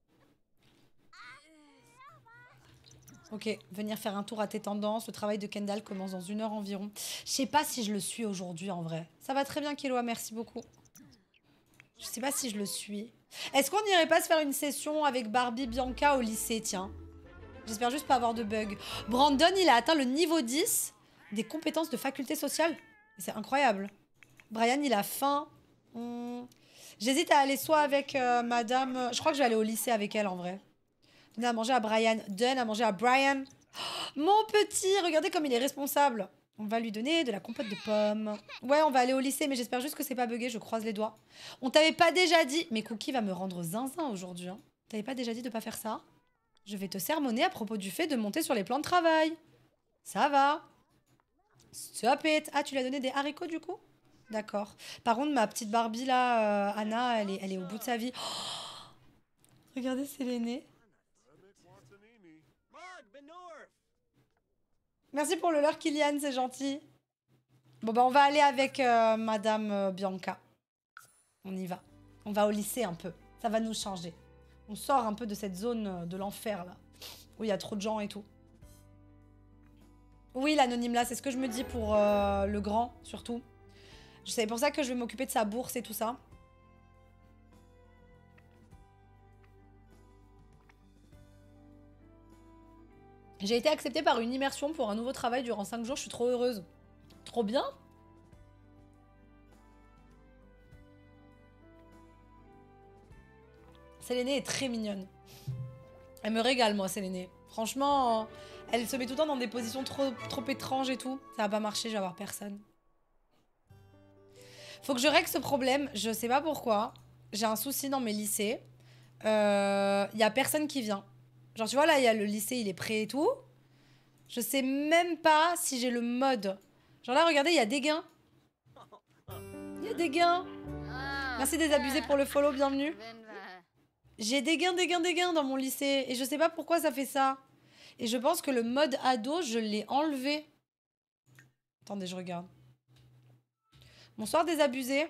A: Ok, venir faire un tour à tes tendances. Le travail de Kendall commence dans 1 heure environ. Je sais pas si je le suis aujourd'hui, en vrai. Ça va très bien, Kiloa. Merci beaucoup. Je sais pas si je le suis. Est-ce qu'on n'irait pas se faire une session avec Barbie Bianca au lycée, tiens? J'espère juste pas avoir de bug. Brandon, il a atteint le niveau 10 des compétences de faculté sociale. C'est incroyable. Brian, il a faim. J'hésite à aller soit avec madame... Je crois que je vais aller au lycée avec elle, en vrai. Donne à manger à Brian. Donne à manger à Brian. Oh, mon petit, regardez comme il est responsable. On va lui donner de la compote de pommes. Ouais, on va aller au lycée, mais j'espère juste que c'est pas bugué, je croise les doigts. On t'avait pas déjà dit... Mais Cookie va me rendre zinzin aujourd'hui. Hein. T'avais pas déjà dit de pas faire ça? Je vais te sermonner à propos du fait de monter sur les plans de travail. Ça va. Stop it. Ah, tu lui as donné des haricots du coup? D'accord. Par contre, ma petite Barbie là, Anna, elle est au bout de sa vie. Oh, regardez, c'est l'aînée. Merci pour le leurre, Kylian, c'est gentil. Bon, bah, on va aller avec Madame Bianca. On y va. On va au lycée un peu. Ça va nous changer. On sort un peu de cette zone de l'enfer, là. Où il y a trop de gens et tout. Oui, l'anonyme, là, c'est ce que je me dis pour le grand, surtout. C'est pour ça que je vais m'occuper de sa bourse et tout ça. J'ai été acceptée par une immersion pour un nouveau travail durant 5 jours. Je suis trop heureuse. Trop bien. Sélénée est très mignonne. Elle me régale, moi, Sélénée. Franchement, elle se met tout le temps dans des positions trop étranges et tout. Ça va pas marcher, je vais avoir personne. Faut que je règle ce problème. Je sais pas pourquoi. J'ai un souci dans mes lycées. Y a personne qui vient. Genre, tu vois, là, il y a le lycée, il est prêt et tout. Je sais même pas si j'ai le mode. Genre là, regardez, il y a des gains. Il y a des gains. Merci des abusés pour le follow, bienvenue. J'ai des gains dans mon lycée. Et je sais pas pourquoi ça fait ça. Et je pense que le mode ado, je l'ai enlevé. Attendez, je regarde. Bonsoir des abusés.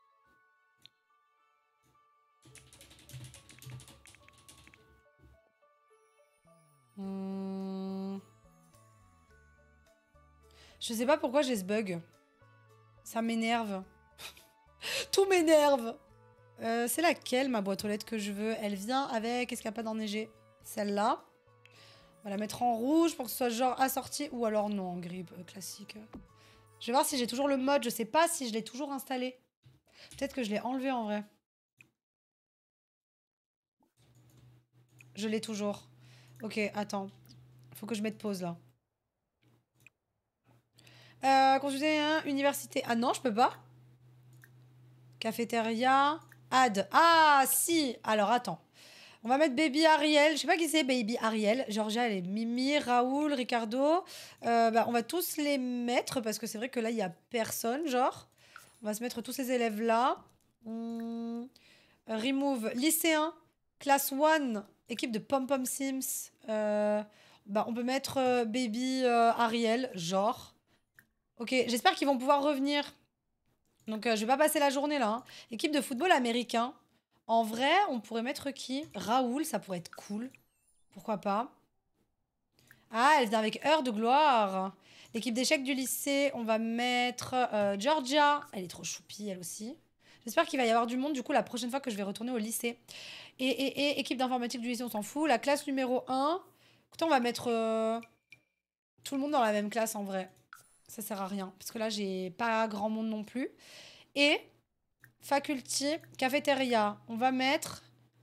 A: Je sais pas pourquoi j'ai ce bug. Ça m'énerve. Tout m'énerve. C'est laquelle, ma boîte aux lettres que je veux? Elle vient avec escapade enneigée. Celle-là. On va la mettre en rouge pour que ce soit genre assorti. Ou alors non, en gris classique. Je vais voir si j'ai toujours le mode. Je sais pas si je l'ai toujours installé. Peut-être que je l'ai enlevé en vrai. Je l'ai toujours. Ok, attends. Faut que je mette pause là. Consulter université. Ah non, je peux pas. Cafétéria. Add. Ah si. Alors attends. On va mettre Baby Ariel. Je sais pas qui c'est, Baby Ariel. Georgia, elle est Mimi, Raoul, Ricardo. On va tous les mettre parce que c'est vrai que là, il y a personne, genre. On va se mettre tous ces élèves-là. Remove. Lycéen. Classe 1. Équipe de Pom Pom Sims. On peut mettre Baby Ariel, genre. Ok, j'espère qu'ils vont pouvoir revenir. Donc, je vais pas passer la journée là. Hein. Équipe de football américain. En vrai, on pourrait mettre qui? Raoul, ça pourrait être cool. Pourquoi pas? Ah, elle vient avec Heure de gloire. L'équipe d'échecs du lycée, on va mettre Georgia. Elle est trop choupie, elle aussi. J'espère qu'il va y avoir du monde, du coup, la prochaine fois que je vais retourner au lycée. Et équipe d'informatique du lycée, on s'en fout. La classe numéro 1. Écoutez, on va mettre tout le monde dans la même classe, en vrai. Ça sert à rien. Parce que là, j'ai pas grand monde non plus. Et faculty, cafétéria. On va mettre...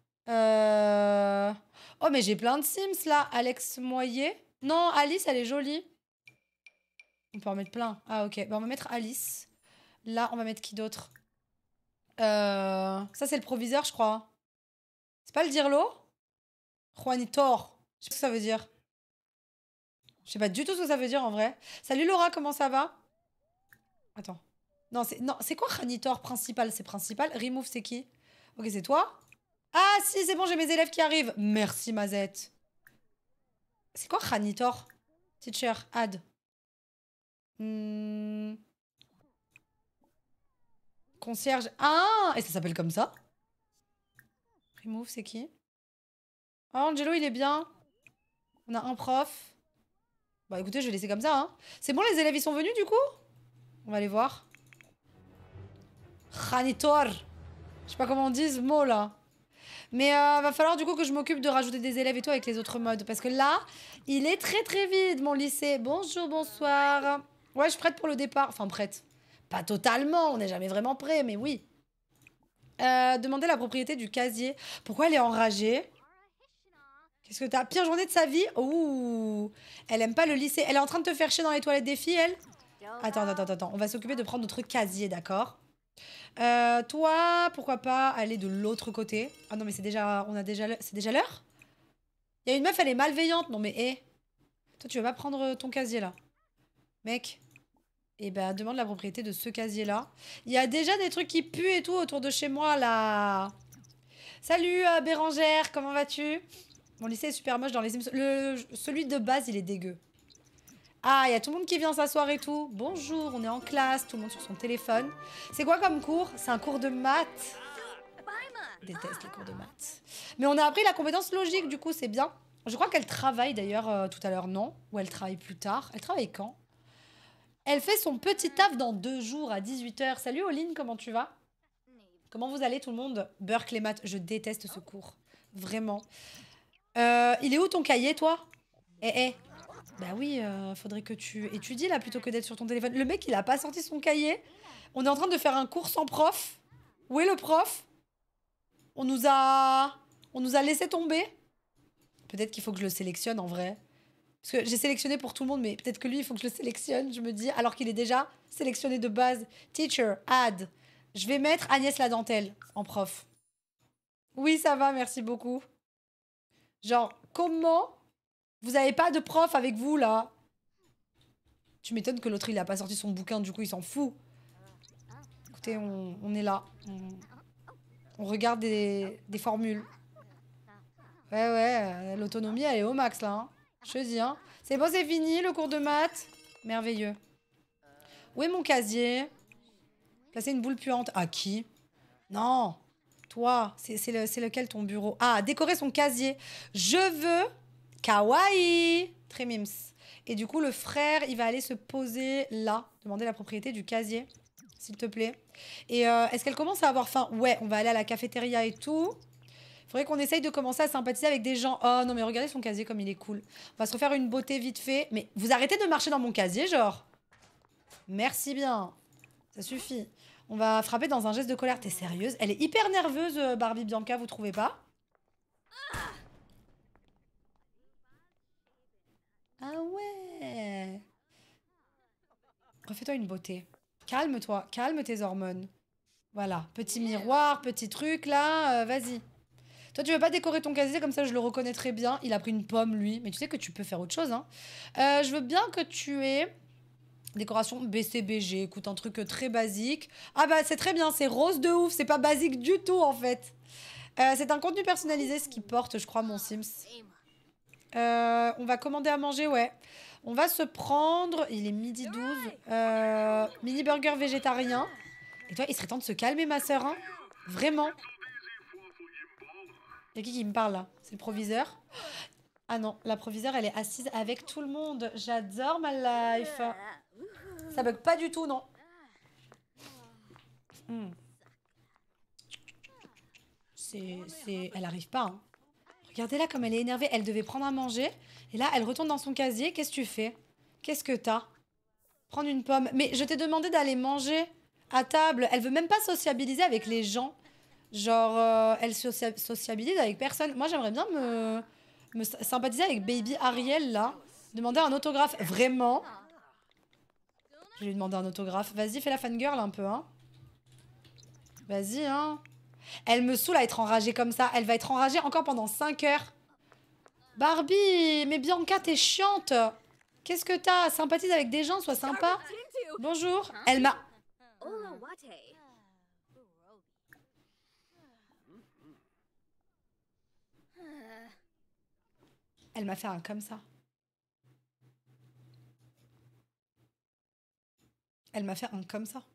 A: Oh, mais j'ai plein de Sims, là. Alex Moyer. Non, Alice, elle est jolie. On peut en mettre plein. Ah, ok. On va mettre Alice. Là, on va mettre qui d'autre? Ça, c'est le proviseur, je crois. C'est pas le Dirlo? Juanitor. Je sais pas ce que ça veut dire. Je sais pas du tout ce que ça veut dire, en vrai. Salut, Laura, comment ça va? Attends. Non, c'est quoi Juanitor principal? C'est principal. Remove, c'est qui? Ok, c'est toi? Ah, si, c'est bon, j'ai mes élèves qui arrivent. Merci, Mazette. C'est quoi Juanitor? Teacher, add. Concierge. Ah! Et ça s'appelle comme ça? Remove, c'est qui? Oh, Angelo, il est bien. On a un prof. Bah écoutez, je vais laisser comme ça. Hein. C'est bon, les élèves, ils sont venus du coup? On va aller voir. Janitor. Je sais pas comment on dit ce mot là. Mais va falloir du coup que je m'occupe de rajouter des élèves et tout avec les autres modes. Parce que là, il est très très vide mon lycée. Bonjour, bonsoir. Ouais, je suis prête pour le départ. Enfin, prête. Pas totalement, on n'est jamais vraiment prêt, mais oui. Demandez la propriété du casier. Pourquoi elle est enragée? Qu'est-ce que t'as? Pire journée de sa vie? Ouh. Elle aime pas le lycée. Elle est en train de te faire chier dans les toilettes des filles, elle? Attends. On va s'occuper de prendre notre casier, d'accord? Toi, pourquoi pas aller de l'autre côté? Ah non, mais c'est déjà... C'est déjà l'heure? Il y a une meuf, elle est malveillante. Non, mais hé. Toi, tu veux pas prendre ton casier, là? Mec. Eh ben, demande la propriété de ce casier-là. Il y a déjà des trucs qui puent et tout autour de chez moi, là. Salut, Bérangère, comment vas-tu? Mon lycée est super moche dans les Sims. Celui de base, il est dégueu. Ah, il y a tout le monde qui vient s'asseoir et tout. Bonjour, on est en classe, tout le monde sur son téléphone. C'est quoi comme cours? C'est un cours de maths. Je déteste les cours de maths. Mais on a appris la compétence logique, du coup, c'est bien. Je crois qu'elle travaille d'ailleurs tout à l'heure, non? Ou elle travaille plus tard. Elle travaille quand? Elle fait son petit taf dans 2 jours à 18h. Salut Oline, comment tu vas? Comment vous allez tout le monde? Burke les maths, je déteste ce cours. Vraiment. Il est où ton cahier, toi? Bah oui, faudrait que tu étudies là plutôt que d'être sur ton téléphone. Le mec, il a pas sorti son cahier. On est en train de faire un cours sans prof. Où est le prof? On nous a laissé tomber. Peut-être qu'il faut que je le sélectionne en vrai. Parce que j'ai sélectionné pour tout le monde, mais peut-être que lui, il faut que je le sélectionne, je me dis, alors qu'il est déjà sélectionné de base. Teacher, add. Je vais mettre Agnès la dentelle en prof. Oui, ça va, merci beaucoup. Genre, comment vous avez pas de prof avec vous, là? Tu m'étonnes que l'autre, il a pas sorti son bouquin, du coup, il s'en fout. Écoutez, on est là. On regarde des formules. Ouais, l'autonomie, elle est au max, là. Hein. Je te dis, hein. C'est bon, c'est fini, le cours de maths. Merveilleux. Où est mon casier? Placer une boule puante. À qui? Non. Toi, c'est lequel ton bureau? Ah, décorer son casier. Je veux kawaii. Très mims. Et du coup, le frère, il va aller se poser là. Demander la propriété du casier, s'il te plaît. Et est-ce qu'elle commence à avoir faim? Ouais, on va aller à la cafétéria et tout. Faudrait qu'on essaye de commencer à sympathiser avec des gens. Oh non, mais regardez son casier comme il est cool. On va se refaire une beauté vite fait. Mais vous arrêtez de marcher dans mon casier, genre. Merci bien. Ça suffit. On va frapper dans un geste de colère. T'es sérieuse? Elle est hyper nerveuse, Barbie Bianca, vous trouvez pas? Ah ouais. Refais-toi une beauté. Calme-toi. Calme tes hormones. Voilà. Petit miroir, petit truc, là. Vas-y. Toi, tu veux pas décorer ton casier, comme ça je le reconnais très bien. Il a pris une pomme, lui. Mais tu sais que tu peux faire autre chose, hein. Je veux bien que tu aies... Décoration BCBG, écoute, un truc très basique. Ah bah, c'est très bien, c'est rose de ouf. C'est pas basique du tout, en fait. C'est un contenu personnalisé, ce qui porte, je crois, mon Sims. On va commander à manger, ouais. On va se prendre... Il est midi 12. Mini burger végétarien. Et toi, il serait temps de se calmer, ma sœur, hein. Vraiment. Y'a qui me parle, là? C'est le proviseur? Ah non, la proviseure, elle est assise avec tout le monde. J'adore ma life. Ça bug pas du tout, non. Elle arrive pas, hein. Regardez-la comme elle est énervée. Elle devait prendre à manger. Et là, elle retourne dans son casier. Qu'est-ce que tu fais? Qu'est-ce que t'as? Prendre une pomme. Mais je t'ai demandé d'aller manger à table. Elle veut même pas sociabiliser avec les gens. Genre, elle sociabilise avec personne. Moi, j'aimerais bien me sympathiser avec Baby Ariel, là. Demander un autographe. Vraiment? Je vais lui demander un autographe. Vas-y, fais la fangirl un peu, hein. Vas-y, hein. Elle me saoule à être enragée comme ça. Elle va être enragée encore pendant 5 heures. Barbie, mais Bianca, t'es chiante. Qu'est-ce que t'as? Sympathise avec des gens, sois sympa. Bonjour. Elle m'a... Elle m'a fait un comme ça. Elle m'a fait un comme ça.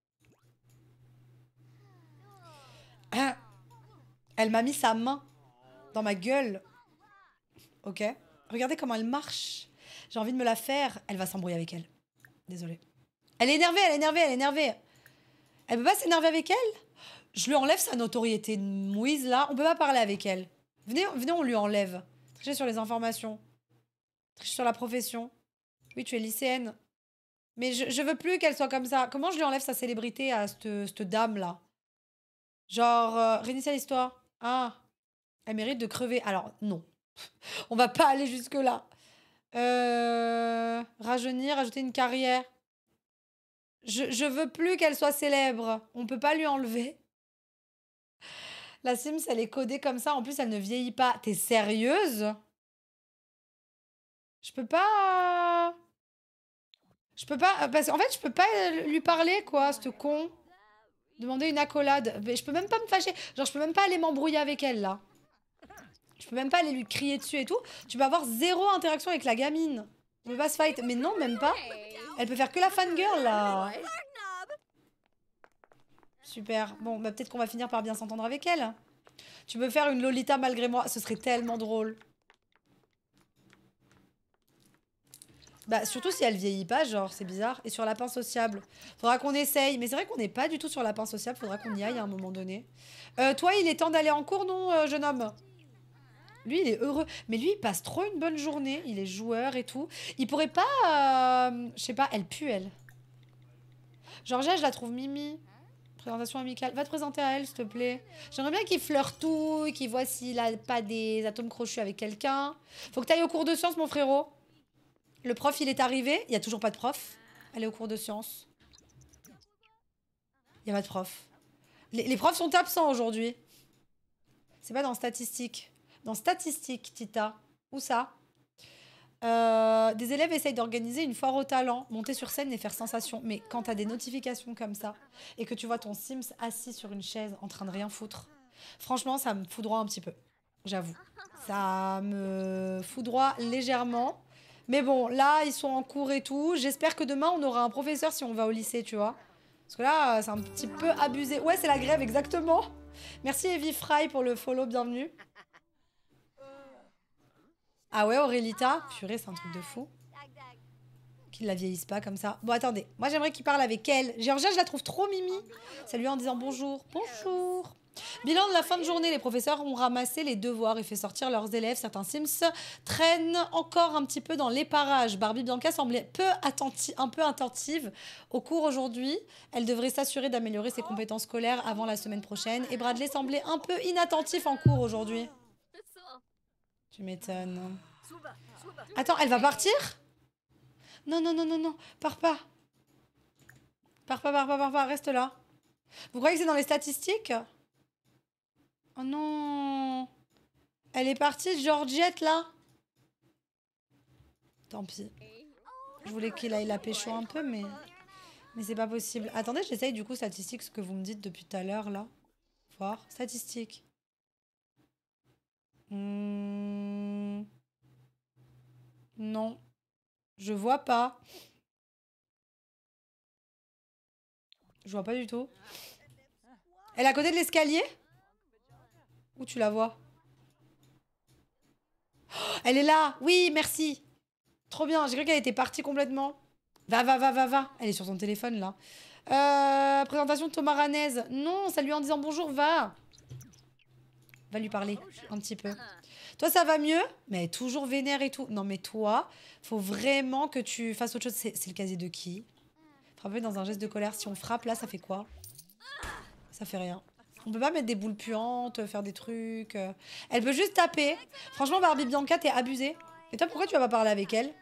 A: Elle m'a mis sa main dans ma gueule. Ok. Regardez comment elle marche. J'ai envie de me la faire. Elle va s'embrouiller avec elle. Désolée. Elle est énervée, elle est énervée, elle est énervée. Elle peut pas s'énerver avec elle? Je lui enlève sa notoriété de mouise, là. On peut pas parler avec elle. Venez, on lui enlève. Tricher sur les informations. Tricher sur la profession. Oui, tu es lycéenne. Mais je veux plus qu'elle soit comme ça. Comment je lui enlève sa célébrité à cette dame-là? Genre, réinitialize l'histoire. Ah, elle mérite de crever. Alors, non. On va pas aller jusque-là. Rajeunir, ajouter une carrière. Je veux plus qu'elle soit célèbre. On peut pas lui enlever. La Sims, elle est codée comme ça. En plus, elle ne vieillit pas. T'es sérieuse? Je peux pas... Je peux pas... Parce qu'en fait, je peux pas lui parler, quoi, ce con. Demander une accolade. Mais je peux même pas me fâcher. Genre, je peux même pas aller m'embrouiller avec elle, là. Je peux même pas aller lui crier dessus et tout. Tu peux avoir zéro interaction avec la gamine. On peut pas se fight. Mais non, même pas. Elle peut faire que la fangirl, là. Super. Bon, bah peut-être qu'on va finir par bien s'entendre avec elle. Tu peux faire une Lolita malgré moi. Ce serait tellement drôle. Bah, surtout si elle vieillit pas, genre, c'est bizarre. Et sur lapin sociable. Faudra qu'on essaye. Mais c'est vrai qu'on n'est pas du tout sur lapin sociable. Faudra qu'on y aille à un moment donné. Toi, il est temps d'aller en cours, non, jeune homme? Lui, il est heureux. Mais lui, il passe trop une bonne journée. Il est joueur et tout. Il pourrait pas... je sais pas, elle pue, elle. Georgia, je la trouve mimi. Présentation amicale. Va te présenter à elle, s'il te plaît. J'aimerais bien qu'il fleurtouille, qu'il voit s'il a pas des atomes crochus avec quelqu'un. Faut que tu ailles au cours de sciences, mon frérot. Le prof, il est arrivé. Il y a toujours pas de prof. Allez au cours de sciences. Il y a pas de prof. Les profs sont absents aujourd'hui. C'est pas dans statistiques. Dans statistiques, Tita. Où ça? Des élèves essayent d'organiser une foire au talent, monter sur scène et faire sensation. Mais quand t'as des notifications comme ça et que tu vois ton Sims assis sur une chaise en train de rien foutre, franchement, ça me foudroie un petit peu. J'avoue. Ça me foudroie légèrement. Mais bon, là, ils sont en cours et tout. J'espère que demain, on aura un professeur si on va au lycée, tu vois. Parce que là, c'est un petit peu abusé. Ouais, c'est la grève, exactement. Merci Evie Fry pour le follow, bienvenue. Ah ouais, Aurélita? Purée, c'est un truc de fou. Qu'ils la vieillissent pas comme ça. Bon, attendez. Moi, j'aimerais qu'il parle avec elle. Georgia, je la trouve trop mimi. Salut en disant bonjour. Bonjour. Bilan de la fin de journée. Les professeurs ont ramassé les devoirs et fait sortir leurs élèves. Certains Sims traînent encore un petit peu dans les parages. Barbie Bianca semblait un peu attentive au cours aujourd'hui. Elle devrait s'assurer d'améliorer ses compétences scolaires avant la semaine prochaine. Et Bradley semblait un peu inattentif en cours aujourd'hui. Tu m'étonnes. Attends, elle va partir? Non, non, non, non, non. Pars pas. Pars pas, reste là. Vous croyez que c'est dans les statistiques? Oh non. Elle est partie, Georgette, là. Tant pis. Je voulais qu'il aille la pécho un peu, mais c'est pas possible. Attendez, j'essaye du coup statistique, ce que vous me dites depuis tout à l'heure, là. Voir. Statistique. Non. Je vois pas. Je vois pas du tout. Elle est à côté de l'escalier? Où tu la vois? Oh, elle est là. Oui, merci. Trop bien. J'ai cru qu'elle était partie complètement. Va. Elle est sur son téléphone, là. Présentation de Thomas Ranez. Non, salut en disant bonjour, va. Va lui parler un petit peu. Toi, ça va mieux? Mais toujours vénère et tout. Non, mais toi, faut vraiment que tu fasses autre chose. C'est le casier de qui? Frapper dans un geste de colère. Si on frappe, là, ça fait quoi? Ça fait rien. On peut pas mettre des boules puantes, faire des trucs. Elle peut juste taper. Franchement, Barbie Bianca, t'es abusée. Et toi, pourquoi tu vas pas parler avec elle?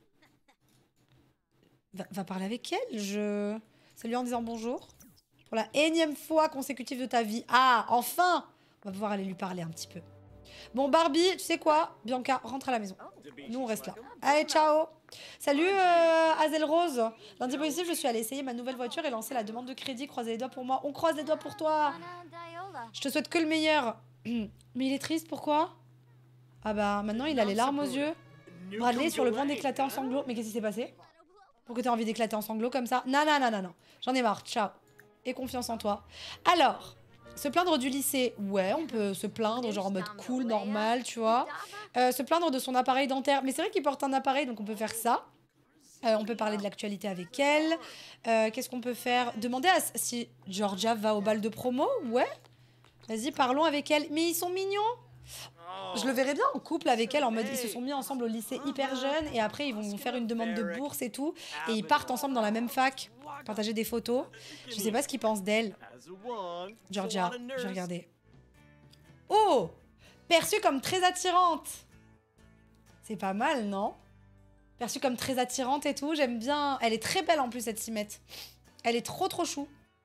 A: Va parler avec elle. Salut en disant bonjour. Pour la énième fois consécutive de ta vie. Ah, enfin! On va pouvoir aller lui parler un petit peu. Bon, Barbie, tu sais quoi? Bianca, rentre à la maison. Nous, on reste là. Allez, ciao! Salut, Azel Rose. Lundi positif, je suis allée essayer ma nouvelle voiture et lancer la demande de crédit. Croisez les doigts pour moi. On croise les doigts pour toi. Je te souhaite que le meilleur. Mais il est triste, pourquoi? Ah bah, maintenant, il a les larmes aux yeux. Bradley sur le point d'éclater en sanglots. Mais qu'est-ce qui s'est passé? Pourquoi t'as envie d'éclater en sanglots comme ça? Non. J'en ai marre. Ciao. Et confiance en toi. Alors, se plaindre du lycée. Ouais, on peut se plaindre, genre en mode cool, normal, tu vois. Se plaindre de son appareil dentaire. Mais c'est vrai qu'il porte un appareil, donc on peut faire ça. On peut parler de l'actualité avec elle. Qu'est-ce qu'on peut faire? Demander si Georgia va au bal de promo. Ouais. Vas-y, parlons avec elle. Mais ils sont mignons. Je le verrais bien en couple avec elle, en mode ils se sont mis ensemble au lycée hyper jeunes et après ils vont faire une demande de bourse et tout. Et ils partent ensemble dans la même fac, partager des photos. Je sais pas ce qu'ils pensent d'elle. Georgia, je vais regarder. Oh! Perçue comme très attirante. C'est pas mal, non? Perçue comme très attirante et tout, j'aime bien. Elle est très belle en plus, cette Simette. Elle est trop chou.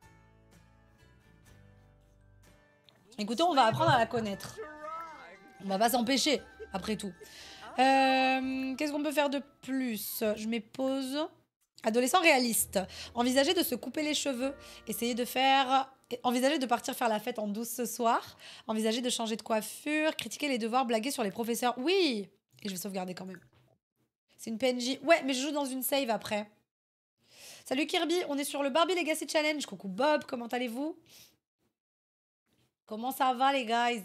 A: Écoutez, on va apprendre à la connaître. On va pas s'empêcher, après tout. Qu'est-ce qu'on peut faire de plus? Je mets pause. Adolescent réaliste. Envisager de se couper les cheveux. Envisager de partir faire la fête en douce ce soir. Envisager de changer de coiffure. Critiquer les devoirs, blaguer sur les professeurs. Oui! Et je vais sauvegarder quand même. C'est une PNJ. Ouais, mais je joue dans une save après. Salut Kirby, on est sur le Barbie Legacy Challenge. Coucou Bob, comment allez-vous? Comment ça va les guys?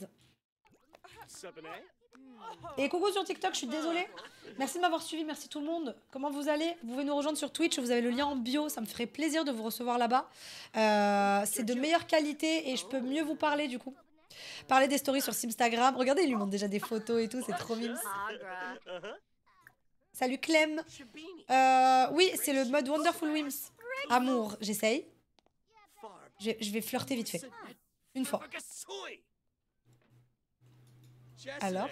A: Et coucou sur TikTok, je suis désolée. Merci de m'avoir suivi, merci tout le monde. Comment vous allez? Vous pouvez nous rejoindre sur Twitch, vous avez le lien en bio, ça me ferait plaisir de vous recevoir là-bas. C'est de meilleure qualité et je peux mieux vous parler du coup. Parler des stories sur Simstagram. Regardez, il lui montre déjà des photos et tout, c'est trop mimes. Salut Clem. Oui, c'est le mode Wonderful Whims. Amour, j'essaye. Je vais flirter vite fait. Une fois. Alors?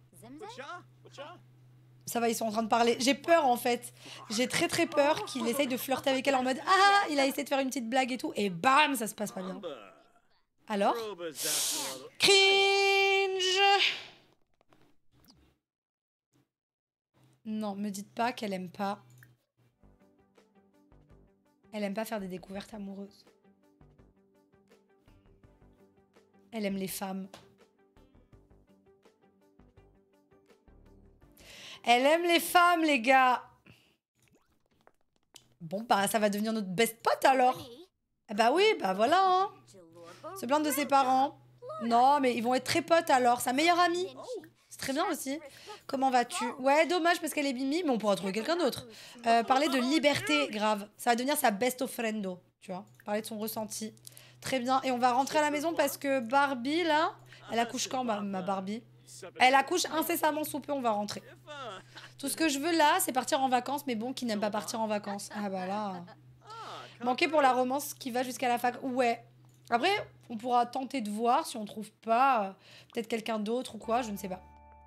A: Ça va, ils sont en train de parler. J'ai peur en fait. J'ai très peur qu'il essaye de flirter avec elle en mode ah, il a essayé de faire une petite blague et tout. Et bam, ça se passe pas bien. Alors? Cringe! Non, me dites pas qu'elle aime pas. Elle aime pas faire des découvertes amoureuses. Elle aime les femmes. Elle aime les femmes, les gars. Bon, bah, ça va devenir notre best pote, alors. Bah oui, bah voilà, hein. Se plaindre de ses parents. Non, mais ils vont être très potes, alors. Sa meilleure amie. C'est très bien, aussi. Comment vas-tu? Ouais, dommage, parce qu'elle est Mimi, mais on pourra trouver quelqu'un d'autre. Parler de liberté, grave. Ça va devenir sa best friendo, tu vois. Parler de son ressenti. Très bien. Et on va rentrer à la maison parce que Barbie, là... Elle accouche quand, ma Barbie? Elle accouche incessamment sous peu, on va rentrer. Tout ce que je veux là, c'est partir en vacances, mais bon, qui n'aime pas partir en vacances? Ah bah là... Manquer pour la romance qui va jusqu'à la fac. Ouais. Après, on pourra tenter de voir si on trouve pas peut-être quelqu'un d'autre ou quoi, je ne sais pas.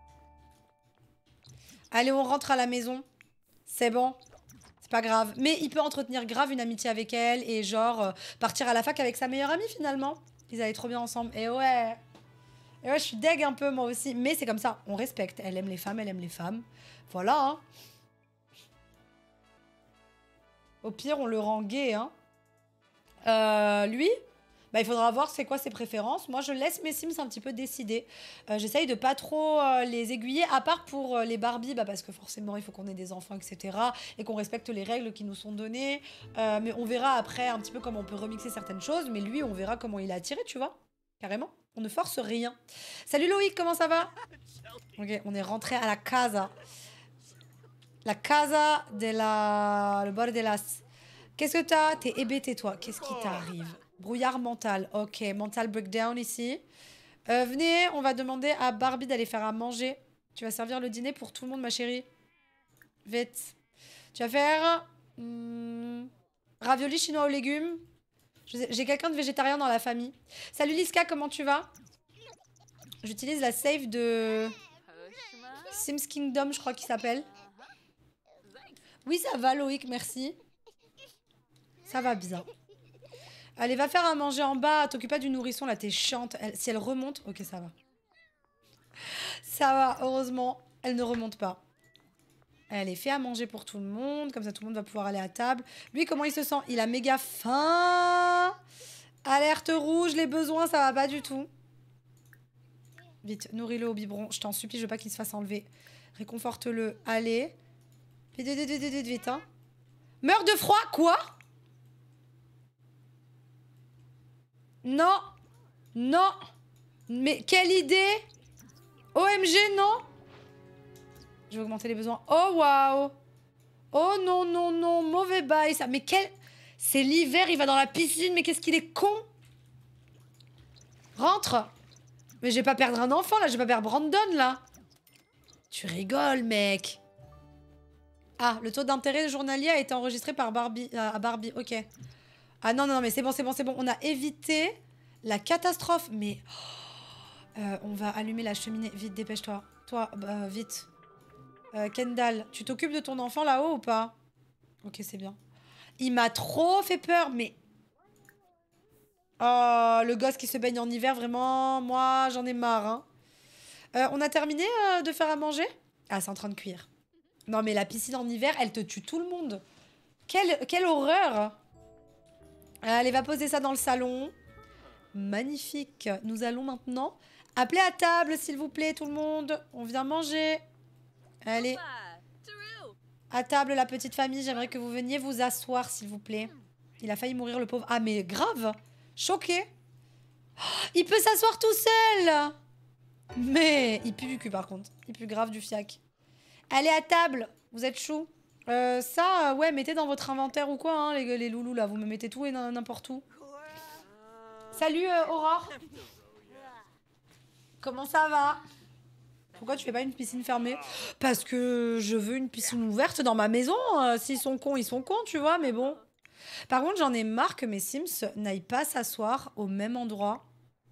A: Allez, on rentre à la maison. C'est bon. C'est pas grave. Mais il peut entretenir grave une amitié avec elle et genre partir à la fac avec sa meilleure amie finalement. Ils allaient trop bien ensemble. Et ouais. Et ouais, je suis deg un peu, moi aussi. Mais c'est comme ça, on respecte. Elle aime les femmes, elle aime les femmes. Voilà, hein. Au pire, on le rend gay, hein. Lui, bah, il faudra voir c'est quoi ses préférences. Moi, je laisse mes Sims un petit peu décider. J'essaye de pas trop les aiguiller, à part pour les Barbie, bah, parce que forcément, il faut qu'on ait des enfants, etc. Et qu'on respecte les règles qui nous sont données. Mais on verra après un petit peu comment on peut remixer certaines choses. Mais lui, on verra comment il est attiré, tu vois. Carrément. On ne force rien. Salut Loïc, comment ça va? Ok, on est rentré à la casa. La casa de la... Le bordelas. Qu'est-ce que t'as? T'es hébété, toi. Qu'est-ce qui t'arrive? Brouillard mental. Ok, mental breakdown ici. Venez, on va demander à Barbie d'aller faire à manger. Tu vas servir le dîner pour tout le monde, ma chérie. Vite. Tu vas faire... ravioli chinois aux légumes. J'ai quelqu'un de végétarien dans la famille. Salut Liska, comment tu vas? J'utilise la save de... Sims Kingdom, je crois qu'il s'appelle. Oui, ça va, Loïc, merci. Ça va bien. Allez, va faire à manger en bas. T'occupe pas du nourrisson, là, t'es chiante. Si elle remonte... Ok, ça va. Ça va, heureusement. Elle ne remonte pas. Allez, fais à manger pour tout le monde. Comme ça, tout le monde va pouvoir aller à table. Lui, comment il se sent? Il a méga faim. Alerte rouge, les besoins, ça va pas du tout. Vite, nourris-le au biberon. Je t'en supplie, je veux pas qu'il se fasse enlever. Réconforte-le. Allez. Vite, vite, vite, vite, vite, hein. Meurs de froid, quoi? Non. Non. Mais quelle idée? OMG, non. Je vais augmenter les besoins. Oh, waouh. Oh, non, non, non. Mauvais bail, ça. Mais quel... C'est l'hiver, il va dans la piscine. Mais qu'est-ce qu'il est con. Rentre. Mais je vais pas perdre un enfant, là. Je vais pas perdre Brandon, là. Tu rigoles, mec. Ah, le taux d'intérêt journalier a été enregistré par Barbie. À Barbie, ok. Ah non, non, non, mais c'est bon, c'est bon, c'est bon. On a évité la catastrophe. Mais... on va allumer la cheminée. Vite, dépêche-toi. Toi, vite. Kendall, tu t'occupes de ton enfant là-haut ou pas? Ok, c'est bien. Il m'a trop fait peur, mais... Oh, le gosse qui se baigne en hiver, vraiment, moi, j'en ai marre. Hein. On a terminé de faire à manger? Ah, c'est en train de cuire. Non, mais la piscine en hiver, elle te tue tout le monde. Quelle horreur! Allez, va poser ça dans le salon. Magnifique. Nous allons maintenant appeler à table, s'il vous plaît, tout le monde. On vient manger. Allez. À table, la petite famille, j'aimerais que vous veniez vous asseoir, s'il vous plaît. Il a failli mourir, le pauvre. Ah, mais grave. Choqué. Oh, il peut s'asseoir tout seul. Mais il pue du cul, par contre. Il pue grave du fiac. Allez, à table. Vous êtes chou. Ça, ouais, mettez dans votre inventaire ou quoi, hein, les loulous, là. Vous me mettez tout et n'importe où. Salut, Aurore. Comment ça va? Pourquoi tu fais pas une piscine fermée? Parce que je veux une piscine ouverte dans ma maison. S'ils sont cons, ils sont cons, tu vois, mais bon. Par contre, j'en ai marre que mes Sims n'aillent pas s'asseoir au même endroit.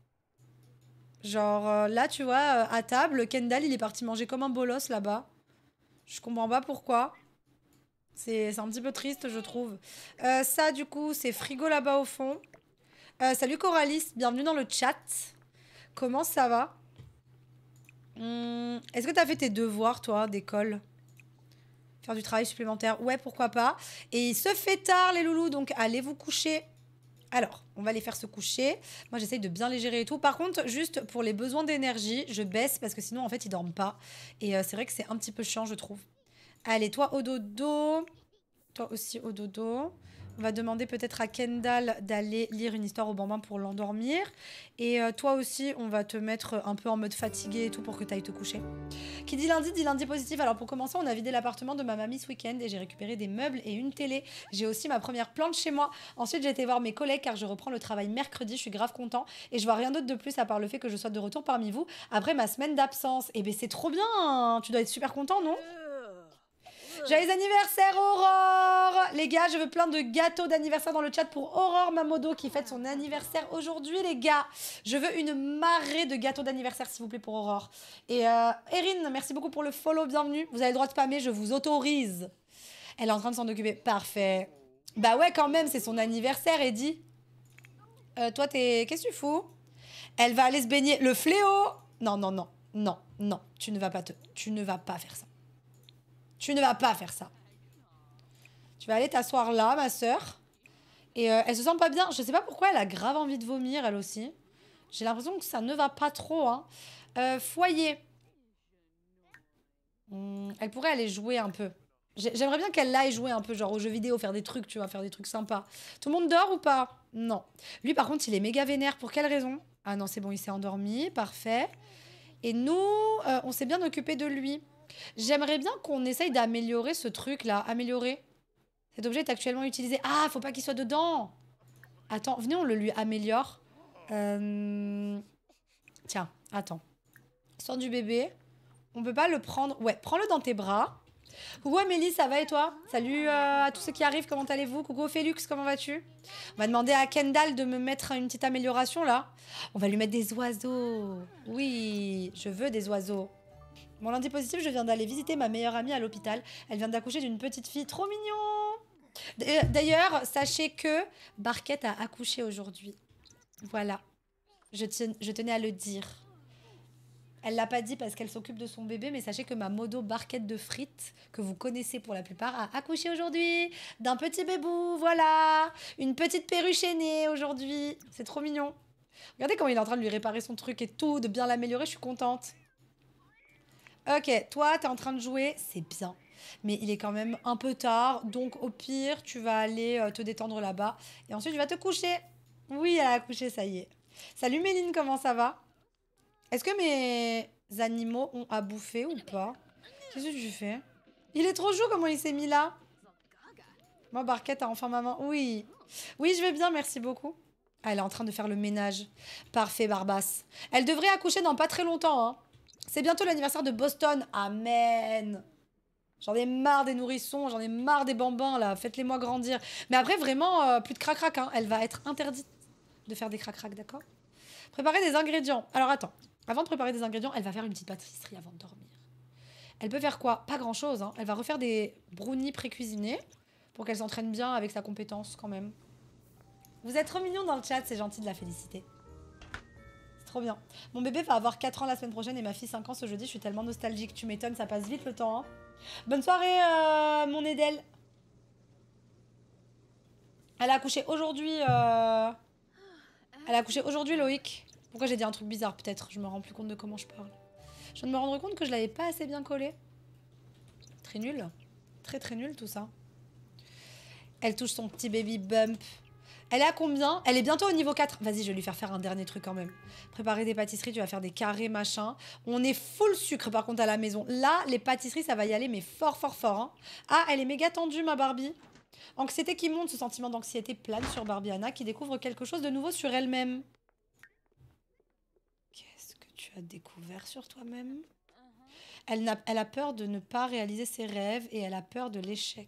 A: Genre, là, tu vois, à table, Kendall, il est parti manger comme un bolos là-bas. Je comprends pas pourquoi. C'est un petit peu triste, je trouve. Ça, du coup, c'est frigo là-bas au fond. Salut Coralis, bienvenue dans le chat. Comment ça va? Est-ce que t'as fait tes devoirs, toi, d'école? Faire du travail supplémentaire? Ouais, pourquoi pas. Et il se fait tard, les loulous, donc allez vous coucher. Alors, on va les faire se coucher. Moi, j'essaye de bien les gérer et tout. Par contre, juste pour les besoins d'énergie, je baisse parce que sinon, en fait, ils dorment pas. Et c'est vrai que c'est un petit peu chiant, je trouve. Allez, toi au dodo. Toi aussi au dodo. On va demander peut-être à Kendall d'aller lire une histoire au bambin pour l'endormir. Et toi aussi, on va te mettre un peu en mode fatigué et tout pour que tu ailles te coucher. Qui dit lundi positif. Alors pour commencer, on a vidé l'appartement de ma mamie ce week-end et j'ai récupéré des meubles et une télé. J'ai aussi ma première plante chez moi. Ensuite, j'ai été voir mes collègues car je reprends le travail mercredi. Je suis grave content et je vois rien d'autre de plus à part le fait que je sois de retour parmi vous après ma semaine d'absence. Et ben c'est trop bien, hein. Tu dois être super content, non? Joyeux anniversaire Aurore! Les gars, je veux plein de gâteaux d'anniversaire dans le chat pour Aurore Mamodo qui fête son anniversaire aujourd'hui, les gars. Je veux une marée de gâteaux d'anniversaire, s'il vous plaît, pour Aurore. Et Erin, merci beaucoup pour le follow, bienvenue. Vous avez le droit de spammer, je vous autorise. Elle est en train de s'en occuper. Parfait. Bah ouais, quand même, c'est son anniversaire, Eddie. Toi, qu'est-ce que tu fous? Elle va aller se baigner. Le fléau. Non, non, non. Non, non. Tu ne vas pas faire ça. Tu ne vas pas faire ça. Tu vas aller t'asseoir là, ma sœur. Et elle se sent pas bien. Je sais pas pourquoi elle a grave envie de vomir, elle aussi. J'ai l'impression que ça ne va pas trop. Hein. Foyer. Elle pourrait aller jouer un peu. J'aimerais bien qu'elle aille jouer un peu, genre aux jeux vidéo, faire des trucs, tu vois, faire des trucs sympas. Tout le monde dort ou pas? Non. Lui, par contre, il est méga vénère. Pour quelle raison? Ah non, c'est bon, il s'est endormi. Parfait. Et nous, on s'est bien occupé de lui. J'aimerais bien qu'on essaye d'améliorer ce truc-là. Améliorer. Cet objet est actuellement utilisé. Ah, faut pas qu'il soit dedans. Attends, venez, on le lui améliore. Tiens, attends. Sors du bébé. On peut pas le prendre. Ouais, prends-le dans tes bras. Coucou Amélie, ça va et toi? Salut à tous ceux qui arrivent, comment allez-vous? Coucou Félix, comment vas-tu? On va demander à Kendall de me mettre une petite amélioration là. On va lui mettre des oiseaux. Oui, je veux des oiseaux. Mon lundi positif, je viens d'aller visiter ma meilleure amie à l'hôpital. Elle vient d'accoucher d'une petite fille. Trop mignon! D'ailleurs, sachez que Barquette a accouché aujourd'hui. Voilà. Je tenais à le dire. Elle l'a pas dit parce qu'elle s'occupe de son bébé, mais sachez que ma modo Barquette de frites, que vous connaissez pour la plupart, a accouché aujourd'hui d'un petit bébou, voilà. Une petite perruche est née aujourd'hui. C'est trop mignon. Regardez comment il est en train de lui réparer son truc et tout, de bien l'améliorer, je suis contente. Ok, toi, t'es en train de jouer, c'est bien. Mais il est quand même un peu tard, donc au pire, tu vas aller te détendre là-bas. Et ensuite, tu vas te coucher. Oui, elle a accouché, ça y est. Salut Méline, comment ça va? Est-ce que mes animaux ont à bouffer ou pas? Qu'est-ce que tu fais? Il est trop chaud comment il s'est mis là. Moi, Barquette a enfin maman. Oui. Oui, je vais bien, merci beaucoup. Ah, elle est en train de faire le ménage. Parfait, Barbasse. Elle devrait accoucher dans pas très longtemps. Hein. C'est bientôt l'anniversaire de Boston. Amen. J'en ai marre des nourrissons, j'en ai marre des bambins, là. Faites-les-moi grandir. Mais après, vraiment, plus de crac-crac. Hein. Elle va être interdite de faire des crac-crac, d'accord? Préparer des ingrédients. Alors, attends. Avant de préparer des ingrédients, elle va faire une petite pâtisserie avant de dormir. Elle peut faire quoi? Pas grand-chose. Hein. Elle va refaire des brownies pré-cuisinés pour qu'elle s'entraîne bien avec sa compétence quand même. Vous êtes trop mignons dans le chat, c'est gentil de la féliciter. C'est trop bien. Mon bébé va avoir 4 ans la semaine prochaine et ma fille 5 ans ce jeudi. Je suis tellement nostalgique. Tu m'étonnes, ça passe vite le temps. Hein. Bonne soirée, mon Edel. Elle a accouché aujourd'hui. Elle a accouché aujourd'hui, Loïc. Pourquoi j'ai dit un truc bizarre, peut-être? Je me rends plus compte de comment je parle. Je viens de me rendre compte que je l'avais pas assez bien collé. Très nul. Très très nul tout ça. Elle touche son petit baby bump. Elle est à combien? Elle est bientôt au niveau 4. Vas-y, je vais lui faire un dernier truc quand même. Préparer des pâtisseries, tu vas faire des carrés, machin. On est full sucre par contre à la maison. Là, les pâtisseries, ça va y aller, mais fort, fort, fort. Hein. Ah, elle est méga tendue, ma Barbie. Anxiété qui monte, ce sentiment d'anxiété plane sur Barbiana qui découvre quelque chose de nouveau sur elle-même. Qu'est-ce que tu as découvert sur toi-même? Elle a peur de ne pas réaliser ses rêves et elle a peur de l'échec.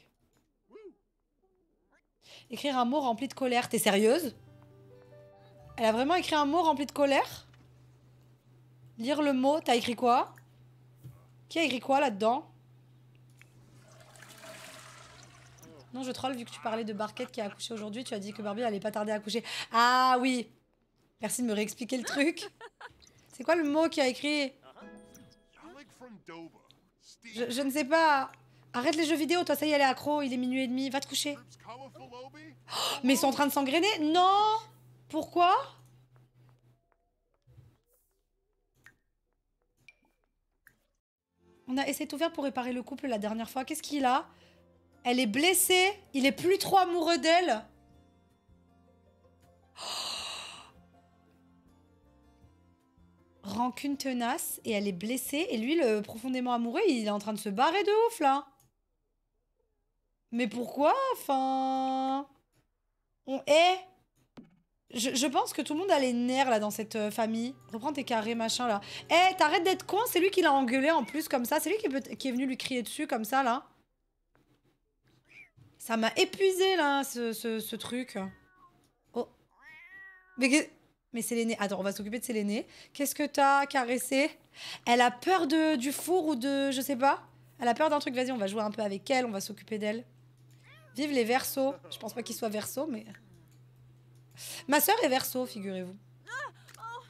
A: Écrire un mot rempli de colère. T'es sérieuse? Elle a vraiment écrit un mot rempli de colère? Lire le mot, t'as écrit quoi? Qui a écrit quoi là-dedans? Non, je troll vu que tu parlais de Barquette qui a accouché aujourd'hui. Tu as dit que Barbie allait pas tarder à accoucher. Ah oui! Merci de me réexpliquer le truc. C'est quoi le mot qui a écrit? Je ne sais pas. Arrête les jeux vidéo, toi, ça y est, elle est accro, il est minuit et demi, va te coucher. Oh, mais ils sont en train de s'engrainer? Non! Pourquoi? On a essayé tout faire pour réparer le couple la dernière fois. Qu'est-ce qu'il a? Elle est blessée, il est plus trop amoureux d'elle. Rancune tenace et elle est blessée. Et lui, le profondément amoureux, il est en train de se barrer de ouf, là. Mais pourquoi? Enfin... On est... Je pense que tout le monde a les nerfs, là, dans cette famille. Reprends tes carrés, machin, là. Eh, t'arrêtes d'être con, c'est lui qui l'a engueulé, en plus, comme ça. C'est lui qui est venu lui crier dessus, comme ça, là. Ça m'a épuisé, là, ce truc. Oh. Mais Séléné... Attends, on va s'occuper de Séléné. Qu'est-ce que t'as caressé? Elle a peur du four ou de... Je sais pas. Elle a peur d'un truc. Vas-y, on va jouer un peu avec elle. On va s'occuper d'elle. Vive les Verseaux. Je pense pas qu'ils soient Verseaux, mais... Ma sœur est Verseau, figurez-vous.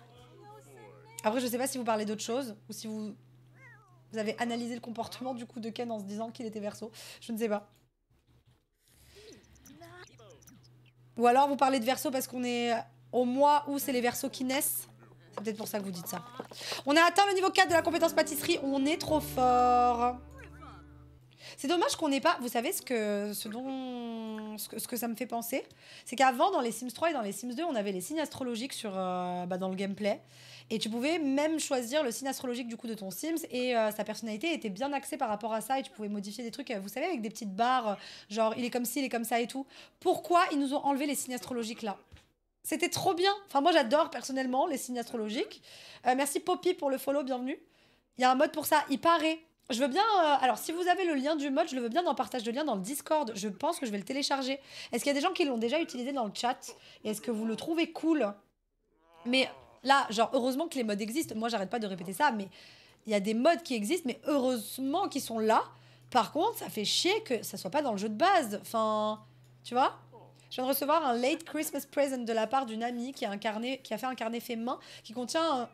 A: Après, je sais pas si vous parlez d'autre chose ou si vous avez analysé le comportement du coup de Ken en se disant qu'il était Verseau. Je ne sais pas. Ou alors vous parlez de Verseau parce qu'on est au mois où c'est les Verseaux qui naissent. C'est peut-être pour ça que vous dites ça. On a atteint le niveau 4 de la compétence pâtisserie. On est trop fort. C'est dommage qu'on n'ait pas... Vous savez ce que ça me fait penser? C'est qu'avant, dans les Sims 3 et dans les Sims 2, on avait les signes astrologiques dans le gameplay. Et tu pouvais même choisir le signe astrologique du coup de ton Sims. Et sa personnalité était bien axée par rapport à ça. Et tu pouvais modifier des trucs, vous savez, avec des petites barres. Genre, il est comme ci, il est comme ça et tout. Pourquoi ils nous ont enlevé les signes astrologiques là? C'était trop bien. Enfin, moi, j'adore personnellement les signes astrologiques. Merci Poppy pour le follow, bienvenue. Il y a un mode pour ça, il paraît. Je veux bien... alors, si vous avez le lien du mode, je le veux bien dans partage de lien dans le Discord. Je pense que je vais le télécharger. Est-ce qu'il y a des gens qui l'ont déjà utilisé dans le chat? Et est-ce que vous le trouvez cool? Mais là, genre, heureusement que les modes existent. Moi, j'arrête pas de répéter ça, mais il y a des modes qui existent, mais heureusement qu'ils sont là. Par contre, ça fait chier que ça soit pas dans le jeu de base. Enfin, tu vois? Je viens de recevoir un late Christmas present de la part d'une amie qui a fait un carnet fait main qui contient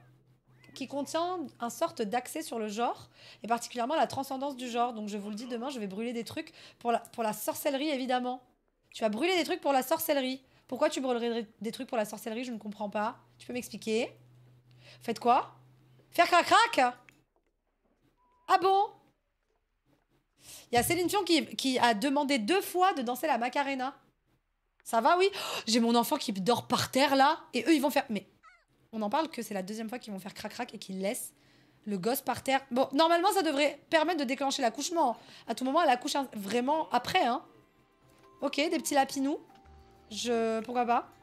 A: un sorte d'accès sur le genre, et particulièrement la transcendance du genre. Donc je vous le dis, demain, je vais brûler des trucs pour la sorcellerie, évidemment. Tu vas brûler des trucs pour la sorcellerie. Pourquoi tu brûlerais des trucs pour la sorcellerie? Je ne comprends pas. Tu peux m'expliquer? Faites quoi? Faire crac-crac? Ah bon? Il y a Céline Dion qui a demandé 2 fois de danser la Macarena. Ça va, oui? Oh, j'ai mon enfant qui dort par terre, là, et eux, ils vont faire... Mais on en parle que c'est la 2e fois qu'ils vont faire crac-crac et qu'ils laissent le gosse par terre. Bon, normalement, ça devrait permettre de déclencher l'accouchement. À tout moment, elle accouche vraiment après, hein. Ok, des petits lapinous. Pourquoi pas?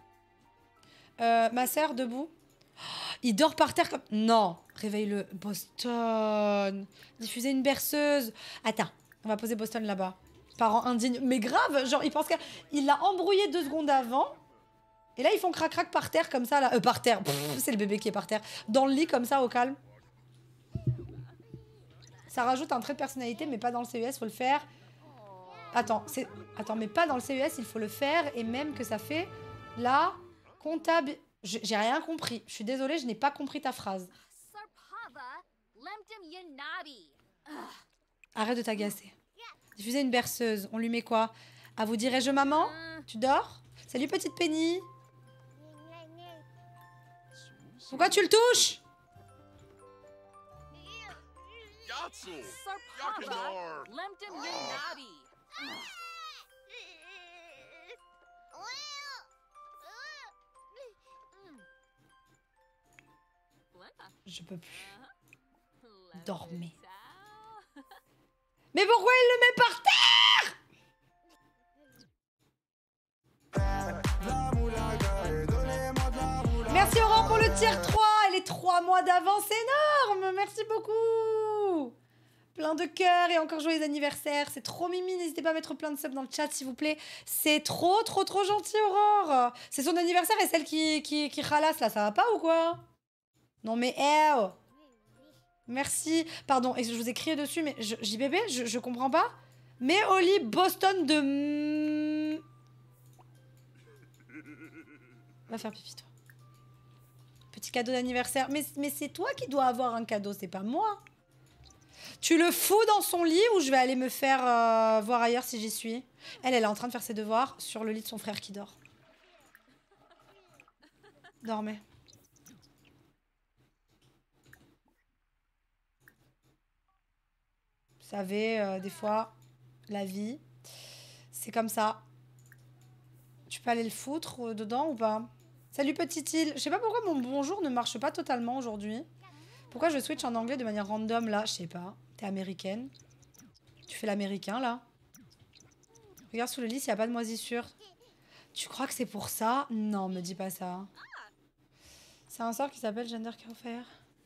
A: Ma sœur, debout. Oh, il dort par terre comme... Non, réveille-le. Boston. Diffuser une berceuse. Attends, on va poser Boston là-bas. Parents indignes. Mais grave, genre, il pense qu'il l'a embrouillé 2 secondes avant. Et là, ils font crac-crac par terre, comme ça, là. Par terre. C'est le bébé qui est par terre. Dans le lit, comme ça, au calme. Ça rajoute un trait de personnalité, mais pas dans le CES, faut le faire. Attends, mais pas dans le CES, il faut le faire. Et même que ça fait la comptable... J'ai rien compris. Je suis désolée, je n'ai pas compris ta phrase. Arrête de t'agacer. Diffuser une berceuse. On lui met quoi? Ah, vous dirais-je maman? Tu dors? Salut, petite Penny. Pourquoi tu le touches? Je peux plus. Dormez. Mais pourquoi il le met par terre? Merci Aurore pour le tier 3. Elle est 3 mois d'avance, énorme. Merci beaucoup. Plein de cœurs et encore joyeux anniversaire. C'est trop mimi. N'hésitez pas à mettre plein de subs dans le chat, s'il vous plaît. C'est trop gentil, Aurore. C'est son anniversaire et celle qui ralasse là. Ça va pas ou quoi? Non mais merci. Pardon, je vous ai crié dessus, mais JBB, je comprends pas. Mais Oli Boston de... Va faire pipi, toi. Petit cadeau d'anniversaire. Mais c'est toi qui dois avoir un cadeau, c'est pas moi. Tu le fous dans son lit ou je vais aller me faire voir ailleurs si j'y suis? Elle est en train de faire ses devoirs sur le lit de son frère qui dort. Dormez. Vous savez, des fois, la vie, c'est comme ça. Tu peux aller le foutre dedans ou pas? Salut petite île. Je sais pas pourquoi mon bonjour ne marche pas totalement aujourd'hui. Pourquoi je switch en anglais de manière random là? Je sais pas. T'es américaine. Tu fais l'américain là. Regarde sous le lit s'il n'y a pas de moisissure. Tu crois que c'est pour ça? Non, me dis pas ça. C'est un sort qui s'appelle Gender Warfare.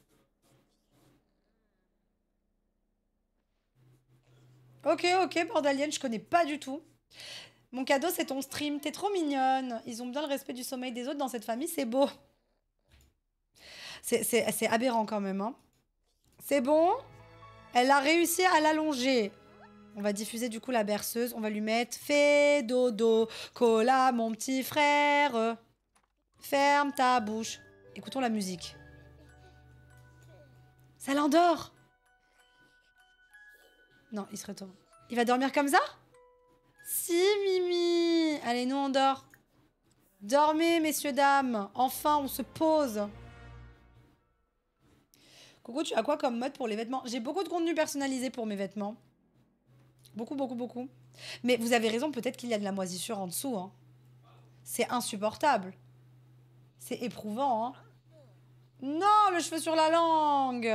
A: Ok, bordalienne, je connais pas du tout. Mon cadeau, c'est ton stream. T'es trop mignonne. Ils ont bien le respect du sommeil des autres dans cette famille, c'est beau. C'est aberrant quand même. Hein. C'est bon. Elle a réussi à l'allonger. On va diffuser du coup la berceuse. On va lui mettre fais dodo, cola, mon petit frère. Ferme ta bouche. Écoutons la musique. Ça l'endort. Non, il se retourne. Il va dormir comme ça? Si, Mimi. Allez, nous, on dort. Dormez, messieurs, dames. Enfin, on se pose. Coucou, tu as quoi comme mode pour les vêtements? J'ai beaucoup de contenu personnalisé pour mes vêtements. Beaucoup, beaucoup, beaucoup. Mais vous avez raison, peut-être qu'il y a de la moisissure en dessous. Hein. C'est insupportable. C'est éprouvant. Hein. Non, le cheveu sur la langue.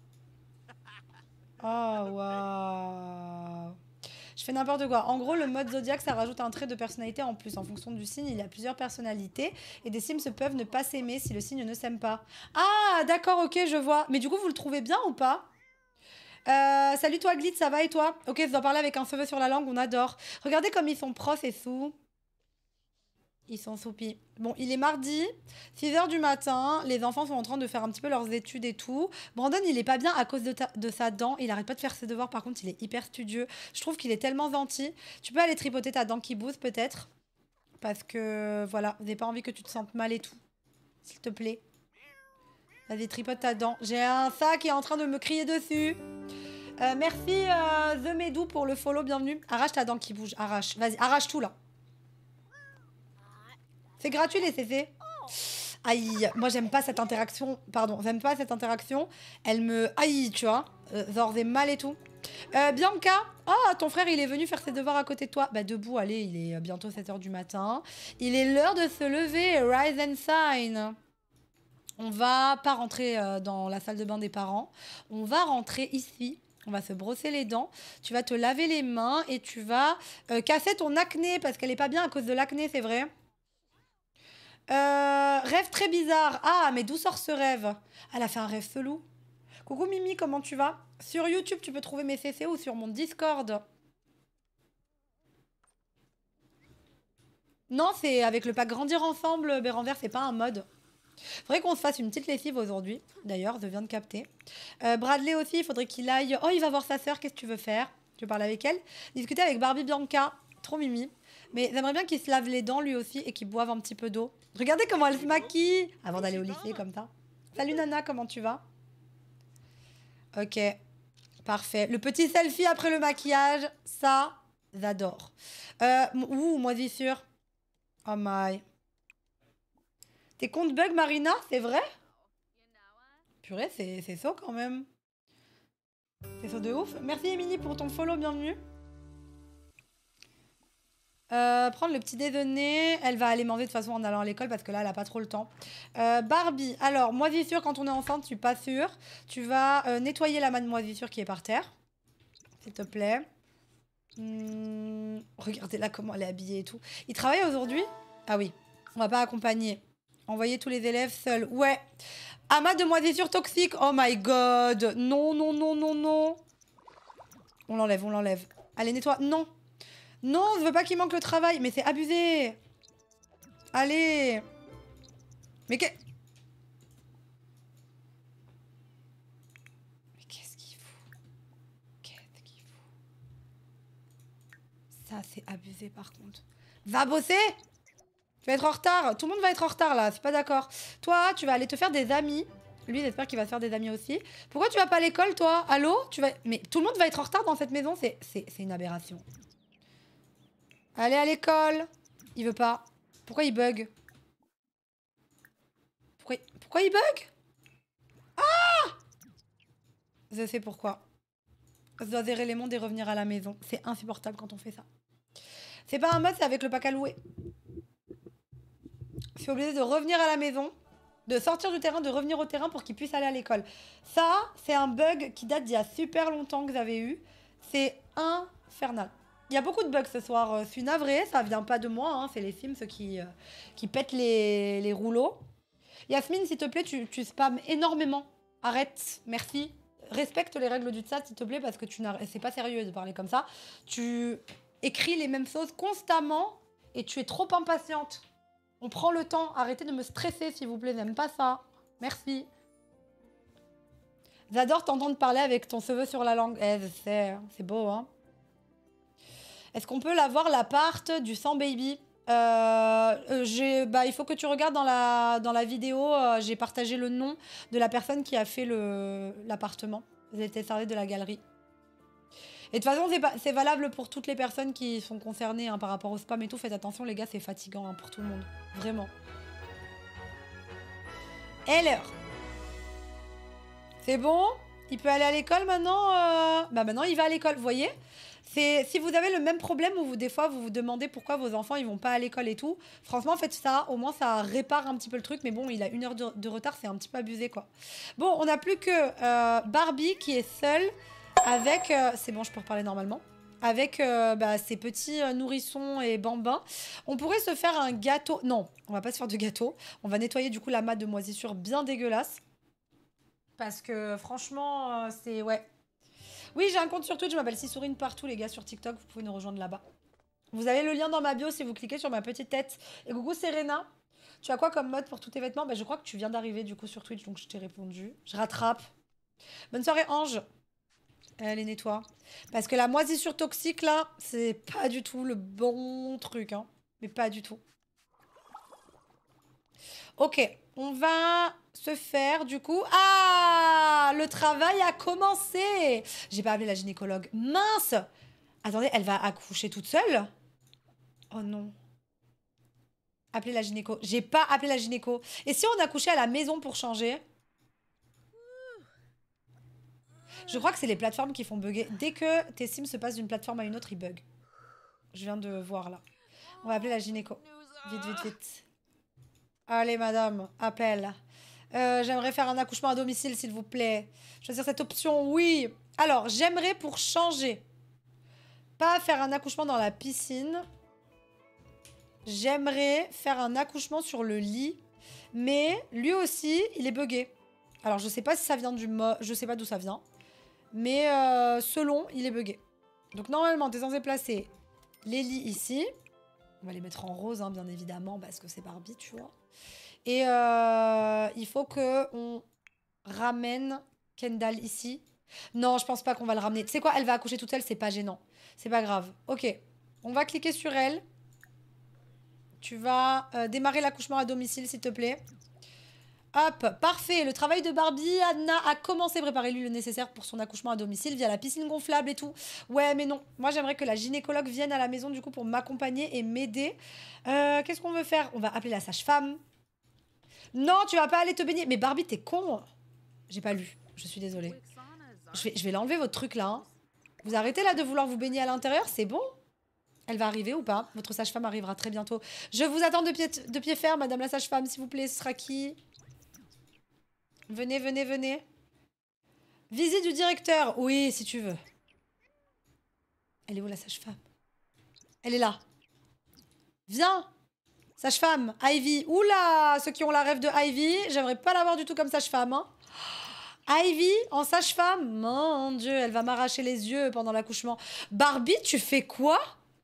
A: Oh, waouh. Je fais n'importe quoi. En gros, le mode Zodiac, ça rajoute un trait de personnalité en plus. En fonction du signe, il y a plusieurs personnalités. Et des Sims peuvent ne pas s'aimer si le signe ne s'aime pas. Ah, d'accord, ok, je vois. Mais du coup, vous le trouvez bien ou pas? Salut toi, Glitch, ça va et toi? Ok, je dois parler avec un cheveu sur la langue, on adore. Regardez comme ils sont profs et sous. Ils sont soupis. Bon, il est mardi, 6h du matin. Les enfants sont en train de faire un petit peu leurs études et tout. Brandon, il est pas bien à cause de sa dent. Il arrête pas de faire ses devoirs. Par contre, il est hyper studieux. Je trouve qu'il est tellement gentil. Tu peux aller tripoter ta dent qui bouge, peut-être. Parce que, voilà, j'ai pas envie que tu te sentes mal et tout. S'il te plaît. Vas-y, tripote ta dent. J'ai un sac qui est en train de me crier dessus. Merci, The Medou, pour le follow. Bienvenue. Arrache ta dent qui bouge. Arrache. Vas-y, arrache tout, là. C'est gratuit les CC. Aïe, moi j'aime pas cette interaction. Pardon, j'aime pas cette interaction. Elle me aïe, tu vois. Genre j'ai mal et tout. Bianca, ah, ton frère il est venu faire ses devoirs à côté de toi. Bah debout, allez, il est bientôt 7h du matin. Il est l'heure de se lever, rise and shine. On va pas rentrer dans la salle de bain des parents. On va rentrer ici. On va se brosser les dents. Tu vas te laver les mains et tu vas casser ton acné parce qu'elle est pas bien à cause de l'acné, c'est vrai. Rêve très bizarre. Ah, mais d'où sort ce rêve? Elle a fait un rêve chelou. Coucou Mimi, comment tu vas? Sur YouTube, tu peux trouver mes CC ou sur mon Discord. Non, c'est avec le pack Grandir Ensemble, Bérangère, c'est pas un mode. Faudrait qu'on se fasse une petite lessive aujourd'hui. D'ailleurs, je viens de capter. Bradley aussi, il faudrait qu'il aille... Oh, il va voir sa sœur, qu'est-ce que tu veux faire? Tu veux parler avec elle? Discuter avec Barbie Bianca. Trop Mimi. Mais j'aimerais bien qu'il se lave les dents lui aussi et qu'il boive un petit peu d'eau. Regardez comment elle se maquille avant d'aller au lycée comme ça. Salut Nana, comment tu vas? Ok, parfait. Le petit selfie après le maquillage, ça, j'adore. Ouh, moisissure. Oh my. Tes comptes bug, Marina, c'est vrai? Purée, c'est ça quand même. C'est ça de ouf. Merci Émilie pour ton follow, bienvenue. Prendre le petit déjeuner. Elle va aller manger de toute façon en allant à l'école parce que là, elle a pas trop le temps. Barbie. Alors, moisissure, quand on est enceinte, je suis pas sûre. Tu vas nettoyer la main de moisissure qui est par terre. S'il te plaît. Regardez là comment elle est habillée et tout. Il travaille aujourd'hui? Ah oui. On va pas accompagner. Envoyer tous les élèves seuls. Ouais. Amas de moisissure toxique. Oh my god. Non, non, non, non, non. On l'enlève, on l'enlève. Allez, nettoie. Non. Non, je veux pas qu'il manque le travail. Mais c'est abusé. Allez. Mais qu'est-ce qu'il fout? Qu'est-ce qu'il fout? Ça, c'est abusé par contre. Va bosser. Tu vas être en retard. Tout le monde va être en retard là. C'est pas d'accord. Toi, tu vas aller te faire des amis. Lui, j'espère qu'il va se faire des amis aussi. Pourquoi tu vas pas à l'école, toi? Allô? Tu vas... Mais tout le monde va être en retard dans cette maison. C'est une aberration. Allez à l'école. Il veut pas. Pourquoi il bug? Pourquoi il bug? Ah! Je sais pourquoi. Je dois zérer les mondes et revenir à la maison. C'est insupportable quand on fait ça. C'est pas un mode, c'est avec le pack à louer. Je suis obligée de revenir à la maison, de sortir du terrain, de revenir au terrain pour qu'il puisse aller à l'école. Ça, c'est un bug qui date d'il y a super longtemps que j'avais eu. C'est infernal. Il y a beaucoup de bugs ce soir. Je suis navrée, ça vient pas de moi, hein. C'est les Sims qui pètent les rouleaux. Yasmine, s'il te plaît, tu spams énormément. Arrête, merci. Respecte les règles du chat, s'il te plaît, parce que c'est pas sérieux de parler comme ça. Tu écris les mêmes choses constamment et tu es trop impatiente. On prend le temps. Arrêtez de me stresser, s'il vous plaît. J'aime pas ça. Merci. J'adore t'entendre parler avec ton cheveu sur la langue. Eh, je sais, c'est beau, hein. Est-ce qu'on peut l'avoir l'appart du sang baby? Il faut que tu regardes dans la vidéo, j'ai partagé le nom de la personne qui a fait l'appartement. Vous avez parlé de la galerie. Et de toute façon, c'est valable pour toutes les personnes qui sont concernées hein, par rapport au spam et tout. Faites attention, les gars, c'est fatigant hein, pour tout le monde. Vraiment. Heller. C'est bon? Il peut aller à l'école maintenant Bah maintenant, il va à l'école, vous voyez? Si vous avez le même problème où des fois vous vous demandez pourquoi vos enfants ils vont pas à l'école et tout, franchement faites ça, au moins ça répare un petit peu le truc, mais bon il a 1 heure de retard, c'est un petit peu abusé quoi. Bon, on n'a plus que Barbie qui est seule avec, c'est bon je peux reparler normalement, avec ses petits nourrissons et bambins. On pourrait se faire un gâteau, non on va pas se faire de gâteau, on va nettoyer du coup la matte de moisissure bien dégueulasse. Parce que franchement c'est ouais. Oui, j'ai un compte sur Twitch, je m'appelle Sissourine partout, les gars, sur TikTok. Vous pouvez nous rejoindre là-bas. Vous avez le lien dans ma bio si vous cliquez sur ma petite tête. Et coucou Serena, tu as quoi comme mode pour tous tes vêtements? Bah, je crois que tu viens d'arriver du coup sur Twitch, donc je t'ai répondu. Je rattrape. Bonne soirée Ange. Elle les nettoie. Parce que la moisissure toxique, là, c'est pas du tout le bon truc. Hein. Mais pas du tout. Ok, on va se faire du coup... Ah, le travail a commencé. J'ai pas appelé la gynécologue. Mince. Attendez, elle va accoucher toute seule? Oh non. Appelez la gynéco. J'ai pas appelé la gynéco. Et si on accouchait à la maison pour changer? Je crois que c'est les plateformes qui font bugger. Dès que tes sims se passent d'une plateforme à une autre, ils bug. Je viens de voir là. On va appeler la gynéco. Vite, vite, vite. Allez, madame, appelle. J'aimerais faire un accouchement à domicile, s'il vous plaît. Choisir cette option, oui. Alors, j'aimerais pour changer. Pas faire un accouchement dans la piscine. J'aimerais faire un accouchement sur le lit. Mais lui aussi, il est bugué. Alors, je sais pas si ça vient du mot. Je sais pas d'où ça vient. Mais selon, il est bugué. Donc, normalement, t'es censé placer les lits ici. On va les mettre en rose, hein, bien évidemment, parce que c'est Barbie, tu vois. Et il faut qu'on ramène Kendall ici. Non, je pense pas qu'on va le ramener. Tu sais quoi, elle va accoucher toute seule, c'est pas gênant. C'est pas grave. Ok, on va cliquer sur elle. Tu vas démarrer l'accouchement à domicile, s'il te plaît. Hop, parfait. Le travail de Barbie, Anna a commencé. Préparez-lui le nécessaire pour son accouchement à domicile via la piscine gonflable et tout. Ouais, mais non. Moi, j'aimerais que la gynécologue vienne à la maison, du coup, pour m'accompagner et m'aider. Qu'est-ce qu'on veut faire? On va appeler la sage-femme. Non, tu vas pas aller te baigner. Mais Barbie, t'es con. J'ai pas lu. Je suis désolée. Je vais l'enlever, votre truc, là. Hein. Vous arrêtez, là, de vouloir vous baigner à l'intérieur? C'est bon? Elle va arriver ou pas? Votre sage-femme arrivera très bientôt. Je vous attends de pied ferme, madame la sage-femme, s'il vous plaît. Ce sera qui? Venez, venez, venez. Visite du directeur. Oui, si tu veux. Elle est où, la sage-femme? Elle est là. Viens. Sage-femme, Ivy. Oula, ceux qui ont la rêve de Ivy, j'aimerais pas l'avoir du tout comme sage-femme. Hein. Ivy en sage-femme. Mon Dieu, elle va m'arracher les yeux pendant l'accouchement. Barbie, tu fais quoi?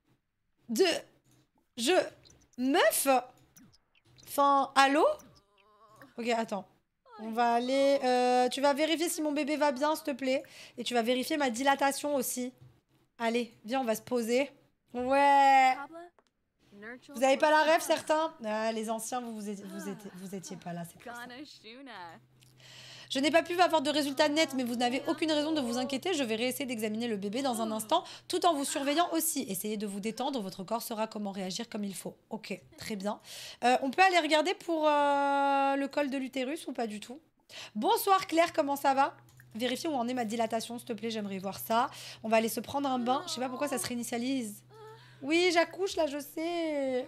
A: Meuf? Enfin, allô? Ok, attends. On va aller... tu vas vérifier si mon bébé va bien, s'il te plaît. Et tu vas vérifier ma dilatation aussi. Allez, viens, on va se poser. Ouais. Vous avez pas la rêve, certains? Ah, les anciens, vous étiez pas là, c'est pour ça. Je n'ai pas pu avoir de résultats nets, mais vous n'avez aucune raison de vous inquiéter. Je vais réessayer d'examiner le bébé dans un instant, tout en vous surveillant aussi. Essayez de vous détendre, votre corps saura comment réagir comme il faut. Ok, très bien. On peut aller regarder pour le col de l'utérus ou pas du tout? Bonsoir Claire, comment ça va? Vérifie où en est ma dilatation, s'il te plaît, j'aimerais voir ça. On va aller se prendre un bain. Je sais pas pourquoi ça se réinitialise. Oui, j'accouche là, je sais.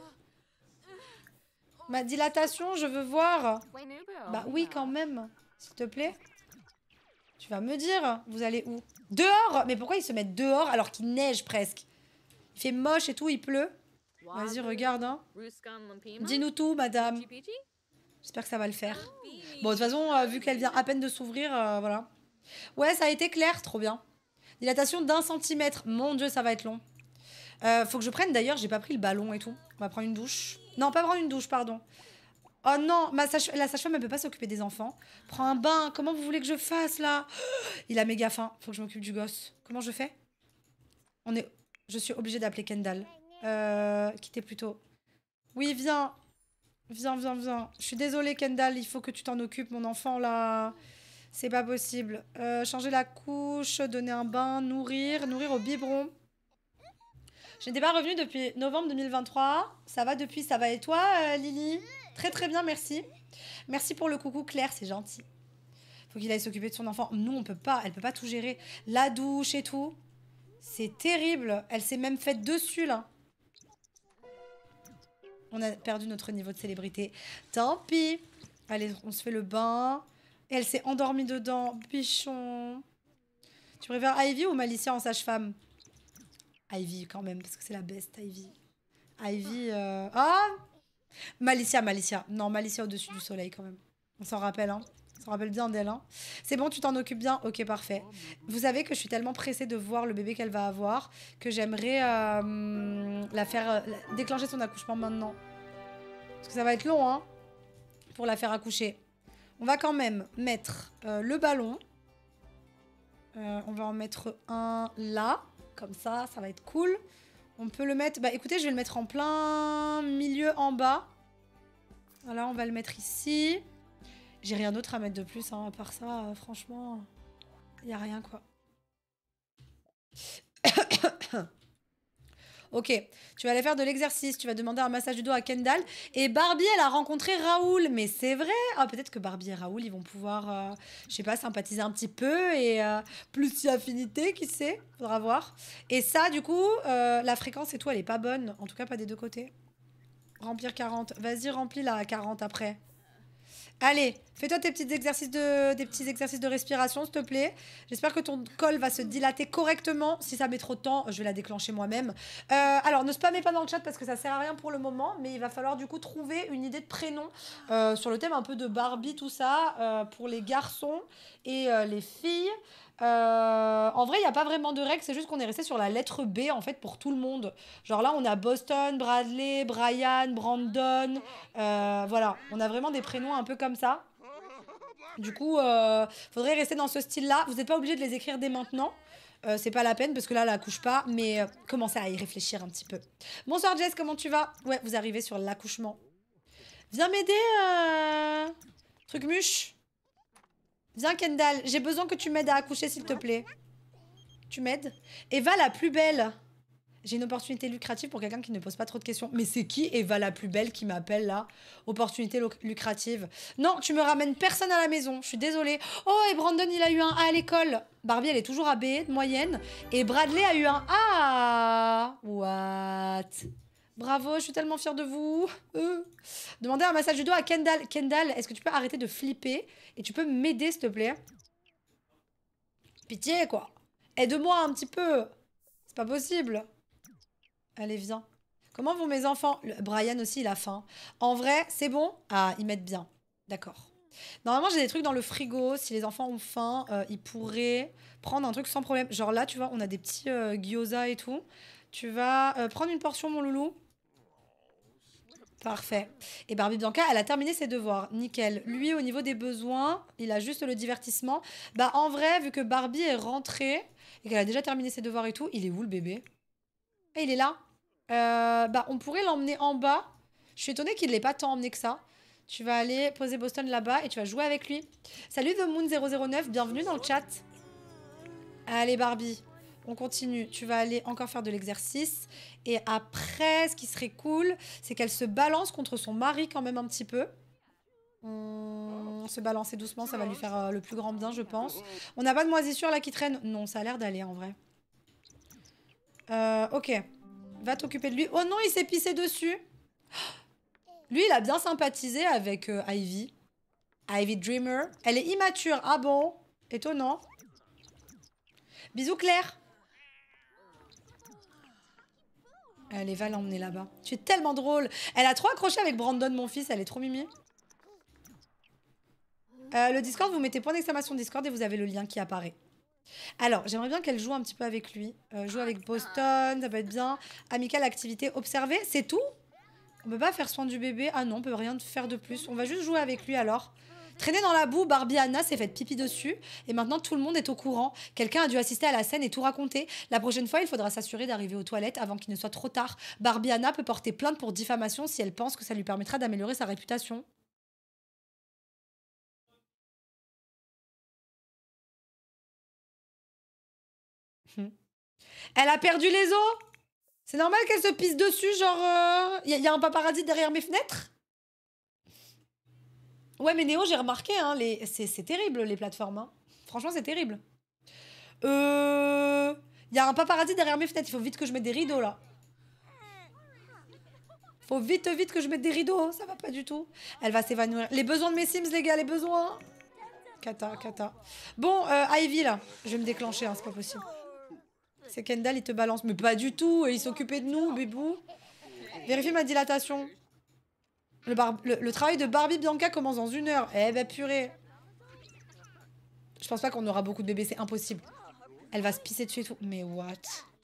A: Ma dilatation, je veux voir. Bah oui, quand même. S'il te plaît. Tu vas me dire, vous allez où? Dehors? Mais pourquoi ils se mettent dehors alors qu'il neige presque? Il fait moche et tout, il pleut. Vas-y, regarde. Hein. Dis-nous tout, madame. J'espère que ça va le faire. Bon, de toute façon, vu qu'elle vient à peine de s'ouvrir, voilà. Ouais, ça a été clair, trop bien. Dilatation d'1 centimètre. Mon Dieu, ça va être long. Faut que je prenne d'ailleurs, j'ai pas pris le ballon et tout. On va prendre une douche. Non, pas prendre une douche, pardon. Oh non, la sage-femme, elle peut pas s'occuper des enfants. Prends un bain, comment vous voulez que je fasse là? Il a méga faim, faut que je m'occupe du gosse. Comment je fais? Je suis obligée d'appeler Kendall. Quittez plutôt. Oui, viens. Viens, viens, viens. Je suis désolée, Kendall, il faut que tu t'en occupes, mon enfant, là. C'est pas possible. Changer la couche, donner un bain, nourrir, nourrir au biberon. Je n'étais pas revenue depuis novembre 2023. Ça va depuis, ça va. Et toi, Lily? Très très bien, merci. Merci pour le coucou, Claire, c'est gentil. Faut qu'il aille s'occuper de son enfant. Nous, on peut pas, elle peut pas tout gérer. La douche et tout. C'est terrible. Elle s'est même faite dessus, là. On a perdu notre niveau de célébrité. Tant pis. Allez, on se fait le bain. Et elle s'est endormie dedans. Bichon. Tu préfères Ivy ou Malicia en sage-femme? Ivy, quand même, parce que c'est la best, Ivy. Ivy, Ah, Malicia, Malicia. Non, Malicia au-dessus du soleil, quand même. On s'en rappelle, hein. On s'en rappelle bien d'elle, hein. C'est bon, tu t'en occupes bien? Ok, parfait. Vous savez que je suis tellement pressée de voir le bébé qu'elle va avoir que j'aimerais la faire déclencher son accouchement maintenant. Parce que ça va être long, hein, pour la faire accoucher. On va quand même mettre le ballon. On va en mettre un là. Comme ça, ça va être cool. On peut le mettre... Bah écoutez, je vais le mettre en plein milieu en bas. Voilà, on va le mettre ici. J'ai rien d'autre à mettre de plus, hein, à part ça, franchement, il n'y a rien, quoi. Ok, tu vas aller faire de l'exercice, tu vas demander un massage du dos à Kendall. Et Barbie, elle a rencontré Raoul, mais c'est vrai. Ah, peut-être que Barbie et Raoul, ils vont pouvoir, je sais pas, sympathiser un petit peu et plus si affinité, qui sait, faudra voir. Et ça, du coup, la fréquence et tout, elle est pas bonne, en tout cas pas des deux côtés. Remplir 40, vas-y, remplis la 40 après. Allez, fais-toi des petits exercices de respiration, s'il te plaît. J'espère que ton col va se dilater correctement. Si ça met trop de temps, je vais la déclencher moi-même. Alors, ne spammez pas dans le chat parce que ça sert à rien pour le moment, mais il va falloir du coup trouver une idée de prénom sur le thème un peu de Barbie, tout ça, pour les garçons et les filles. En vrai, il n'y a pas vraiment de règles, c'est juste qu'on est resté sur la lettre B en fait pour tout le monde. Genre là, on a Boston, Bradley, Brian, Brandon. Voilà, on a vraiment des prénoms un peu comme ça. Du coup, faudrait rester dans ce style-là. Vous n'êtes pas obligé de les écrire dès maintenant. C'est pas la peine parce que là, elle accouche pas, mais commencez à y réfléchir un petit peu. Bonsoir Jess, comment tu vas? Ouais, vous arrivez sur l'accouchement. Viens m'aider, truc muche. Viens Kendall, j'ai besoin que tu m'aides à accoucher s'il te plaît. Tu m'aides? Eva la plus belle. J'ai une opportunité lucrative pour quelqu'un qui ne pose pas trop de questions. Mais c'est qui Eva la plus belle qui m'appelle là? Opportunité lucrative. Non, tu me ramènes personne à la maison. Je suis désolée. Oh, et Brandon, il a eu un A à l'école. Barbie, elle est toujours à B, moyenne. Et Bradley a eu un A. What? Bravo, je suis tellement fière de vous. Demandez un massage du dos à Kendall. Kendall, est-ce que tu peux arrêter de flipper et tu peux m'aider, s'il te plaît? Pitié, quoi. Aide-moi un petit peu. C'est pas possible. Allez, viens. Comment vont mes enfants? Brian aussi, il a faim. En vrai, c'est bon? Ah, ils mettent bien. D'accord. Normalement, j'ai des trucs dans le frigo. Si les enfants ont faim, ils pourraient prendre un truc sans problème. Genre là, tu vois, on a des petits gyoza et tout. Tu vas prendre une portion, mon loulou? Parfait. Et Barbie Bianca, elle a terminé ses devoirs. Nickel. Lui, au niveau des besoins, il a juste le divertissement. Bah, en vrai, vu que Barbie est rentrée et qu'elle a déjà terminé ses devoirs et tout, il est où le bébé? Ah, il est là. Bah, on pourrait l'emmener en bas. Je suis étonnée qu'il ne l'ait pas tant emmené que ça. Tu vas aller poser Boston là-bas et tu vas jouer avec lui. Salut The Moon 009, bienvenue dans le chat. Allez Barbie, on continue. Tu vas aller encore faire de l'exercice. Et après, ce qui serait cool, c'est qu'elle se balance contre son mari quand même un petit peu. Se balancer doucement, ça va lui faire le plus grand bien, je pense. On n'a pas de moisissure là qui traîne? Non, ça a l'air d'aller en vrai. Ok. Va t'occuper de lui. Oh non, il s'est pissé dessus. Lui, il a bien sympathisé avec Ivy. Ivy Dreamer. Elle est immature. Ah bon? Étonnant. Bisous Claire. Allez, va l'emmener là-bas. Tu es tellement drôle. Elle a trop accroché avec Brandon, mon fils. Elle est trop mimi. Le Discord, vous mettez point d'exclamation Discord et vous avez le lien qui apparaît. Alors, j'aimerais bien qu'elle joue un petit peu avec lui. Joue avec Boston, ça peut être bien. Amical, activité, observer, c'est tout? On peut pas faire soin du bébé? Ah non, on peut rien faire de plus. On va juste jouer avec lui alors. Traîner dans la boue, Barbie Anna s'est faite pipi dessus et maintenant tout le monde est au courant. Quelqu'un a dû assister à la scène et tout raconter. La prochaine fois, il faudra s'assurer d'arriver aux toilettes avant qu'il ne soit trop tard. Barbie Anna peut porter plainte pour diffamation si elle pense que ça lui permettra d'améliorer sa réputation. Elle a perdu les os. C'est normal qu'elle se pisse dessus, genre... y a un paparazzi derrière mes fenêtres? Ouais, mais Néo, j'ai remarqué, hein, c'est terrible, les plateformes. Hein. Franchement, c'est terrible. Y a un paparazzi derrière mes fenêtres. Il faut vite que je mette des rideaux, là. Faut vite que je mette des rideaux. Ça va pas du tout. Elle va s'évanouir. Les besoins de mes Sims, les gars, les besoins. Cata. Bon, Ivy, là. Je vais me déclencher, hein, c'est pas possible. C'est Kendall, il te balance. Mais pas du tout. Il s'occupait de nous, bébou. Vérifie ma dilatation. Le travail de Barbie Bianca commence dans 1 heure. Eh ben, purée. Je pense pas qu'on aura beaucoup de bébés, c'est impossible. Elle va se pisser dessus et tout. Mais what?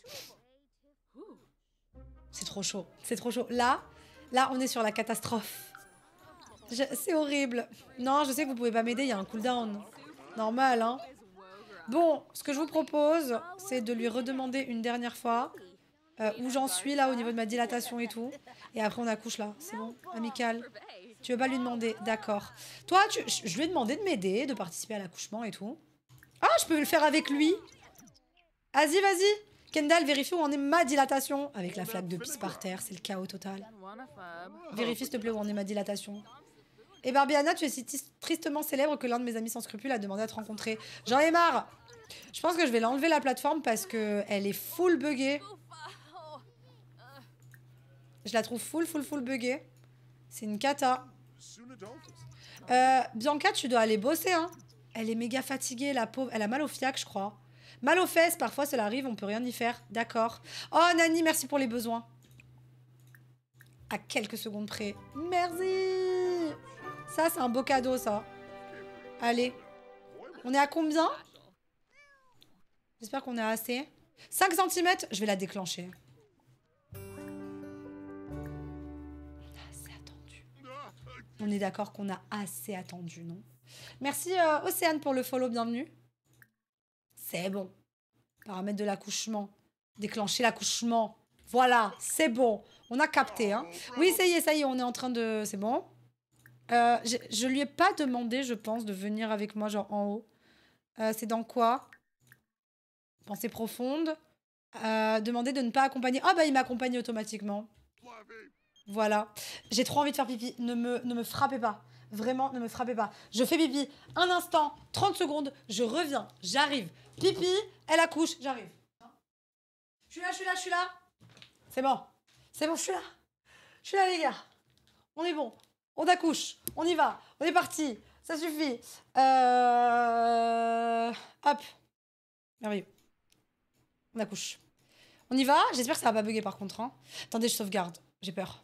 A: C'est trop chaud. C'est trop chaud. Là, on est sur la catastrophe. C'est horrible. Non, je sais que vous pouvez pas m'aider, il y a un cooldown. Normal, hein. Bon, ce que je vous propose, c'est de lui redemander une dernière fois où j'en suis là au niveau de ma dilatation et tout. Et après, on accouche là. C'est bon? Amical. Tu veux pas lui demander? D'accord. Toi, je lui ai demandé de m'aider, de participer à l'accouchement et tout. Ah, je peux le faire avec lui. Vas-y. Kendall, vérifie où en est ma dilatation. Avec la flaque de pisse par terre, c'est le chaos total. Vérifie, s'il te plaît, où en est ma dilatation. Et Barbie Anna, tu es si tristement célèbre que l'un de mes amis sans scrupules a demandé à te rencontrer. J'en ai marre. Je pense que je vais l'enlever la plateforme parce que elle est full buggée. Je la trouve full buggée. C'est une cata. Bianca, tu dois aller bosser, hein. Elle est méga fatiguée, la pauvre. Elle a mal au fiac, je crois. Mal aux fesses, parfois, cela arrive, on peut rien y faire. D'accord. Oh, Nani, merci pour les besoins. À quelques secondes près. Merci. Ça, c'est un beau cadeau, ça. Allez. On est à combien? J'espère qu'on est assez. 5 cm, je vais la déclencher. On est d'accord qu'on a assez attendu, non? Merci Océane pour le follow, bienvenue. C'est bon. Paramètre de l'accouchement. Déclencher l'accouchement. Voilà, c'est bon. On a capté, hein. Oui, ça y est, on est en train de... C'est bon. Je lui ai pas demandé, je pense, de venir avec moi, genre en haut. C'est dans quoi? Pensée profonde. Demander de ne pas accompagner... Ah bah, il m'accompagne automatiquement. Voilà. J'ai trop envie de faire pipi. Ne me frappez pas. Vraiment, ne me frappez pas. Je fais pipi. Un instant, 30 secondes. Je reviens. J'arrive. Pipi, elle accouche. J'arrive. Je suis là. C'est bon, je suis là. Je suis là, les gars. On est bon. On accouche. On y va. On est parti. Ça suffit. Hop. Merveilleux. On accouche. On y va. J'espère que ça va pas bugger par contre. Hein. Attendez, je sauvegarde. J'ai peur.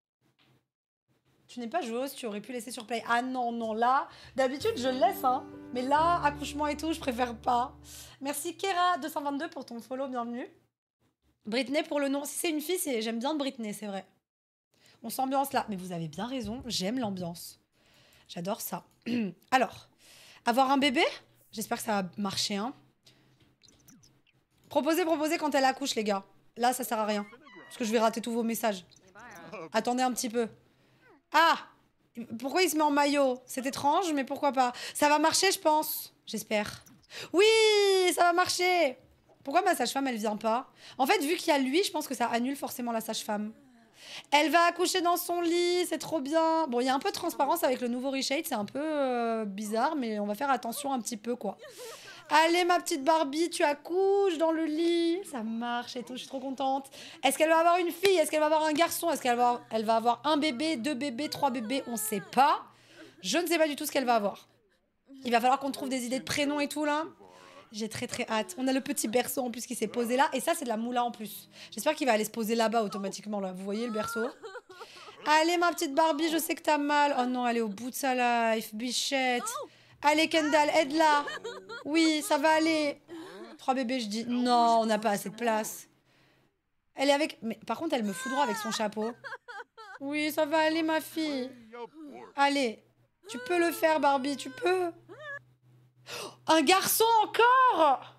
A: Tu n'es pas joueuse, tu aurais pu laisser sur play. Ah non, là, d'habitude, je le laisse, hein. Mais là, accouchement et tout, je préfère pas. Merci Kera222 pour ton follow, bienvenue. Britney pour le nom. Si c'est une fille, j'aime bien Britney, c'est vrai. On s'ambiance là. Mais vous avez bien raison, j'aime l'ambiance. J'adore ça. Alors, avoir un bébé? J'espère que ça va marcher, hein. Proposez quand elle accouche, les gars. Là, ça sert à rien. Parce que je vais rater tous vos messages. Attendez un petit peu. Ah! Pourquoi il se met en maillot? C'est étrange, mais pourquoi pas? Ça va marcher, je pense. J'espère. Oui, ça va marcher. Pourquoi ma sage-femme, elle vient pas? En fait, vu qu'il y a lui, je pense que ça annule forcément la sage-femme. Elle va accoucher dans son lit, c'est trop bien. Bon, il y a un peu de transparence avec le nouveau reshade, c'est un peu bizarre, mais on va faire attention un petit peu, quoi. Allez, ma petite Barbie, tu accouches dans le lit. Ça marche et tout, je suis trop contente. Est-ce qu'elle va avoir une fille? Est-ce qu'elle va avoir un garçon? Est-ce qu'elle va avoir un bébé, 2 bébés, 3 bébés? On sait pas. Je ne sais pas du tout ce qu'elle va avoir. Il va falloir qu'on trouve des idées de prénoms et tout, là. J'ai très hâte. On a le petit berceau en plus qui s'est posé là. Et ça, c'est de la moula en plus. J'espère qu'il va aller se poser là-bas automatiquement, là. Vous voyez le berceau? Allez, ma petite Barbie, je sais que t'as mal. Oh non, elle est au bout de sa life. Bichette. Allez, Kendall, aide-la. Oui, ça va aller. 3 bébés, je dis. Non, on n'a pas assez de place. Elle est avec... Mais par contre, elle me fout droit avec son chapeau. Oui, ça va aller, ma fille. Allez. Tu peux le faire, Barbie, tu peux. Un garçon encore.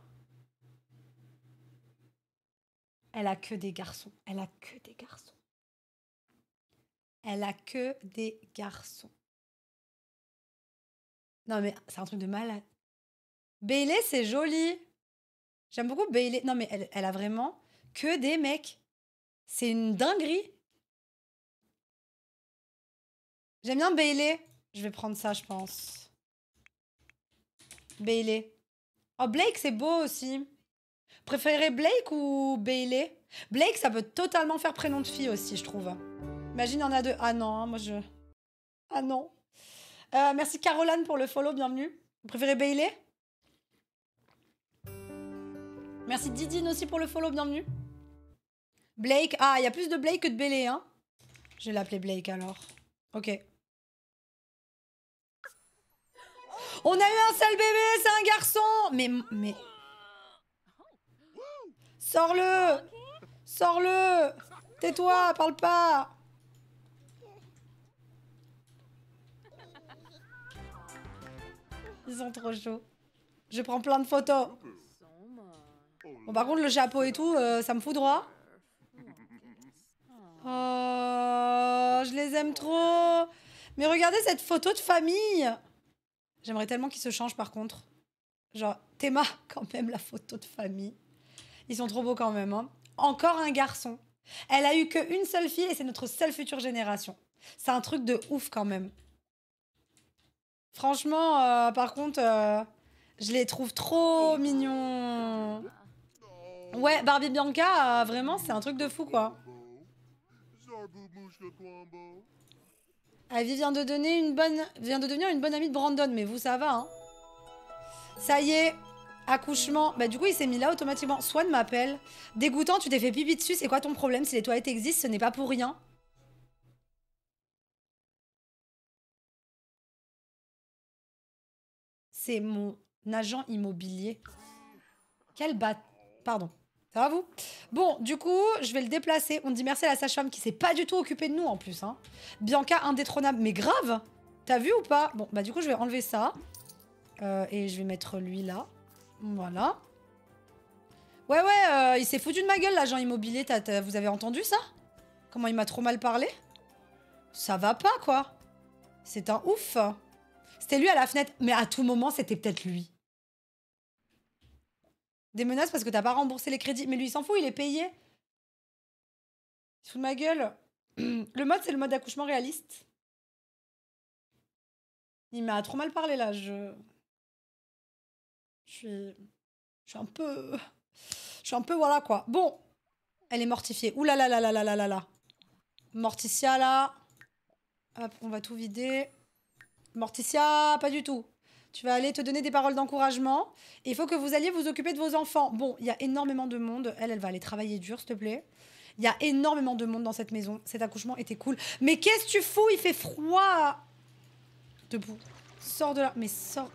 A: Elle a que des garçons. Elle a que des garçons. Elle a que des garçons. Non, mais c'est un truc de malade. Bailey, c'est joli. J'aime beaucoup Bailey. Non, mais elle a vraiment que des mecs. C'est une dinguerie. J'aime bien Bailey. Je vais prendre ça, je pense. Bailey. Oh, Blake, c'est beau aussi. Préférez Blake ou Bailey? Blake, ça peut totalement faire prénom de fille aussi, je trouve. Imagine, il y en a deux. Ah non, hein, moi je... Ah non. Merci Caroline pour le follow, bienvenue. Vous préférez Bailey? Merci Didine aussi pour le follow, bienvenue. Blake, ah, il y a plus de Blake que de Bailey, hein. Je vais l'appeler Blake alors. Ok. On a eu un seul bébé, c'est un garçon. Mais... Sors-le. Sors-le. Tais-toi, parle pas. Ils sont trop chauds. Je prends plein de photos. Bon, par contre, le chapeau et tout, ça me fout droit. Oh, je les aime trop. Mais regardez cette photo de famille. J'aimerais tellement qu'ils se changent par contre. Genre, Théma, quand même, la photo de famille. Ils sont trop beaux quand même. Hein. Encore un garçon. Elle a eu qu'une seule fille et c'est notre seule future génération. C'est un truc de ouf quand même. Franchement, par contre, je les trouve trop mignons. Ouais, Barbie Bianca, vraiment, c'est un truc de fou, quoi. Ivy vient de devenir une bonne amie de Brandon, mais vous, ça va, hein. Ça y est, accouchement. Bah, du coup, il s'est mis là automatiquement. Swan m'appelle. Dégoûtant, tu t'es fait pipi dessus, c'est quoi ton problème? Si les toilettes existent, ce n'est pas pour rien. C'est mon agent immobilier. Quel Pardon. Ça va vous? Bon, du coup, je vais le déplacer. On dit merci à la sage-femme qui s'est pas du tout occupée de nous en plus. Hein. Bianca indétrônable. Mais grave! T'as vu ou pas? Bon, bah du coup, je vais enlever ça. Et je vais mettre lui là. Voilà. Ouais, il s'est foutu de ma gueule, l'agent immobilier. Vous avez entendu ça? Comment il m'a trop mal parlé? Ça va pas, quoi. C'est un ouf. C'était lui à la fenêtre. Mais à tout moment, c'était peut-être lui. Des menaces parce que t'as pas remboursé les crédits. Mais lui, il s'en fout, il est payé. Il se fout de ma gueule. Le mode, c'est le mode d'accouchement réaliste. Il m'a trop mal parlé, là. Je suis un peu... voilà, quoi. Bon. Elle est mortifiée. Ouh là là là là là là là là. Morticia, là. Hop, on va tout vider. Morticia, pas du tout. Tu vas aller te donner des paroles d'encouragement. Il faut que vous alliez vous occuper de vos enfants. Bon, il y a énormément de monde. Elle va aller travailler dur, s'il te plaît. Il y a énormément de monde dans cette maison. Cet accouchement était cool. Mais qu'est-ce que tu fous? Il fait froid. Debout. Sors de là. Mais sors.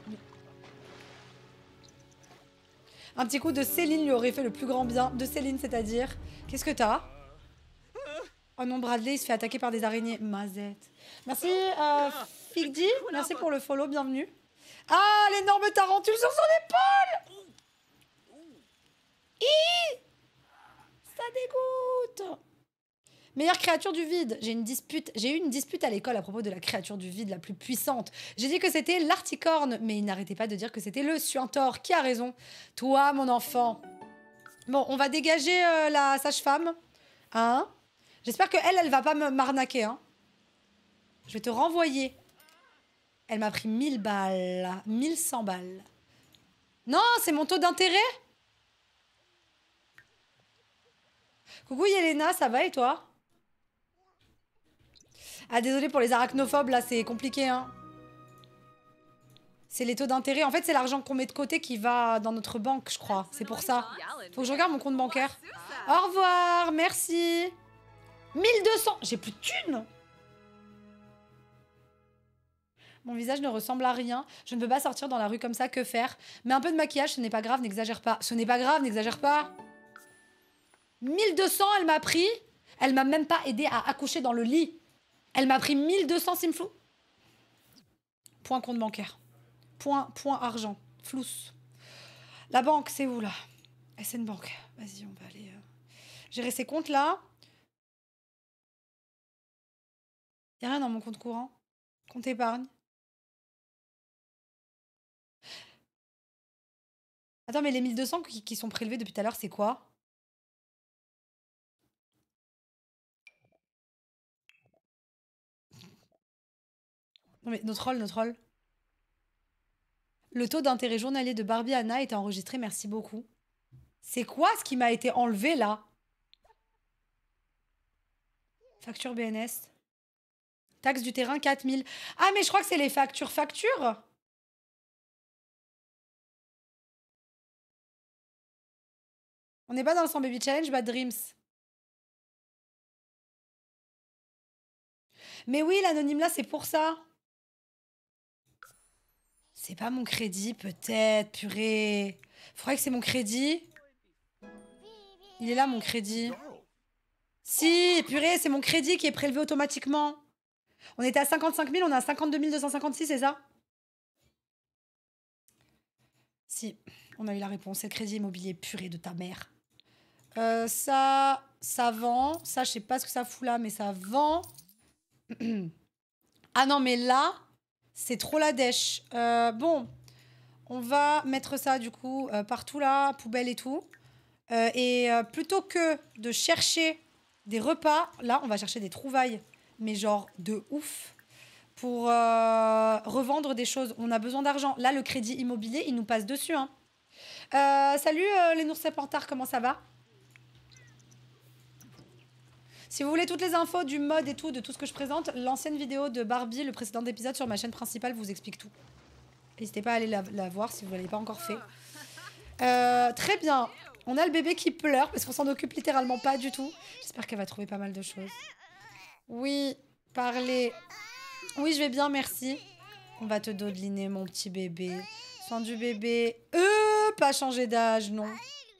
A: Un petit coup de Céline lui aurait fait le plus grand bien. De Céline, c'est-à-dire... Qu'est-ce que t'as? Oh non, Bradley, il se fait attaquer par des araignées. Mazette. Merci, Figdi. Merci pour le follow, bienvenue. Ah, l'énorme tarentule sur son épaule. Ça dégoûte. Meilleure créature du vide. J'ai eu une dispute à l'école à propos de la créature du vide la plus puissante. J'ai dit que c'était l'articorne, mais il n'arrêtait pas de dire que c'était le suintor. Qui a raison? Toi, mon enfant. Bon, on va dégager la sage-femme. Hein? J'espère qu'elle, elle va pas m'arnaquer. Hein? Je vais te renvoyer. Elle m'a pris 1000 balles. 1100 balles. Non, c'est mon taux d'intérêt. Coucou Yelena, ça va et toi? Ah, désolé pour les arachnophobes, là, c'est compliqué, hein. C'est les taux d'intérêt. En fait, c'est l'argent qu'on met de côté qui va dans notre banque, je crois. C'est pour ça. Faut que je regarde mon compte bancaire. Au revoir, merci. 1200. J'ai plus de thunes. Mon visage ne ressemble à rien. Je ne peux pas sortir dans la rue comme ça. Que faire? Mais un peu de maquillage, ce n'est pas grave, n'exagère pas. Ce n'est pas grave, n'exagère pas. 1200, elle m'a pris. Elle m'a même pas aidé à accoucher dans le lit. Elle m'a pris 1200, Simflou. Point compte bancaire. Point argent. Flousse. La banque, c'est où là? SN Bank. Vas-y, on va aller gérer ces comptes là. Y a rien dans mon compte courant. Compte épargne. Attends, mais les 1200 qui sont prélevés depuis tout à l'heure, c'est quoi? Non mais notre rôle. Le taux d'intérêt journalier de Barbie Anna est enregistré, merci beaucoup. C'est quoi ce qui m'a été enlevé là? Facture BNS. Taxe du terrain 4000. Ah mais je crois que c'est les factures. On n'est pas dans le 100 Baby Challenge, Bad Dreams. Mais oui, l'anonyme là, c'est pour ça. C'est pas mon crédit, peut-être, purée. Faudrait que c'est mon crédit. Il est là, mon crédit. Si, purée, c'est mon crédit qui est prélevé automatiquement. On était à 55 000, on est à 52 256, c'est ça? Si, on a eu la réponse. C'est le crédit immobilier, purée de ta mère. Ça vend. Ça, je sais pas ce que ça fout là, mais ça vend. Ah non, mais là, c'est trop la dèche. Bon, on va mettre ça, du coup, partout là, poubelle et tout. Plutôt que de chercher des repas, là, on va chercher des trouvailles, mais genre de ouf, pour revendre des choses. On a besoin d'argent. Là, le crédit immobilier, il nous passe dessus. Hein. Salut les Nours Serpentards, comment ça va? Si vous voulez toutes les infos du mode et tout, de tout ce que je présente, l'ancienne vidéo de Barbie, le précédent épisode sur ma chaîne principale, vous explique tout. N'hésitez pas à aller la voir si vous ne l'avez pas encore fait. Très bien. On a le bébé qui pleure parce qu'on s'en occupe littéralement pas du tout. J'espère qu'elle va trouver pas mal de choses. Oui, parlez. Oui, je vais bien, merci. On va te dodeliner, mon petit bébé. Soin du bébé. Pas changer d'âge, non.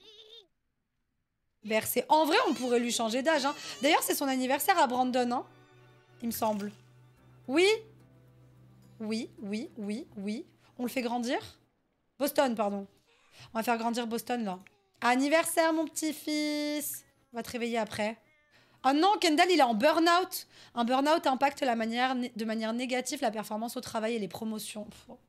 A: Bercé. En vrai, on pourrait lui changer d'âge. Hein. D'ailleurs, c'est son anniversaire à Brandon, hein, il me semble. Oui. Oui. On le fait grandir? Boston, pardon. On va faire grandir Boston, là. Anniversaire, mon petit-fils. On va te réveiller après. Oh non, Kendall, il est en burn-out. Un burn-out impacte de manière négative la performance au travail et les promotions.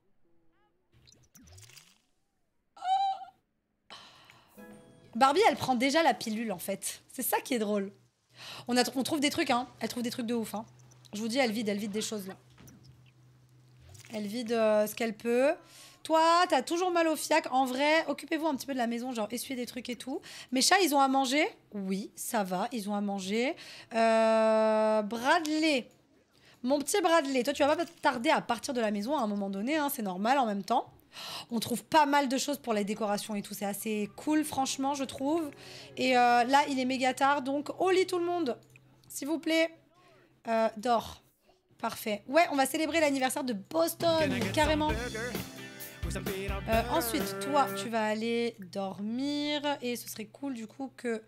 A: Barbie, elle prend déjà la pilule, en fait. C'est ça qui est drôle. On trouve des trucs, hein. Elle trouve des trucs de ouf, hein. Je vous dis, elle vide des choses, là. Elle vide ce qu'elle peut. Toi, t'as toujours mal au fiac. En vrai, occupez-vous un petit peu de la maison, genre essuyez des trucs et tout. Mes chats, ils ont à manger? Oui, ça va, ils ont à manger. Bradley. Mon petit Bradley, toi, tu vas pas tarder à partir de la maison à un moment donné, hein, c'est normal en même temps. On trouve pas mal de choses pour les décorations et tout. C'est assez cool, franchement, je trouve. Et là, il est méga tard, donc au lit tout le monde. S'il vous plaît. Dors. Parfait. Ouais, on va célébrer l'anniversaire de Boston, carrément. Ensuite, toi, tu vas aller dormir. Et ce serait cool, du coup, que...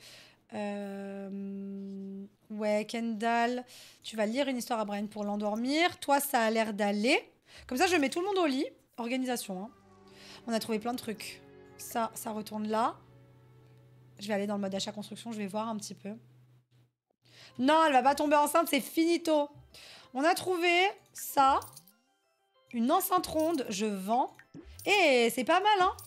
A: ouais, Kendall, tu vas lire une histoire à Brian pour l'endormir. Toi, ça a l'air d'aller. Comme ça, je mets tout le monde au lit. Organisation, hein. On a trouvé plein de trucs. Ça retourne là. Je vais aller dans le mode achat construction, je vais voir un petit peu. Non, elle va pas tomber enceinte, c'est finito. On a trouvé ça. Une enceinte ronde, je vends. Et c'est pas mal, hein.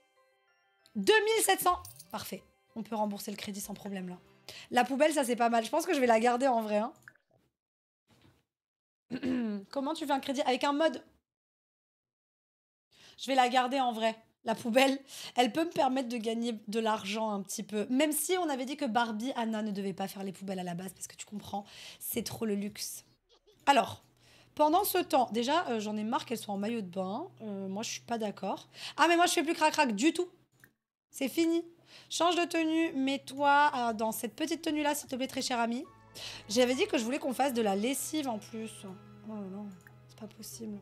A: 2700. Parfait. On peut rembourser le crédit sans problème, là. La poubelle, ça, c'est pas mal. Je pense que je vais la garder en vrai, hein. Comment tu fais un crédit? Avec un mode. Je vais la garder en vrai. La poubelle, elle peut me permettre de gagner de l'argent un petit peu. Même si on avait dit que Barbie, Anna ne devait pas faire les poubelles à la base, parce que tu comprends, c'est trop le luxe. Alors, pendant ce temps, déjà, j'en ai marre qu'elle soit en maillot de bain. Moi, je suis pas d'accord. Ah, mais moi, je fais plus crac-crac du tout. C'est fini. Change de tenue, mets-toi dans cette petite tenue-là, s'il te plaît, très cher ami. J'avais dit que je voulais qu'on fasse de la lessive en plus. Oh non, c'est pas possible.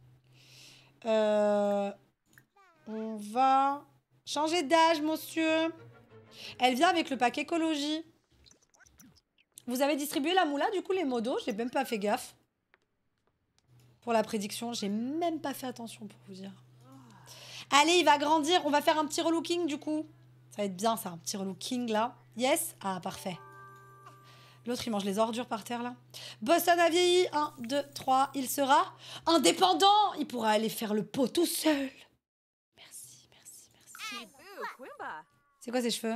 A: On va changer d'âge, monsieur. Elle vient avec le pack écologie. Vous avez distribué la moula, du coup, les modos? J'ai même pas fait gaffe. pour la prédiction. J'ai même pas fait attention pour vous dire. Allez, il va grandir. On va faire un petit relooking du coup. Ça va être bien ça, un petit relooking là. Yes? Ah, parfait. L'autre, il mange les ordures par terre là. Boston a vieilli. 1, 2, 3. Il sera indépendant. Il pourra aller faire le pot tout seul. Merci, merci, merci. C'est quoi ces cheveux?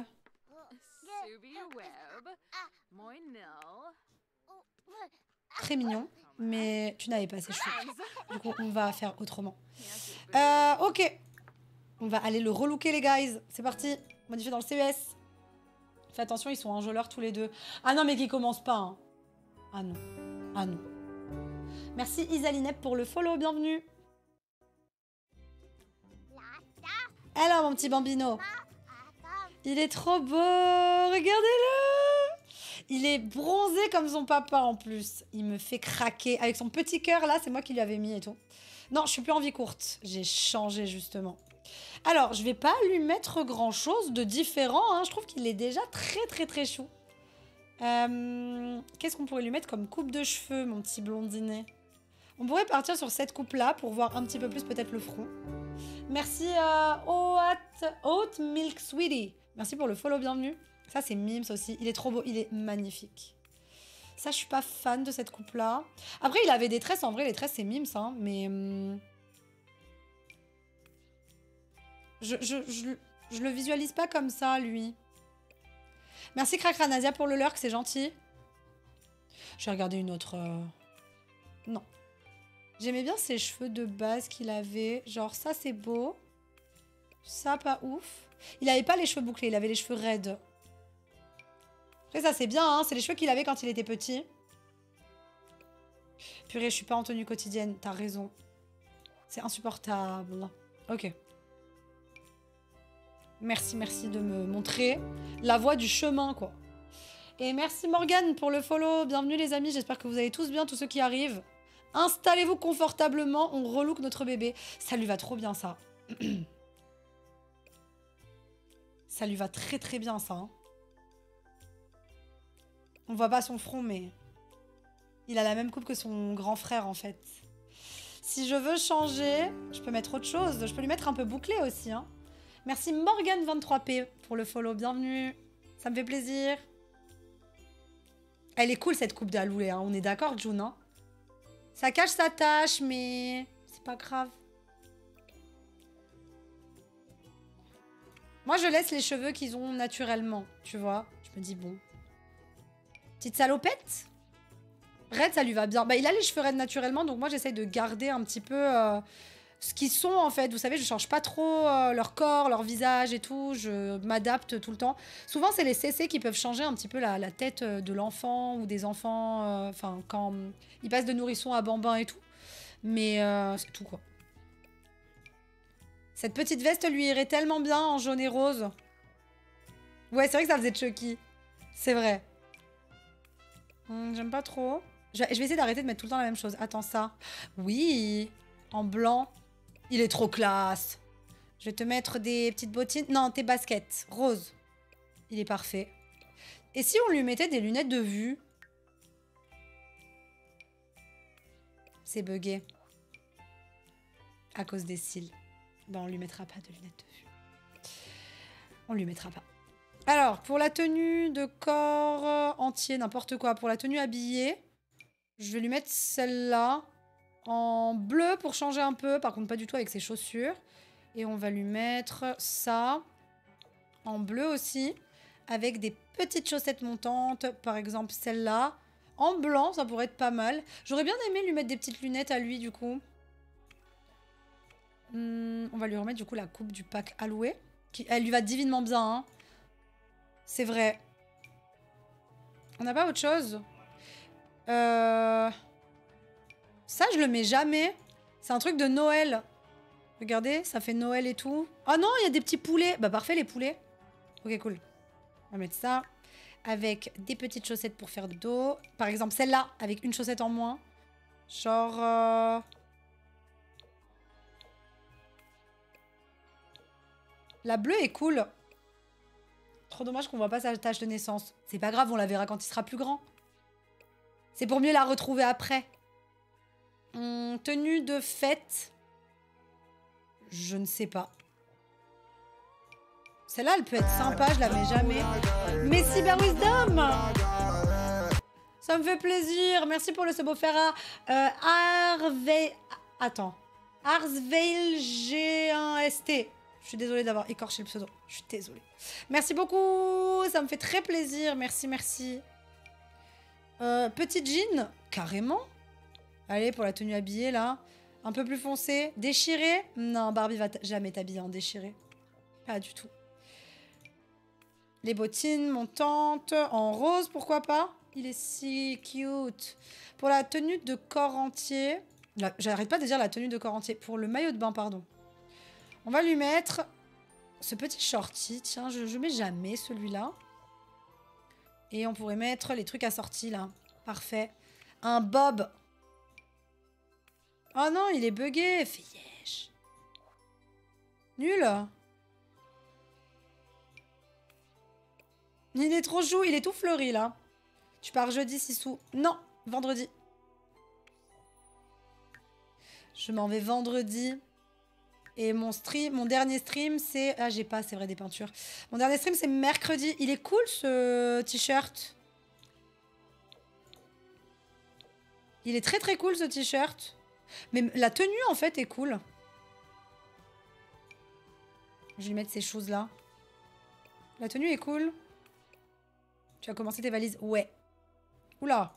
A: Très mignon, mais tu n'avais pas ces cheveux. Du coup, on va faire autrement. Ok. On va aller le relooker, les guys. C'est parti. Modifier dans le CES. Fais attention, ils sont enjôleurs tous les deux. Ah non, mais qui commence pas. Hein. Ah non. Ah non. Merci Isalinep pour le follow. Bienvenue. Alors, mon petit bambino. Il est trop beau. Regardez-le. Il est bronzé comme son papa en plus. Il me fait craquer. Avec son petit cœur là, c'est moi qui lui avais mis et tout. Non, je suis plus en vie courte. J'ai changé justement. Alors, je vais pas lui mettre grand chose de différent. Hein. Je trouve qu'il est déjà très chou. Qu'est-ce qu'on pourrait lui mettre comme coupe de cheveux, mon petit blondinet? On pourrait partir sur cette coupe-là pour voir un petit peu plus peut-être le front. Merci Oat Milk Sweetie. Merci pour le follow, bienvenue. Ça, c'est Mims aussi. Il est trop beau, il est magnifique. Ça, je suis pas fan de cette coupe-là. Après, il avait des tresses. En vrai, les tresses, c'est Mims, hein. Mais... Je le visualise pas comme ça, lui. Merci Krakranasia pour le lurk, c'est gentil. Je vais regarder une autre... Non. J'aimais bien ses cheveux de base qu'il avait. Genre, ça, c'est beau. Ça, pas ouf. Il avait pas les cheveux bouclés, il avait les cheveux raides. Après, ça, c'est bien, hein. C'est les cheveux qu'il avait quand il était petit. Purée, je suis pas en tenue quotidienne. T'as raison. C'est insupportable. Ok. Merci, merci de me montrer la voie du chemin, quoi. Et merci Morgane pour le follow. Bienvenue les amis, j'espère que vous allez tous bien, tous ceux qui arrivent. Installez-vous confortablement, on relook notre bébé. Ça lui va trop bien, ça. Ça lui va très bien, ça. Hein. On voit pas son front, mais... Il a la même coupe que son grand frère, en fait. Si je veux changer, je peux mettre autre chose. Je peux lui mettre un peu bouclé aussi, hein. Merci Morgane23P pour le follow, bienvenue. Ça me fait plaisir. Elle est cool cette coupe d'Aloué, hein. On est d'accord, June, hein. Ça cache sa tache, mais c'est pas grave. Moi, je laisse les cheveux qu'ils ont naturellement, tu vois. Je me dis, bon. Petite salopette. Red, ça lui va bien. Bah, il a les cheveux raides naturellement, donc moi, j'essaye de garder un petit peu... ce qu'ils sont en fait, vous savez, je change pas trop leur corps, leur visage et tout, je m'adapte tout le temps. Souvent, c'est les CC qui peuvent changer un petit peu la tête de l'enfant ou des enfants, enfin, quand ils passent de nourrisson à bambin et tout. Mais c'est tout, quoi. Cette petite veste lui irait tellement bien en jaune et rose. Ouais, c'est vrai que ça faisait Chucky. C'est vrai. J'aime pas trop. Je vais essayer d'arrêter de mettre tout le temps la même chose. Attends, ça. Oui, en blanc. Il est trop classe. Je vais te mettre des petites bottines. Non, tes baskets. Rose. Il est parfait. Et si on lui mettait des lunettes de vue? C'est bugué. À cause des cils. Ben, on lui mettra pas de lunettes de vue. On lui mettra pas. Alors, pour la tenue de corps entier, n'importe quoi. Pour la tenue habillée, je vais lui mettre celle-là. En bleu pour changer un peu. Par contre, pas du tout avec ses chaussures. Et on va lui mettre ça. En bleu aussi. Avec des petites chaussettes montantes. Par exemple, celle-là. En blanc, ça pourrait être pas mal. J'aurais bien aimé lui mettre des petites lunettes à lui, du coup. On va lui remettre, du coup, la coupe du pack Aloué. Elle lui va divinement bien, hein. C'est vrai. On n'a pas autre chose? Ça, je le mets jamais. C'est un truc de Noël. Regardez, ça fait Noël et tout. Oh non, il y a des petits poulets. Bah parfait, les poulets. Ok, cool. On va mettre ça. Avec des petites chaussettes pour faire de dos. Par exemple, celle-là, avec une chaussette en moins. Genre... La bleue est cool. Trop dommage qu'on voit pas sa tâche de naissance. C'est pas grave, on la verra quand il sera plus grand. C'est pour mieux la retrouver après. Tenue de fête. Je ne sais pas. Celle-là, elle peut être sympa, je la mets jamais. Mais Cyber Wisdom! Ça me fait plaisir. Merci pour le sub offert à Attends. Arsveil G1ST. Je suis désolée d'avoir écorché le pseudo. Je suis désolée. Merci beaucoup. Ça me fait très plaisir. Merci, merci. Petit jean. Carrément. Allez, pour la tenue habillée, là. Un peu plus foncé. Déchiré. Non, Barbie va jamais t'habiller en déchiré. Pas du tout. Les bottines montantes. En rose, pourquoi pas? Il est si cute. Pour la tenue de corps entier... J'arrête pas de dire la tenue de corps entier. Pour le maillot de bain, pardon. On va lui mettre ce petit shorty. Tiens, je mets jamais celui-là. Et on pourrait mettre les trucs assortis, là. Parfait. Un bob. Oh non, il est bugué. Fait yesh. Nul. Il est trop chou. Il est tout fleuri, là. Tu pars jeudi, Sissou. Non, vendredi. Je m'en vais vendredi. Et mon dernier stream, c'est... Ah, j'ai pas, c'est vrai, des peintures. Mon dernier stream, c'est mercredi. Il est cool, ce t-shirt. Il est très, très cool, ce t-shirt. Mais la tenue, en fait, est cool. Je vais lui mettre ces choses-là. La tenue est cool. Tu as commencé tes valises? Ouais. Oula.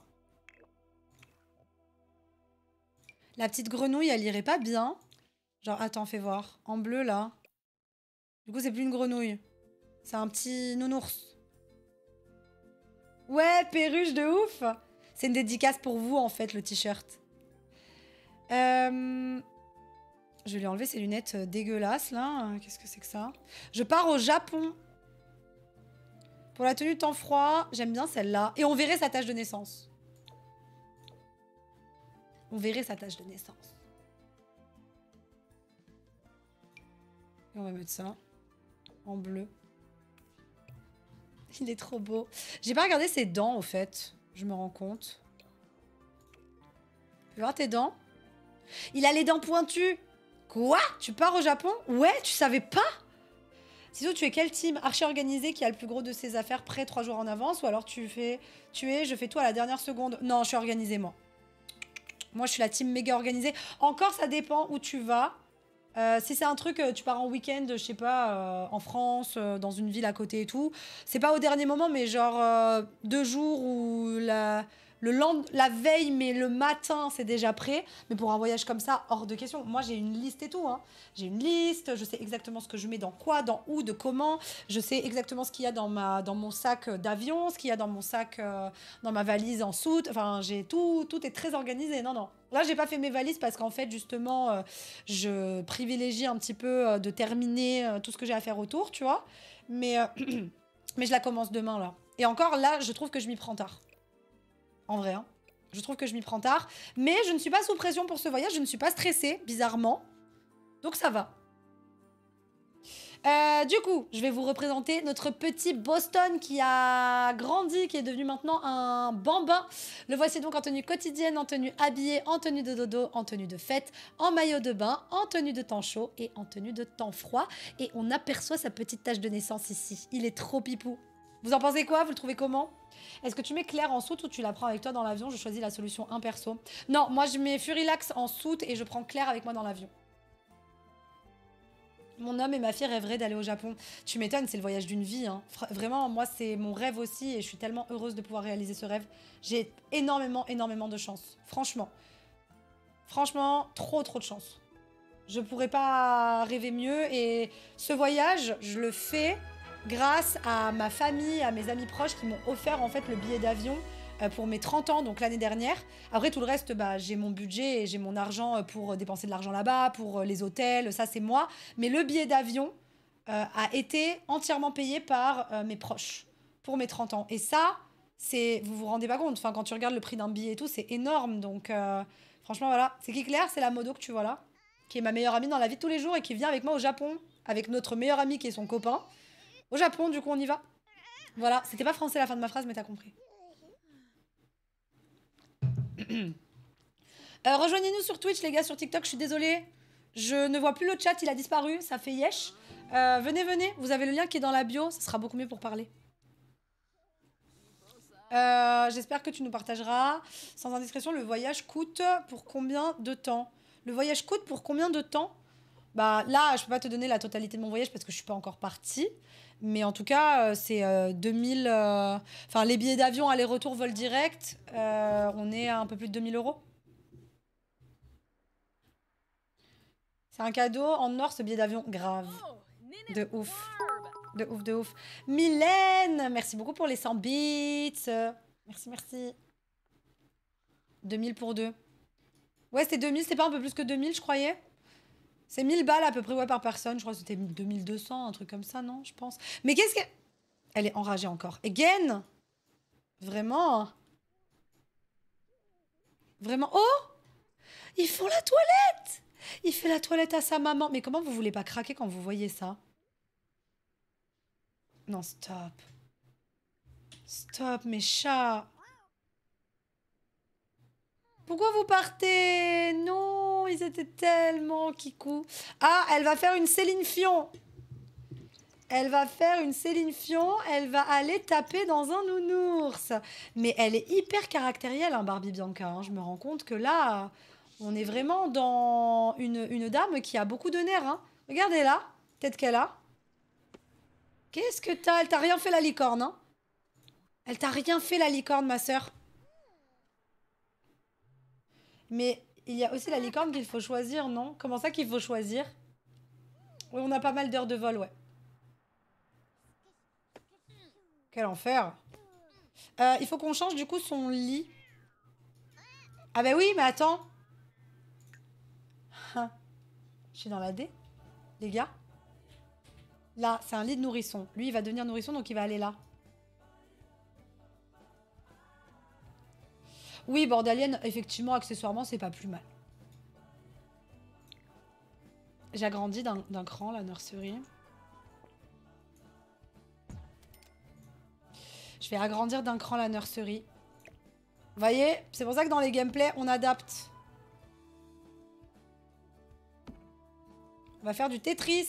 A: La petite grenouille, elle irait pas bien. Genre, attends, fais voir. En bleu, là. Du coup, c'est plus une grenouille. C'est un petit nounours. Ouais, perruche de ouf. C'est une dédicace pour vous, en fait, le t-shirt. Je vais lui enlever ses lunettes dégueulasses, là. Qu'est-ce que c'est que ça? Je pars au Japon. Pour la tenue temps froid, j'aime bien celle-là. Et on verrait sa tâche de naissance. On verrait sa tâche de naissance. Et on va mettre ça en bleu. Il est trop beau. J'ai pas regardé ses dents, au fait. Je me rends compte. Tu veux voir tes dents? Il a les dents pointues. Quoi? Tu pars au Japon? Ouais, tu savais pas? Sinon, tu es quel team? Archi organisé qui a le plus gros de ses affaires prêt 3 jours en avance? Ou alors je fais tout à la dernière seconde? Non, je suis organisée, moi. Moi, je suis la team méga organisée. Encore, ça dépend où tu vas. Si c'est un truc, tu pars en week-end, je sais pas, en France, dans une ville à côté et tout. C'est pas au dernier moment, mais genre 2 jours ou la veille, mais le matin, c'est déjà prêt. Mais pour un voyage comme ça, hors de question. Moi, j'ai une liste et tout. Hein. J'ai une liste, je sais exactement ce que je mets dans quoi, dans où, de comment. Je sais exactement ce qu'il y a dans mon sac d'avion, ce qu'il y a dans mon sac, dans ma valise en soute. Enfin, j'ai tout est très organisé. Non, non. Là, j'ai pas fait mes valises parce qu'en fait, justement, je privilégie un petit peu de terminer tout ce que j'ai à faire autour, tu vois. Mais je la commence demain, là. Et encore, là, je trouve que je m'y prends tard. En vrai, hein. Je trouve que je m'y prends tard. Mais je ne suis pas sous pression pour ce voyage. Je ne suis pas stressée, bizarrement. Donc, ça va. Du coup, je vais vous représenter notre petit Boston qui a grandi, qui est devenu maintenant un bambin. Le voici donc en tenue quotidienne, en tenue habillée, en tenue de dodo, en tenue de fête, en maillot de bain, en tenue de temps chaud et en tenue de temps froid. Et on aperçoit sa petite tache de naissance ici. Il est trop pipou. Vous en pensez quoi? Vous le trouvez comment? Est-ce que tu mets Claire en soute ou tu la prends avec toi dans l'avion? Je choisis la solution 1 perso. Non, moi je mets Furilax en soute et je prends Claire avec moi dans l'avion. Mon homme et ma fille rêveraient d'aller au Japon. Tu m'étonnes, c'est le voyage d'une vie. Hein. Vraiment, moi, c'est mon rêve aussi et je suis tellement heureuse de pouvoir réaliser ce rêve. J'ai énormément, énormément de chance. Franchement. Franchement, trop, trop de chance. Je pourrais pas rêver mieux et ce voyage, je le fais grâce à ma famille, à mes amis proches qui m'ont offert en fait le billet d'avion pour mes 30 ans, donc l'année dernière. Après, tout le reste, bah, j'ai mon budget et j'ai mon argent pour dépenser de l'argent là-bas, pour les hôtels, ça c'est moi. Mais le billet d'avion a été entièrement payé par mes proches pour mes 30 ans. Et ça, vous vous rendez pas compte. Enfin, quand tu regardes le prix d'un billet et tout, c'est énorme. Donc, franchement, voilà. C'est qui Claire? C'est la modo que tu vois là, qui est ma meilleure amie dans la vie de tous les jours et qui vient avec moi au Japon, avec notre meilleur ami qui est son copain. Au Japon, du coup, on y va. Voilà, c'était pas français la fin de ma phrase, mais t'as compris. Rejoignez-nous sur Twitch, les gars, sur TikTok. Je suis désolée. Je ne vois plus le chat, il a disparu. Ça fait yesh. Venez, venez. Vous avez le lien qui est dans la bio. Ça sera beaucoup mieux pour parler. J'espère que tu nous partageras. Sans indiscrétion, le voyage coûte pour combien de temps? Le voyage coûte pour combien de temps? Bah là, je peux pas te donner la totalité de mon voyage parce que je suis pas encore partie. Mais en tout cas, c'est 2000... Enfin, les billets d'avion aller-retour vol direct, on est à un peu plus de 2000 €. C'est un cadeau en or, ce billet d'avion. Grave. De ouf. De ouf, de ouf. Mylène, merci beaucoup pour les 100 bits. Merci, merci. 2000 pour deux. Ouais, c'était 2000, c'était pas un peu plus que 2000, je croyais. C'est 1000 balles à peu près, ouais, par personne. Je crois que c'était 2200, un truc comme ça, non, je pense. Mais qu'est-ce que... Elle est enragée encore. Again? Vraiment? Vraiment? Oh! Ils font la toilette! Il fait la toilette à sa maman. Mais comment vous voulez pas craquer quand vous voyez ça? Non, stop. Stop, mes chats. Pourquoi vous partez? Non, ils étaient tellement kikous. Ah, elle va faire une Céline Fion. Elle va faire une Céline Fion. Elle va aller taper dans un nounours. Mais elle est hyper caractérielle, hein, Barbie Bianca. Hein. Je me rends compte que là, on est vraiment dans une dame qui a beaucoup de nerfs. Hein. Regardez là, tête qu'elle a. Qu'est-ce que t'as? Elle t'a rien fait la licorne, hein? Elle t'a rien fait la licorne, ma sœur. Mais il y a aussi la licorne qu'il faut choisir, non? Comment ça qu'il faut choisir? Oui, on a pas mal d'heures de vol, ouais. Quel enfer. Il faut qu'on change du coup son lit. Ah bah oui, mais attends. Je suis dans la D, les gars. Là, c'est un lit de nourrisson. Lui, il va devenir nourrisson, donc il va aller là. Oui, Bordalienne, effectivement, accessoirement, c'est pas plus mal. J'agrandis d'un cran la nursery. Je vais agrandir d'un cran la nursery. Vous voyez? C'est pour ça que dans les gameplays, on adapte. On va faire du Tetris.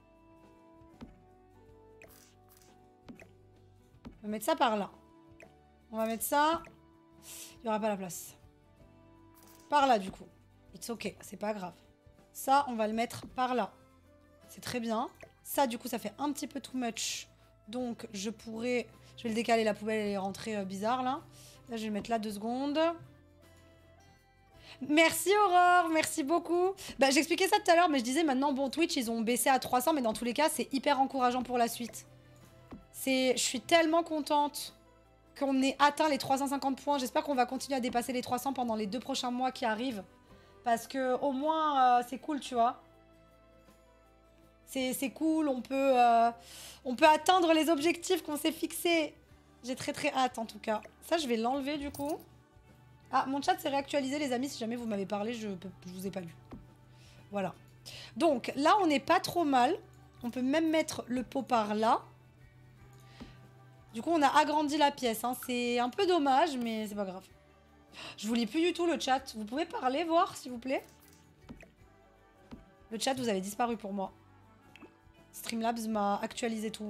A: On va mettre ça par là. On va mettre ça... Il n'y aura pas la place. Par là, du coup. It's ok, c'est pas grave. Ça, on va le mettre par là. C'est très bien. Ça, du coup, ça fait un petit peu too much. Donc, je pourrais... Je vais le décaler, la poubelle, elle est rentrée bizarre, là. Là, je vais le mettre là 2 secondes. Merci, Aurore, merci beaucoup. Bah, j'expliquais ça tout à l'heure, mais je disais maintenant, bon, Twitch, ils ont baissé à 300, mais dans tous les cas, c'est hyper encourageant pour la suite. Je suis tellement contente qu'on ait atteint les 350 points. J'espère qu'on va continuer à dépasser les 300 pendant les 2 prochains mois qui arrivent. Parce que au moins, c'est cool, tu vois. C'est cool, on peut atteindre les objectifs qu'on s'est fixés. J'ai très très hâte, en tout cas. Ça, je vais l'enlever, du coup. Ah, mon chat s'est réactualisé, les amis. Si jamais vous m'avez parlé, je vous ai pas lu. Voilà. Donc, là, on n'est pas trop mal. On peut même mettre le pot par là. Du coup, on a agrandi la pièce. Hein. C'est un peu dommage, mais c'est pas grave. Je vous lis plus du tout le chat. Vous pouvez parler, voir, s'il vous plaît? Le chat, vous avez disparu pour moi. Streamlabs m'a actualisé tout.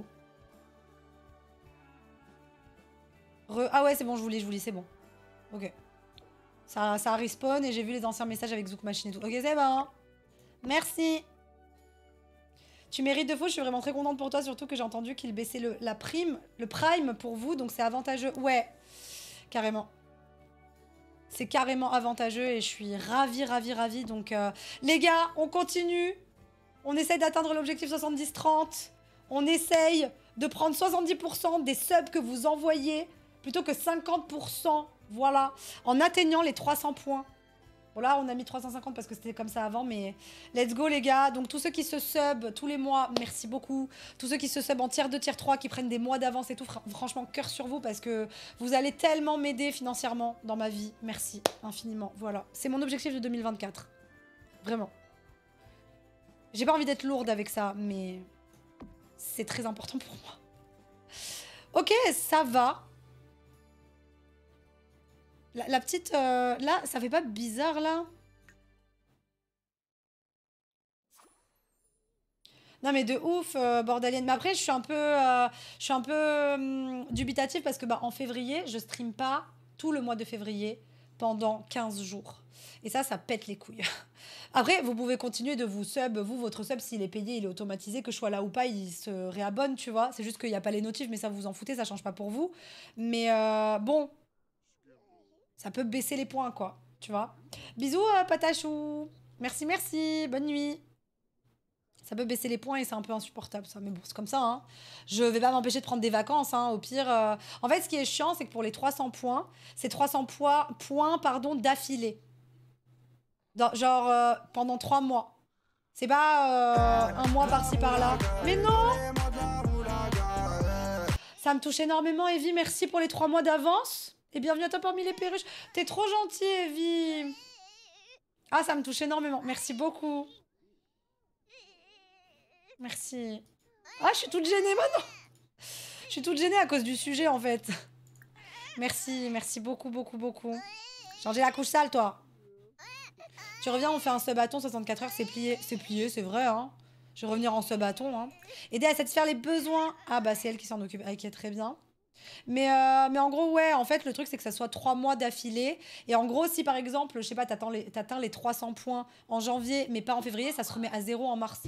A: Ah ouais, c'est bon, je vous lis, c'est bon. Ok. Ça a respawn et j'ai vu les anciens messages avec Zouk Machine et tout. Ok, c'est bon. Merci. Tu mérites de fou, je suis vraiment très contente pour toi, surtout que j'ai entendu qu'il baissait le prime pour vous, donc c'est avantageux. Ouais, carrément. C'est carrément avantageux et je suis ravie, ravie, ravie. Donc, les gars, on continue. On essaie d'atteindre l'objectif 70-30. On essaye de prendre 70% des subs que vous envoyez plutôt que 50%. Voilà, en atteignant les 300 points. Bon là, on a mis 350 parce que c'était comme ça avant, mais let's go les gars. Donc tous ceux qui se sub tous les mois, merci beaucoup. Tous ceux qui se sub en tier 2, tier 3, qui prennent des mois d'avance et tout, franchement, cœur sur vous parce que vous allez tellement m'aider financièrement dans ma vie. Merci infiniment, voilà. C'est mon objectif de 2024. Vraiment. J'ai pas envie d'être lourde avec ça, mais c'est très important pour moi. Ok, ça va. La petite... là, ça fait pas bizarre, là? Non, mais de ouf, bordalienne. Mais après, je suis un peu dubitative parce que bah, en février, je stream pas tout le mois de février pendant 15 jours. Et ça pète les couilles. Après, vous pouvez continuer de vous sub. Vous, votre sub, s'il est payé, il est automatisé. Que je sois là ou pas, il se réabonne, tu vois. C'est juste qu'il n'y a pas les notifs, mais ça, vous en foutez, ça change pas pour vous. Mais bon, ça peut baisser les points, quoi. Tu vois. Bisous, Patachou. Merci, merci. Bonne nuit. Ça peut baisser les points et c'est un peu insupportable, ça. Mais bon, c'est comme ça, hein. Je vais pas m'empêcher de prendre des vacances, hein. Au pire... En fait, ce qui est chiant, c'est que pour les 300 points, c'est 300 points pardon, d'affilée. Genre, pendant 3 mois. C'est pas un mois par-ci, par-là. Mais non! Ça me touche énormément, Evie. Merci pour les 3 mois d'avance. Et bienvenue à toi parmi les perruches. T'es trop gentille, Evie. Ah, ça me touche énormément. Merci beaucoup. Merci. Ah, je suis toute gênée maintenant. Je suis toute gênée à cause du sujet, en fait. Merci, merci beaucoup, beaucoup, beaucoup. Changer la couche sale, toi. Tu reviens, on fait un sub-bâton, 64 heures, c'est plié. C'est plié, c'est vrai, hein. Je vais revenir en sub-bâton, hein. Aider à satisfaire les besoins. Ah, bah, c'est elle qui s'en occupe. Ah, ok, très bien. Mais en gros, ouais, en fait, le truc, c'est que ça soit 3 mois d'affilée. Et en gros, si par exemple, je sais pas, t'atteins les 300 points en janvier, mais pas en février, ça se remet à 0 en mars.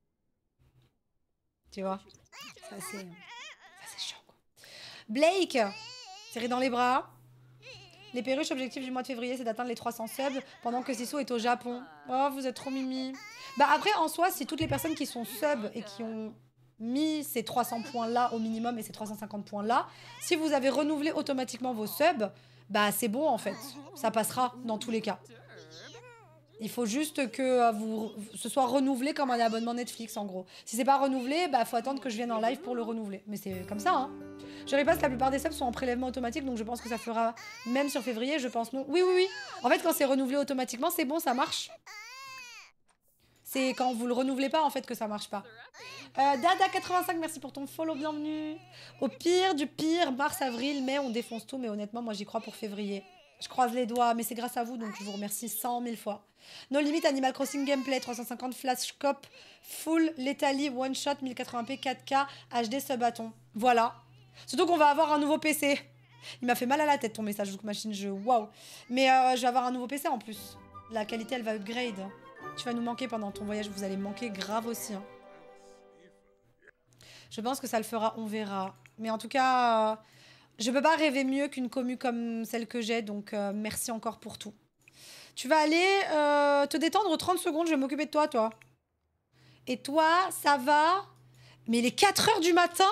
A: Tu vois? C'est assez chiant, quoi. Blake, serré dans les bras. Les perruches, objectif du mois de février, c'est d'atteindre les 300 subs pendant que Sissou est au Japon. Oh, vous êtes trop mimi. Bah après, en soi, si toutes les personnes qui sont sub et qui ont mis ces 300 points-là au minimum et ces 350 points-là, si vous avez renouvelé automatiquement vos subs, bah c'est bon en fait. Ça passera dans tous les cas. Il faut juste que ce soit renouvelé comme un abonnement Netflix en gros. Si c'est pas renouvelé, bah faut attendre que je vienne en live pour le renouveler. Mais c'est comme ça, hein. Je ne pas que la plupart des subs sont en prélèvement automatique, donc je pense que ça fera même sur février, je pense non. Oui, oui, oui. En fait, quand c'est renouvelé automatiquement, c'est bon, ça marche. C'est quand vous le renouvelez pas, en fait, que ça marche pas. Dada85, merci pour ton follow, bienvenue. Au pire du pire, mars, avril, mai, on défonce tout, mais honnêtement, moi, j'y crois pour février. Je croise les doigts, mais c'est grâce à vous, donc je vous remercie 100 000 fois. No Limit, Animal Crossing Gameplay, 350 Flash Cop, Full Letally, One Shot, 1080p, 4K, HD Sub-Bâton. Voilà. Surtout qu'on va avoir un nouveau PC. Il m'a fait mal à la tête ton message, donc machine, waouh. Mais je vais avoir un nouveau PC en plus. La qualité, elle va upgrade. Tu vas nous manquer pendant ton voyage, vous allez me manquer grave aussi, hein. Je pense que ça le fera, on verra. Mais en tout cas, je peux pas rêver mieux qu'une commu comme celle que j'ai, donc merci encore pour tout. Tu vas aller te détendre 30 secondes, je vais m'occuper de toi, toi. Et toi, ça va? Mais il est 4 h du matin?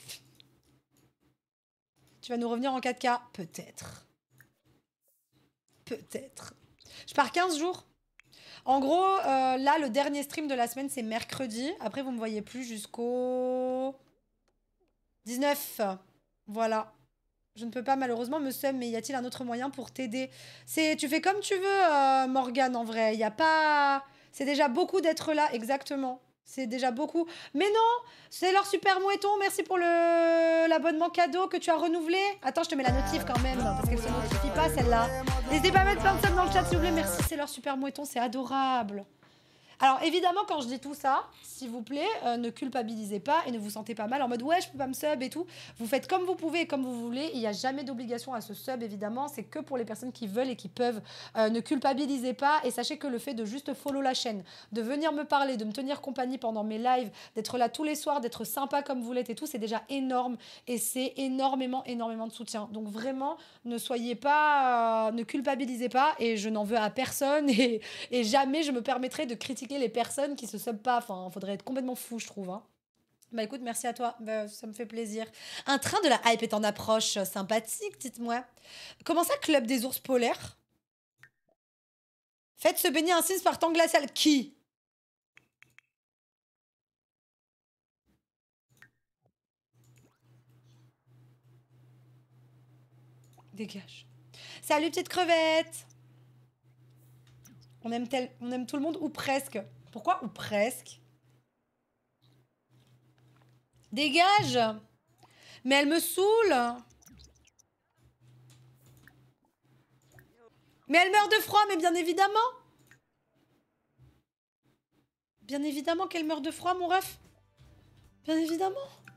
A: Tu vas nous revenir en 4K? Peut-être. Peut-être. Je pars 15 jours. En gros, là, le dernier stream de la semaine, c'est mercredi. Après, vous me voyez plus jusqu'au 19. Voilà. Je ne peux pas malheureusement me sub, mais y a-t-il un autre moyen pour t'aider? Tu fais comme tu veux, Morgane, en vrai. Y a pas... C'est déjà beaucoup d'être là, exactement. C'est déjà beaucoup. Mais non, c'est leur super mouetton. Merci pour l'abonnement cadeau que tu as renouvelé. Attends, je te mets la notif quand même, parce qu'elle se notifie pas, celle-là. N'hésitez pas à mettre plein de subs dans le chat, s'il vous plaît. Merci, c'est leur super mouetton, c'est adorable. Alors évidemment, quand je dis tout ça, s'il vous plaît, ne culpabilisez pas et ne vous sentez pas mal en mode ouais, je peux pas me sub et tout. Vous faites comme vous pouvez et comme vous voulez. Il n'y a jamais d'obligation à ce sub, évidemment. C'est que pour les personnes qui veulent et qui peuvent. Ne culpabilisez pas et sachez que le fait de juste follow la chaîne, de venir me parler, de me tenir compagnie pendant mes lives, d'être là tous les soirs, d'être sympa comme vous l'êtes et tout, c'est déjà énorme et c'est énormément, énormément de soutien. Donc vraiment, ne soyez pas, ne culpabilisez pas et je n'en veux à personne et jamais je me permettrai de critiquer les personnes qui se sub pas. Enfin, faudrait être complètement fou, je trouve, hein. Bah écoute, merci à toi. Bah, ça me fait plaisir. Un train de la hype est en approche. Sympathique, dites-moi. Comment ça, Club des ours polaires? Faites se baigner un Sims par temps glacial. Qui? Dégage. Salut, petite crevette. On aime tout le monde ou presque. Pourquoi ou presque? Dégage. Mais elle me saoule. Mais elle meurt de froid, mais bien évidemment. Bien évidemment qu'elle meurt de froid, mon ref. Bien évidemment.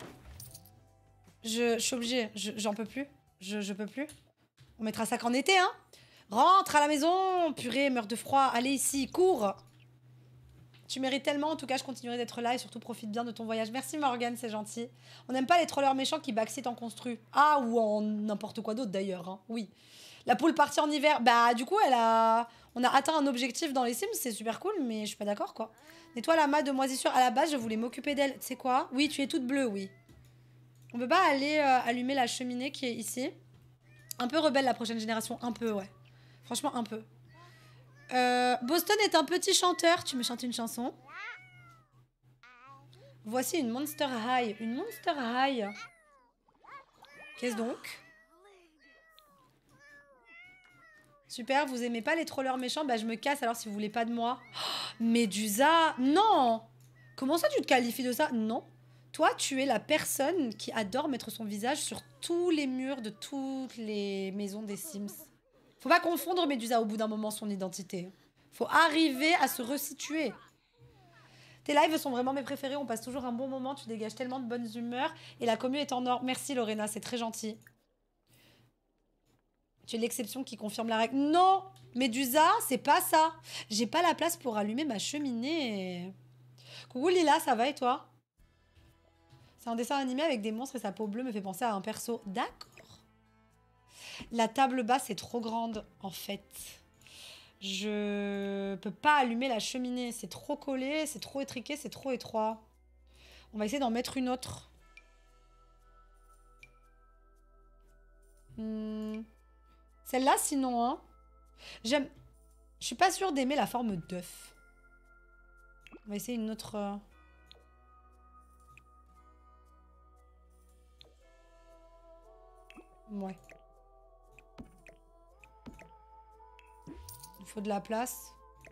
A: Je suis obligée. J'en peux plus. Je peux plus. On mettra ça qu'en été, hein. Rentre à la maison. Purée, meurt de froid. Allez ici, cours. Tu mérites tellement. En tout cas, je continuerai d'être là et surtout profite bien de ton voyage. Merci Morgane, c'est gentil. On n'aime pas les trollers méchants qui backseat en construit. Ah, ou en n'importe quoi d'autre d'ailleurs. Hein. Oui. La poule partie en hiver. Bah, du coup, on a atteint un objectif dans les Sims. C'est super cool, mais je suis pas d'accord, quoi. Nettoie la masse de moisissure. À la base, je voulais m'occuper d'elle. Tu sais quoi? Oui, tu es toute bleue, oui. On peut pas aller allumer la cheminée qui est ici. Un peu rebelle la prochaine génération. Un peu, ouais. Franchement, un peu. Boston est un petit chanteur. Tu me chantes une chanson? Voici une Monster High. Une Monster High. Qu'est-ce donc? Super, vous aimez pas les trollers méchants? Bah je me casse alors si vous voulez pas de moi. Oh, Médusa! Non! Comment ça tu te qualifies de ça? Non. Toi, tu es la personne qui adore mettre son visage sur tous les murs de toutes les maisons des Sims. Faut pas confondre Médusa au bout d'un moment son identité. Faut arriver à se resituer. Tes lives sont vraiment mes préférés, on passe toujours un bon moment, tu dégages tellement de bonnes humeurs et la commu est en or. Merci Lorena, c'est très gentil. Tu es l'exception qui confirme la règle. Non, Médusa, c'est pas ça. J'ai pas la place pour allumer ma cheminée. Coucou Lila, ça va et toi? C'est un dessin animé avec des monstres et sa peau bleue me fait penser à un perso. D'accord. La table basse est trop grande, en fait. Je peux pas allumer la cheminée. C'est trop collé, c'est trop étriqué, c'est trop étroit. On va essayer d'en mettre une autre. Celle-là, sinon, hein. J'aime... Je suis pas sûre d'aimer la forme d'œuf. On va essayer une autre... Ouais. Il faut de la place.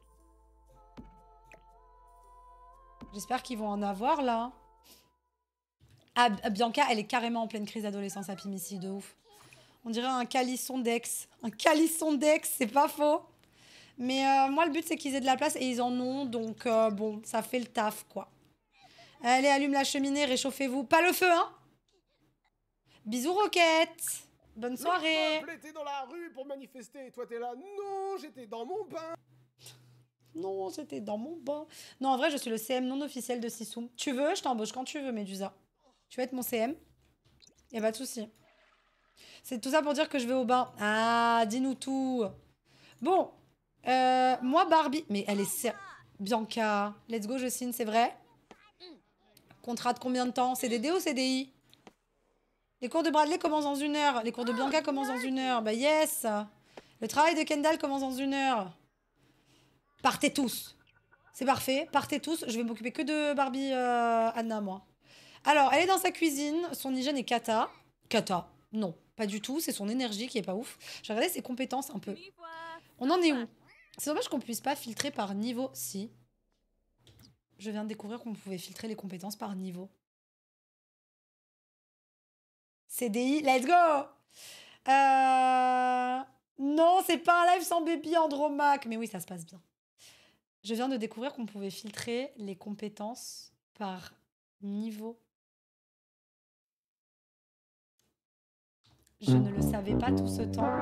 A: J'espère qu'ils vont en avoir, là. Ah, Bianca, elle est carrément en pleine crise d'adolescence à Pimici, de ouf. On dirait un calisson d'ex. Un calisson d'ex, c'est pas faux. Mais moi, le but, c'est qu'ils aient de la place et ils en ont. Donc, bon, ça fait le taf, quoi. Allez, allume la cheminée, réchauffez-vous. Pas le feu, hein. Bisous, Roquette. Bonne soirée.
B: Le peuple était dans la rue pour manifester et toi, t'es là. Non, j'étais dans mon bain.
A: Non, j'étais dans mon bain. Non, en vrai, je suis le CM non officiel de Sissoum. Tu veux, je t'embauche quand tu veux, Médusa. Tu veux être mon CM? Y'a pas de souci. C'est tout ça pour dire que je vais au bain. Ah, dis-nous tout. Bon, moi, Barbie... Mais elle est... Bianca, let's go, je signe, c'est vrai? Contrat de combien de temps? CDD ou CDI? Les cours de Bradley commencent dans 1 heure. Les cours de Bianca commencent dans 1 heure. Bah yes. Le travail de Kendall commence dans 1 heure. Partez tous. C'est parfait. Partez tous. Je vais m'occuper que de Barbie Anna, moi. Alors, elle est dans sa cuisine. Son hygiène est cata. Cata. Non, pas du tout. C'est son énergie qui est pas ouf. J'ai regardé ses compétences un peu. On en est où? C'est dommage qu'on puisse pas filtrer par niveau. Si. Je viens de découvrir qu'on pouvait filtrer les compétences par niveau. CDI, let's go! Non, c'est pas un live sans baby Andromaque. Mais oui, ça se passe bien. Je viens de découvrir qu'on pouvait filtrer les compétences par niveau. Je ne le savais pas tout ce temps.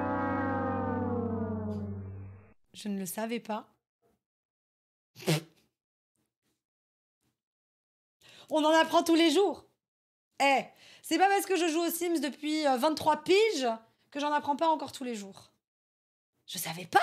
A: Je ne le savais pas. On en apprend tous les jours. Eh, c'est pas parce que je joue aux Sims depuis 23 piges que j'en apprends pas encore tous les jours. Je savais pas.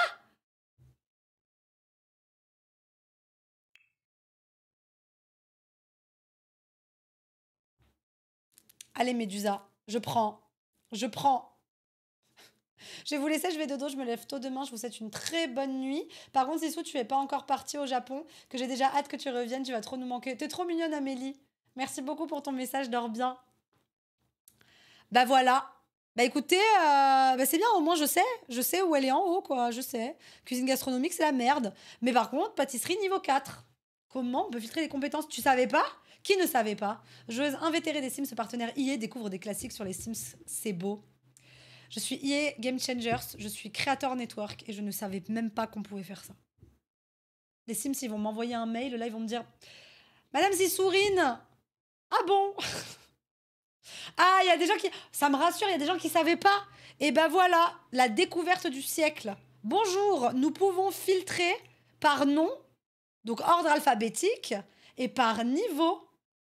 A: Allez, Médusa, je prends. Je prends. Je vais vous laisser, je vais dodo, je me lève tôt demain, je vous souhaite une très bonne nuit. Par contre, Sissou, tu es pas encore parti au Japon, que j'ai déjà hâte que tu reviennes, tu vas trop nous manquer. T'es trop mignonne, Amélie. Merci beaucoup pour ton message, dors bien. Bah voilà. Bah écoutez, bah c'est bien, au moins je sais où elle est en haut, quoi, je sais. Cuisine gastronomique, c'est la merde. Mais par contre, pâtisserie niveau 4. Comment on peut filtrer les compétences? Tu savais pas? Qui ne savait pas? Joueuse invétérée des Sims, ce partenaire IA découvre des classiques sur les Sims, c'est beau. Je suis EA Game Changers, je suis Creator Network et je ne savais même pas qu'on pouvait faire ça. Les Sims, ils vont m'envoyer un mail, là, ils vont me dire Madame Zissourine, ah bon? Ah, il y a des gens qui... Ça me rassure, il y a des gens qui savaient pas. Et ben voilà, la découverte du siècle. Bonjour, nous pouvons filtrer par nom, donc ordre alphabétique, et par niveau.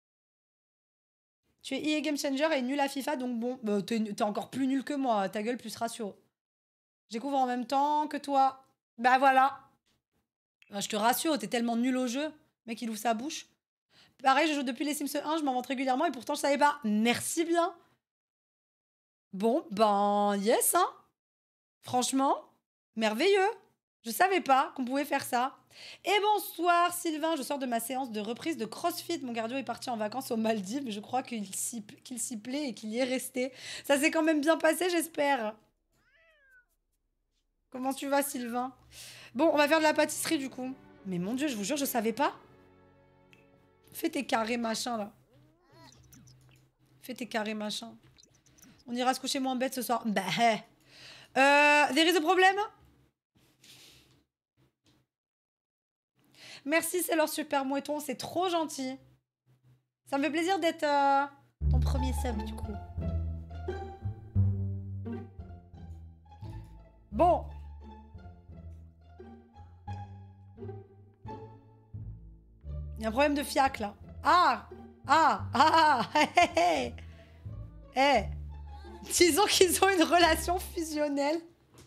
A: Tu es EA Game Changer et nul à FIFA, donc bon, bah, t'es encore plus nul que moi, ta gueule plus ratio. Je découvre en même temps que toi. Bah voilà. Bah, je te rassure, t'es tellement nul au jeu. Le mec, il ouvre sa bouche. Pareil, je joue depuis les Sims 1, je m'en vante régulièrement et pourtant je savais pas. Merci bien. Bon, ben, yes, hein. Franchement, merveilleux. Je savais pas qu'on pouvait faire ça. Et bonsoir Sylvain, je sors de ma séance de reprise de CrossFit. Mon cardio est parti en vacances aux Maldives, mais je crois qu'il s'y plaît et qu'il y est resté. Ça s'est quand même bien passé, j'espère. Comment tu vas Sylvain? Bon, on va faire de la pâtisserie du coup. Mais mon Dieu, je vous jure, je savais pas. Fais tes carrés machin là. Fais tes carrés machin. On ira se coucher moins bête ce soir. Bah, there is a problem? Merci, c'est leur super mouetton, c'est trop gentil. Ça me fait plaisir d'être ton premier sub du coup. Bon. Il y a un problème de fiac là. Ah. Eh. Disons qu'ils ont une relation fusionnelle.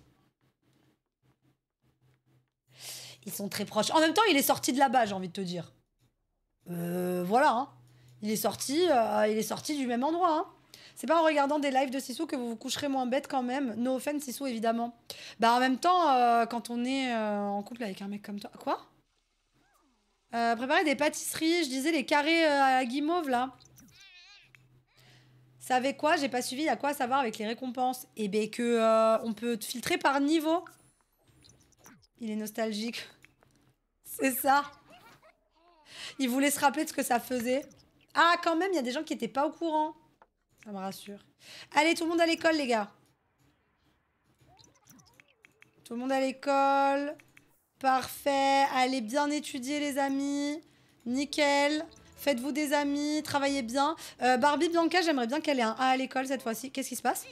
A: Ils sont très proches. En même temps, il est sorti de là-bas, j'ai envie de te dire. Voilà, hein. Il est sorti du même endroit, hein. C'est pas en regardant des lives de Sissou que vous vous coucherez moins bête quand même. No offense, Sissou, évidemment. Bah, en même temps, quand on est en couple avec un mec comme toi... Quoi? Préparer des pâtisseries, je disais les carrés à la guimauve, là. Savez quoi? J'ai pas suivi, il y a quoi à savoir avec les récompenses? Eh ben que on peut filtrer par niveau. Il est nostalgique. C'est ça. Il voulait se rappeler de ce que ça faisait. Ah, quand même, il y a des gens qui étaient pas au courant. Ça me rassure. Allez, tout le monde à l'école, les gars. Tout le monde à l'école. Parfait. Allez bien étudier, les amis. Nickel. Faites-vous des amis. Travaillez bien. Barbie Bianca, j'aimerais bien qu'elle ait un A à l'école cette fois-ci. Qu'est-ce qui se passe?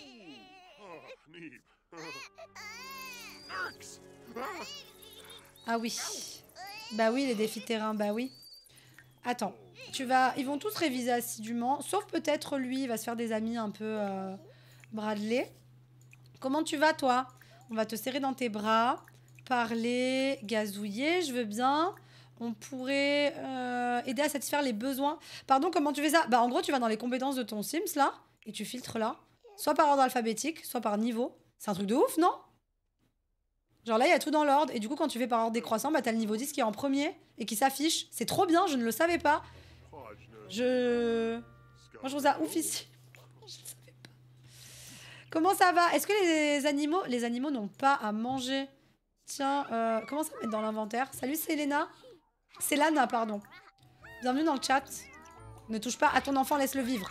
A: Ah oui. Bah oui, les défis terrain, bah oui. Attends, ils vont tous réviser assidûment, sauf peut-être lui, il va se faire des amis un peu Bradley. Comment tu vas, toi? On va te serrer dans tes bras, parler, gazouiller, je veux bien. On pourrait aider à satisfaire les besoins. Pardon, comment tu fais ça? Bah, en gros, tu vas dans les compétences de ton Sims, là, et tu filtres là. Soit par ordre alphabétique, soit par niveau. C'est un truc de ouf, non? Genre là, il y a tout dans l'ordre. Et du coup, quand tu fais par ordre décroissant, bah, t'as le niveau 10 qui est en premier et qui s'affiche. C'est trop bien, je ne le savais pas. Moi, je trouve ça ouf ici. Je savais pas. Comment ça va? Est-ce que les animaux n'ont pas à manger? Tiens, comment ça mettre dans l'inventaire? Salut, c'est Elena. C'est Lana, pardon. Bienvenue dans le chat. Ne touche pas à ton enfant, laisse-le vivre.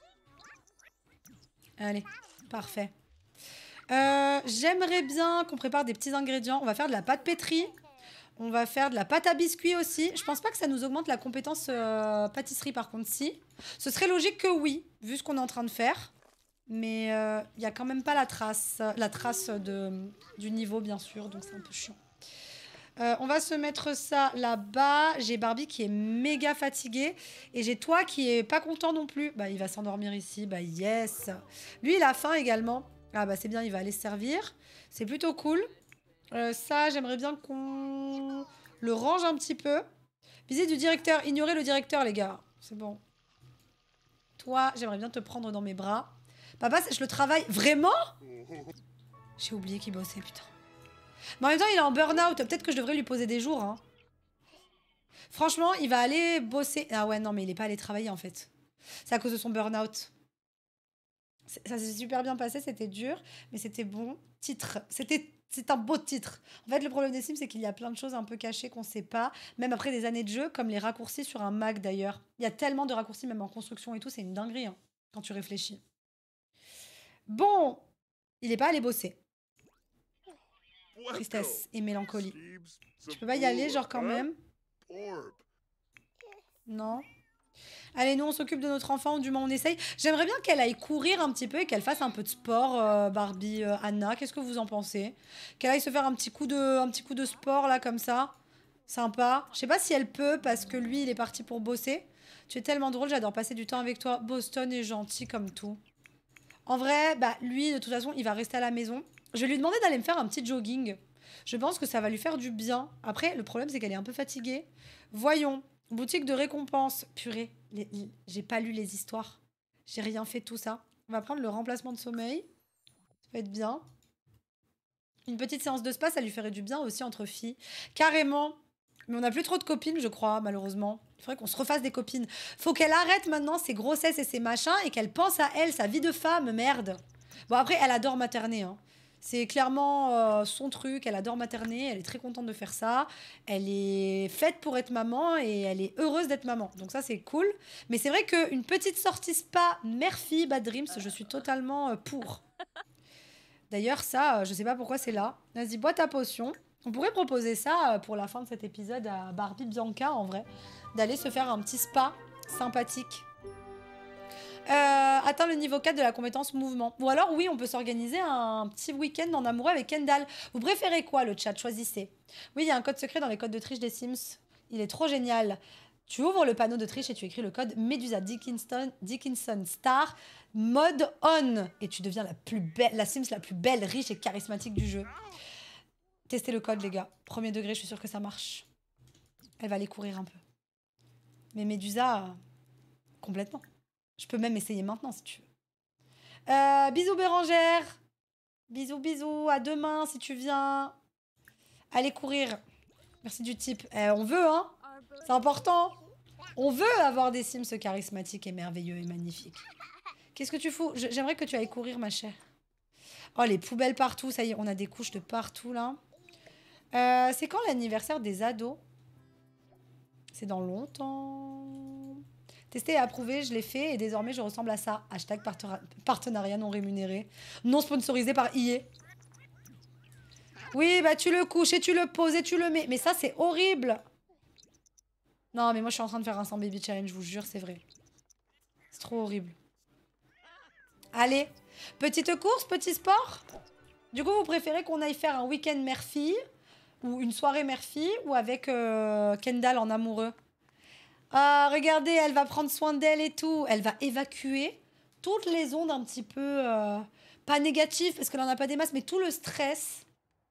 A: Allez, parfait. J'aimerais bien qu'on prépare des petits ingrédients. On va faire de la pâte pétrie. On va faire de la pâte à biscuits aussi. Je pense pas que ça nous augmente la compétence pâtisserie par contre, si. Ce serait logique que oui, vu ce qu'on est en train de faire. Mais il n'y a quand même pas la trace du niveau, bien sûr. Donc c'est un peu chiant. On va se mettre ça là-bas. J'ai Barbie qui est méga fatiguée. Et j'ai toi qui est pas content non plus. Bah, il va s'endormir ici. Bah, yes. Lui, il a faim également. Ah bah c'est bien, il va aller se servir. C'est plutôt cool. Ça, j'aimerais bien qu'on le range un petit peu. Visite du directeur. Ignorez le directeur, les gars. C'est bon. Toi, j'aimerais bien te prendre dans mes bras. Papa, je le travaille. Vraiment? J'ai oublié qu'il bossait, putain. Mais en même temps, il est en burn-out. Peut-être que je devrais lui poser des jours. Hein. Franchement, il va aller bosser. Ah ouais, non, mais il n'est pas allé travailler, en fait. C'est à cause de son burn-out. Ça s'est super bien passé, c'était dur, mais c'était bon. Titre, c'est un beau titre. En fait, le problème des Sims, c'est qu'il y a plein de choses un peu cachées qu'on sait pas, même après des années de jeu, comme les raccourcis sur un Mac d'ailleurs. Il y a tellement de raccourcis, même en construction et tout, c'est une dinguerie, hein, quand tu réfléchis. Bon, Il est pas allé bosser. Tristesse et mélancolie. Tu peux pas y aller, genre, quand même? Non. Allez, nous, on s'occupe de notre enfant, ou du moins, on essaye. J'aimerais bien qu'elle aille courir un petit peu et qu'elle fasse un peu de sport, Barbie, Anna. Qu'est-ce que vous en pensez? Qu'elle aille se faire un petit coup de sport, là, comme ça. Sympa. Je sais pas si elle peut, parce que lui, il est parti pour bosser. Tu es tellement drôle, j'adore passer du temps avec toi. Boston est gentil comme tout. En vrai, bah, lui, de toute façon, il va rester à la maison. Je vais lui demander d'aller me faire un petit jogging. Je pense que ça va lui faire du bien. Après, le problème, c'est qu'elle est un peu fatiguée. Voyons. Boutique de récompense. Purée, j'ai pas lu les histoires. J'ai rien fait tout ça. On va prendre le remplacement de sommeil. Ça va être bien. Une petite séance de spa, ça lui ferait du bien aussi entre filles. Carrément. Mais on n'a plus trop de copines, je crois, malheureusement. Il faudrait qu'on se refasse des copines. Faut qu'elle arrête maintenant ses grossesses et ses machins et qu'elle pense à elle, sa vie de femme, merde. Bon, après, elle adore materner, hein. C'est clairement son truc, elle adore materner, elle est très contente de faire ça. Elle est faite pour être maman et elle est heureuse d'être maman. Donc ça, c'est cool. Mais c'est vrai qu'une petite sortie spa, mère-fille, Bad Dreams, je suis totalement pour. D'ailleurs, ça, je sais pas pourquoi c'est là. Vas-y, bois ta potion. On pourrait proposer ça pour la fin de cet épisode à Barbie Bianca, en vrai. D'aller se faire un petit spa sympathique. Atteint le niveau 4 de la compétence mouvement. Ou alors, oui, on peut s'organiser un petit week-end en amoureux avec Kendall. Vous préférez quoi, le chat? Choisissez. Oui, il y a un code secret dans les codes de triche des Sims. Il est trop génial. Tu ouvres le panneau de triche et tu écris le code Medusa Dickinson Star mode on. Et tu deviens la Sims la plus belle, riche et charismatique du jeu. Testez le code, les gars. Premier degré, je suis sûre que ça marche. Elle va aller courir un peu. Mais Medusa, complètement. Je peux même essayer maintenant, si tu veux. Bisous, Bérangère. Bisous, bisous. À demain, si tu viens. Allez courir. Merci du type. On veut, hein. C'est important. On veut avoir des Sims charismatiques et merveilleux et magnifiques. Qu'est-ce que tu fous? J'aimerais que tu ailles courir, ma chère. Oh, les poubelles partout. Ça y est, on a des couches de partout, là. C'est quand l'anniversaire des ados? C'est dans longtemps. Testé et approuvé, je l'ai fait et désormais je ressemble à ça. Hashtag partenariat non rémunéré. Non sponsorisé par IE. Oui, bah tu le couches et tu le poses et tu le mets. Mais ça, c'est horrible. Non, mais moi, je suis en train de faire un 100 baby challenge, je vous jure, c'est vrai. C'est trop horrible. Allez, petite course, petit sport. Du coup, vous préférez qu'on aille faire un week-end mère-fille ou une soirée mère-fille ou avec Kendall en amoureux? Ah, regardez, elle va prendre soin d'elle et tout. Elle va évacuer toutes les ondes un petit peu... pas négatives, parce qu'elle n'en a pas des masses, mais tout le stress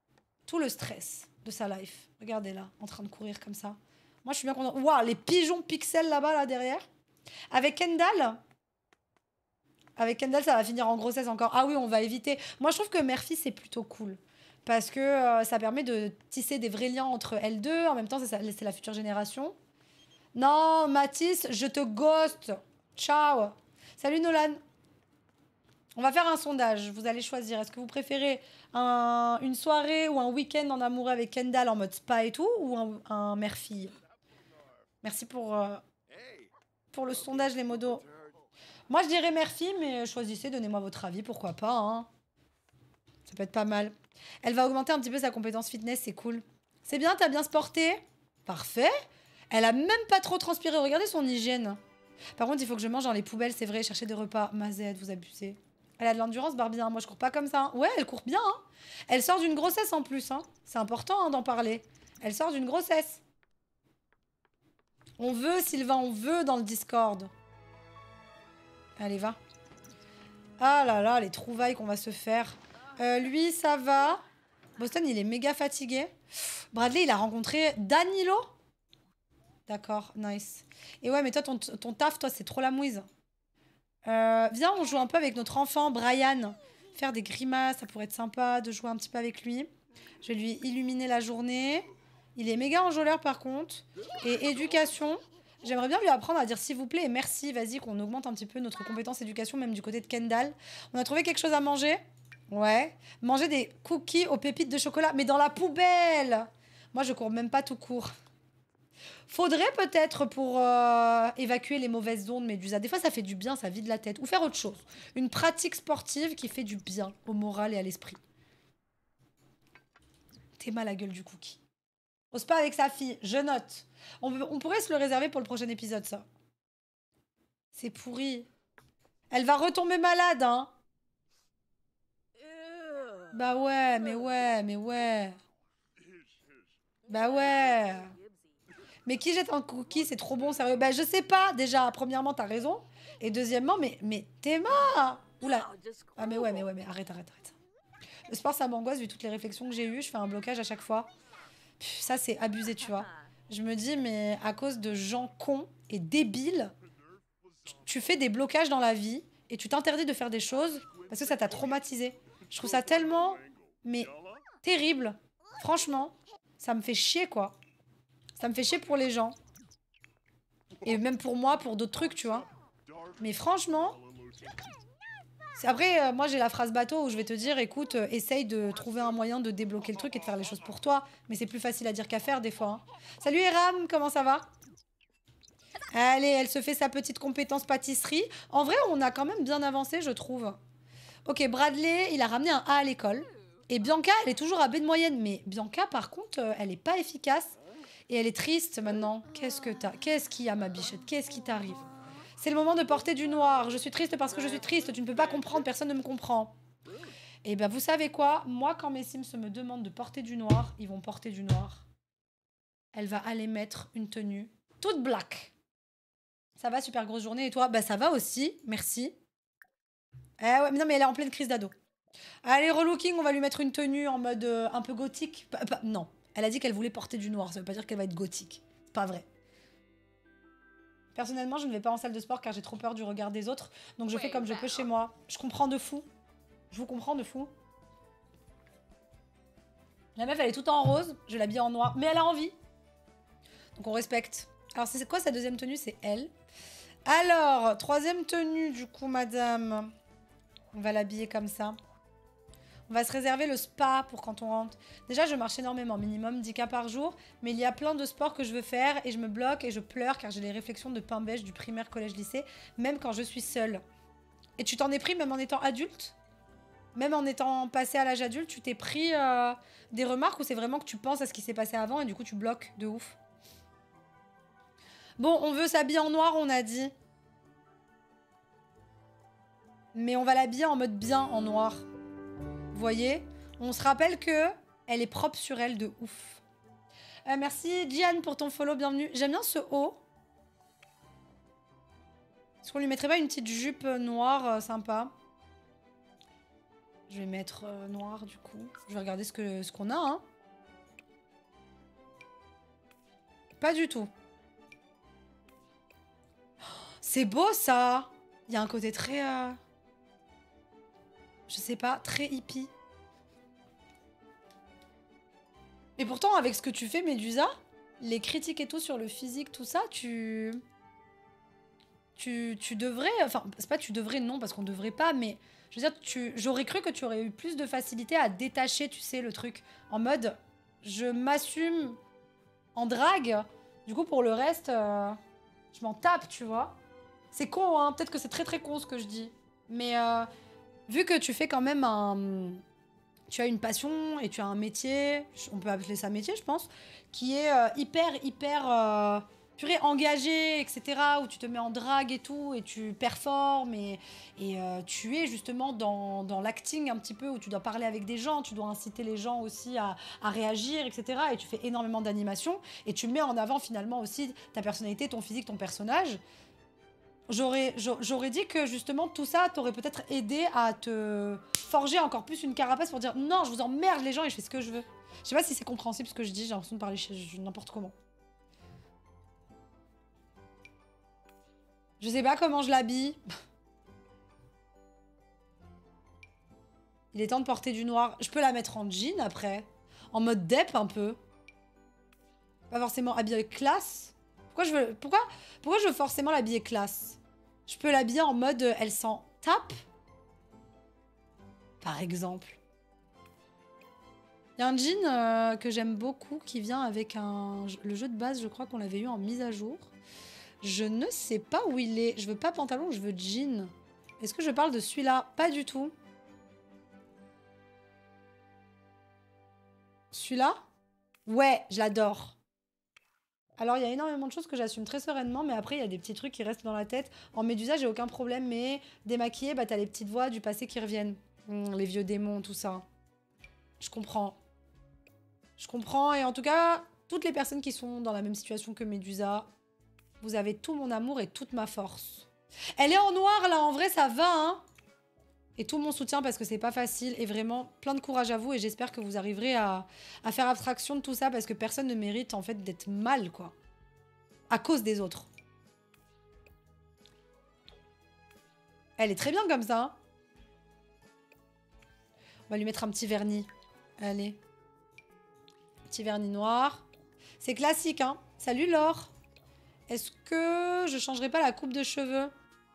A: de sa life. Regardez là, en train de courir comme ça. Moi, je suis bien contente. Waouh, les pigeons pixels là-bas, là, derrière. Avec Kendall, ça va finir en grossesse encore. Ah oui, on va éviter. Moi, je trouve que mère-fille, c'est plutôt cool. Parce que ça permet de tisser des vrais liens entre elles deux. En même temps, c'est la future génération. Non, Mathis, je te ghost. Ciao. Salut Nolan. On va faire un sondage. Vous allez choisir. Est-ce que vous préférez une soirée ou un week-end en amoureux avec Kendall en mode spa et tout, ou un mère-fille? Merci pour le sondage, les modos. Moi, je dirais mère-fille, mais choisissez, donnez-moi votre avis, pourquoi pas, hein. Ça peut être pas mal. Elle va augmenter un petit peu sa compétence fitness, c'est cool. C'est bien, t'as bien sporté? Parfait. Elle a même pas trop transpiré. Regardez son hygiène. Par contre, il faut que je mange dans les poubelles, c'est vrai. Chercher des repas. Mazette, vous abusez. Elle a de l'endurance, Barbie. Hein. Moi, je cours pas comme ça. Hein. Ouais, elle court bien. Hein. Elle sort d'une grossesse en plus. Hein. C'est important d'en parler. Elle sort d'une grossesse. On veut, Sylvain, on veut dans le Discord. Allez, va. Ah là là, les trouvailles qu'on va se faire. Lui, ça va. Boston, il est méga fatigué. Bradley, il a rencontré Danilo. D'accord, nice. Et ouais, mais toi, ton taf, toi, c'est trop la mouise. Viens, on joue un peu avec notre enfant, Brian. Faire des grimaces, ça pourrait être sympa de jouer un petit peu avec lui. Je vais lui illuminer la journée. Il est méga enjôleur, par contre. Et éducation. J'aimerais bien lui apprendre à dire s'il vous plaît et merci. Vas-y, qu'on augmente un petit peu notre compétence éducation, même du côté de Kendall. On a trouvé quelque chose à manger? Ouais. Manger des cookies aux pépites de chocolat, mais dans la poubelle. Moi, je cours même pas tout court. Faudrait peut-être pour évacuer les mauvaises ondes Médusa. Des fois, ça fait du bien, ça vide la tête. Ou faire autre chose. Une pratique sportive qui fait du bien au moral et à l'esprit. T'es mal la gueule du cookie. Ose pas avec sa fille, je note. On pourrait se le réserver pour le prochain épisode, ça. C'est pourri. Elle va retomber malade, hein. Bah ouais, mais ouais, mais ouais. Bah ouais. Mais qui jette un cookie, c'est trop bon, sérieux. Bah je sais pas, déjà, premièrement, t'as raison. Et deuxièmement, mais t'es mort. Oula. Ah mais ouais, mais arrête. Le sport, ça m'angoisse, vu toutes les réflexions que j'ai eues. Je fais un blocage à chaque fois. Pff, ça, c'est abusé, tu vois. Je me dis, mais à cause de gens cons et débiles, tu fais des blocages dans la vie et tu t'interdis de faire des choses parce que ça t'a traumatisé. Je trouve ça tellement, mais terrible. Franchement, ça me fait chier, quoi. Ça me fait chier pour les gens. Et même pour moi, pour d'autres trucs, tu vois. Mais franchement... Après, moi, j'ai la phrase bateau où je vais te dire, écoute, essaye de trouver un moyen de débloquer le truc et de faire les choses pour toi. Mais c'est plus facile à dire qu'à faire, des fois. Hein. Salut, Eram, comment ça va? Allez, elle se fait sa petite compétence pâtisserie. En vrai, on a quand même bien avancé, je trouve. Ok, Bradley, il a ramené un A à l'école. Et Bianca, elle est toujours à B de moyenne. Mais Bianca, par contre, elle est pas efficace. Et elle est triste maintenant. Qu'est-ce que t'as? Qu'est-ce qu'il y a, ma bichette? Qu'est-ce qui t'arrive? C'est le moment de porter du noir. Je suis triste parce que je suis triste. Tu ne peux pas comprendre, personne ne me comprend. Et ben, vous savez quoi? Moi, quand mes Sims me demandent de porter du noir, ils vont porter du noir. Elle va aller mettre une tenue toute black. Ça va, super grosse journée. Et toi? Bah, ça va aussi. Merci. Eh ouais, mais non, mais elle est en pleine crise d'ado. Allez, relooking, on va lui mettre une tenue en mode un peu gothique. Non, elle a dit qu'elle voulait porter du noir. Ça veut pas dire qu'elle va être gothique. C'est pas vrai. Personnellement, je ne vais pas en salle de sport car j'ai trop peur du regard des autres. Donc je fais comme je peux chez moi. Je comprends de fou. Je vous comprends de fou. La meuf, elle est toute en rose. Je l'habille en noir. Mais elle a envie. Donc on respecte. Alors c'est quoi sa deuxième tenue? C'est elle. Alors, troisième tenue du coup, madame. On va l'habiller comme ça. On va se réserver le spa pour quand on rentre. Déjà, je marche énormément, minimum 10K par jour. Mais il y a plein de sports que je veux faire et je me bloque et je pleure car j'ai les réflexions de pain beige du primaire, collège, lycée, même quand je suis seule. Et tu t'en es pris même en étant adulte? Même en étant passé à l'âge adulte, tu t'es pris des remarques ou c'est vraiment que tu penses à ce qui s'est passé avant et du coup tu bloques de ouf? Bon, on veut s'habiller en noir, on a dit. Mais on va l'habiller en mode bien en noir. Vous voyez? On se rappelle que elle est propre sur elle de ouf. Merci Diane pour ton follow, bienvenue. J'aime bien ce haut. Est-ce qu'on lui mettrait pas une petite jupe noire sympa? Je vais mettre noir du coup. Je vais regarder ce qu'on a. Hein. Pas du tout. C'est beau ça. Il y a un côté très... je sais pas, très hippie. Et pourtant, avec ce que tu fais, Médusa, les critiques et tout sur le physique, tout ça, tu devrais... Enfin, c'est pas tu devrais, non, parce qu'on devrait pas, mais... Je veux dire, j'aurais cru que tu aurais eu plus de facilité à détacher, tu sais, le truc. En mode, je m'assume en drague. Du coup, pour le reste, je m'en tape, tu vois. C'est con, hein. Peut-être que c'est très très con ce que je dis. Mais vu que tu fais quand même un... Tu as une passion et tu as un métier, on peut appeler ça métier, je pense, qui est hyper purée, engagé, etc., où tu te mets en drague et tout, et tu performes, et tu es justement dans l'acting un petit peu, où tu dois parler avec des gens, tu dois inciter les gens aussi à réagir, etc., et tu fais énormément d'animation, et tu mets en avant finalement aussi ta personnalité, ton physique, ton personnage. J'aurais dit que justement tout ça t'aurait peut-être aidé à te forger encore plus une carapace pour dire non, je vous emmerde les gens et je fais ce que je veux. Je sais pas si c'est compréhensible ce que je dis, j'ai l'impression de parler n'importe comment. Je sais pas comment je l'habille. Il est temps de porter du noir. Je peux la mettre en jean après. En mode dep un peu. Pas forcément habillée avec classe. Pourquoi je veux forcément l'habiller classe? Je peux l'habiller en mode elle s'en tape. Par exemple. y a un jean que j'aime beaucoup qui vient avec le jeu de base, je crois qu'on l'avait eu en mise à jour. Je ne sais pas où il est. Je veux pas pantalon, je veux jean. Est-ce que je parle de celui-là? Pas du tout. Celui-là? Ouais, je l'adore. Alors, il y a énormément de choses que j'assume très sereinement, mais après, il y a des petits trucs qui restent dans la tête. En Médusa, j'ai aucun problème, mais démaquillée, bah, t'as les petites voix du passé qui reviennent. Les vieux démons, tout ça. Je comprends. Je comprends, et en tout cas, toutes les personnes qui sont dans la même situation que Médusa, vous avez tout mon amour et toute ma force. Elle est en noir, là, en vrai, ça va, hein. Et tout mon soutien parce que c'est pas facile et vraiment plein de courage à vous et j'espère que vous arriverez à faire abstraction de tout ça parce que personne ne mérite en fait d'être mal quoi. À cause des autres. Elle est très bien comme ça. Hein. On va lui mettre un petit vernis. Allez. Petit vernis noir. C'est classique hein. Salut Laure. Est-ce que je changerai pas la coupe de cheveux ?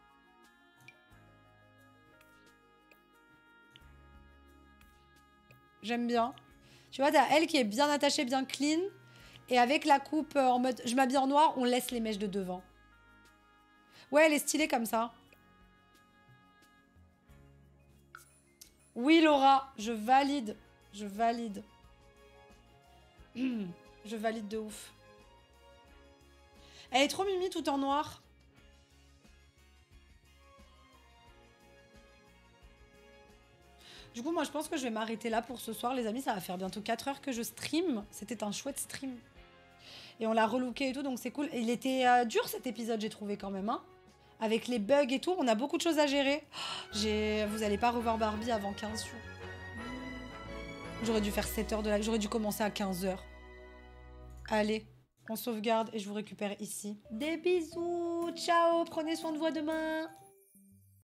A: J'aime bien. Tu vois, t'as elle qui est bien attachée, bien clean. Et avec la coupe en mode... Je m'habille en noir, on laisse les mèches de devant. Ouais, elle est stylée comme ça. Oui, Laura, je valide. Je valide. Je valide de ouf. Elle est trop mimi tout en noir. Du coup, moi, je pense que je vais m'arrêter là pour ce soir, les amis. Ça va faire bientôt 4 heures que je stream. C'était un chouette stream. Et on l'a relooké et tout, donc c'est cool. Il était dur, cet épisode, j'ai trouvé quand même. Hein. Avec les bugs et tout, on a beaucoup de choses à gérer. Vous allez pas revoir Barbie avant 15 jours. J'aurais dû faire 7 heures de live. J'aurais dû commencer à 15 heures. Allez, on sauvegarde et je vous récupère ici. Des bisous. Ciao. Prenez soin de vous demain.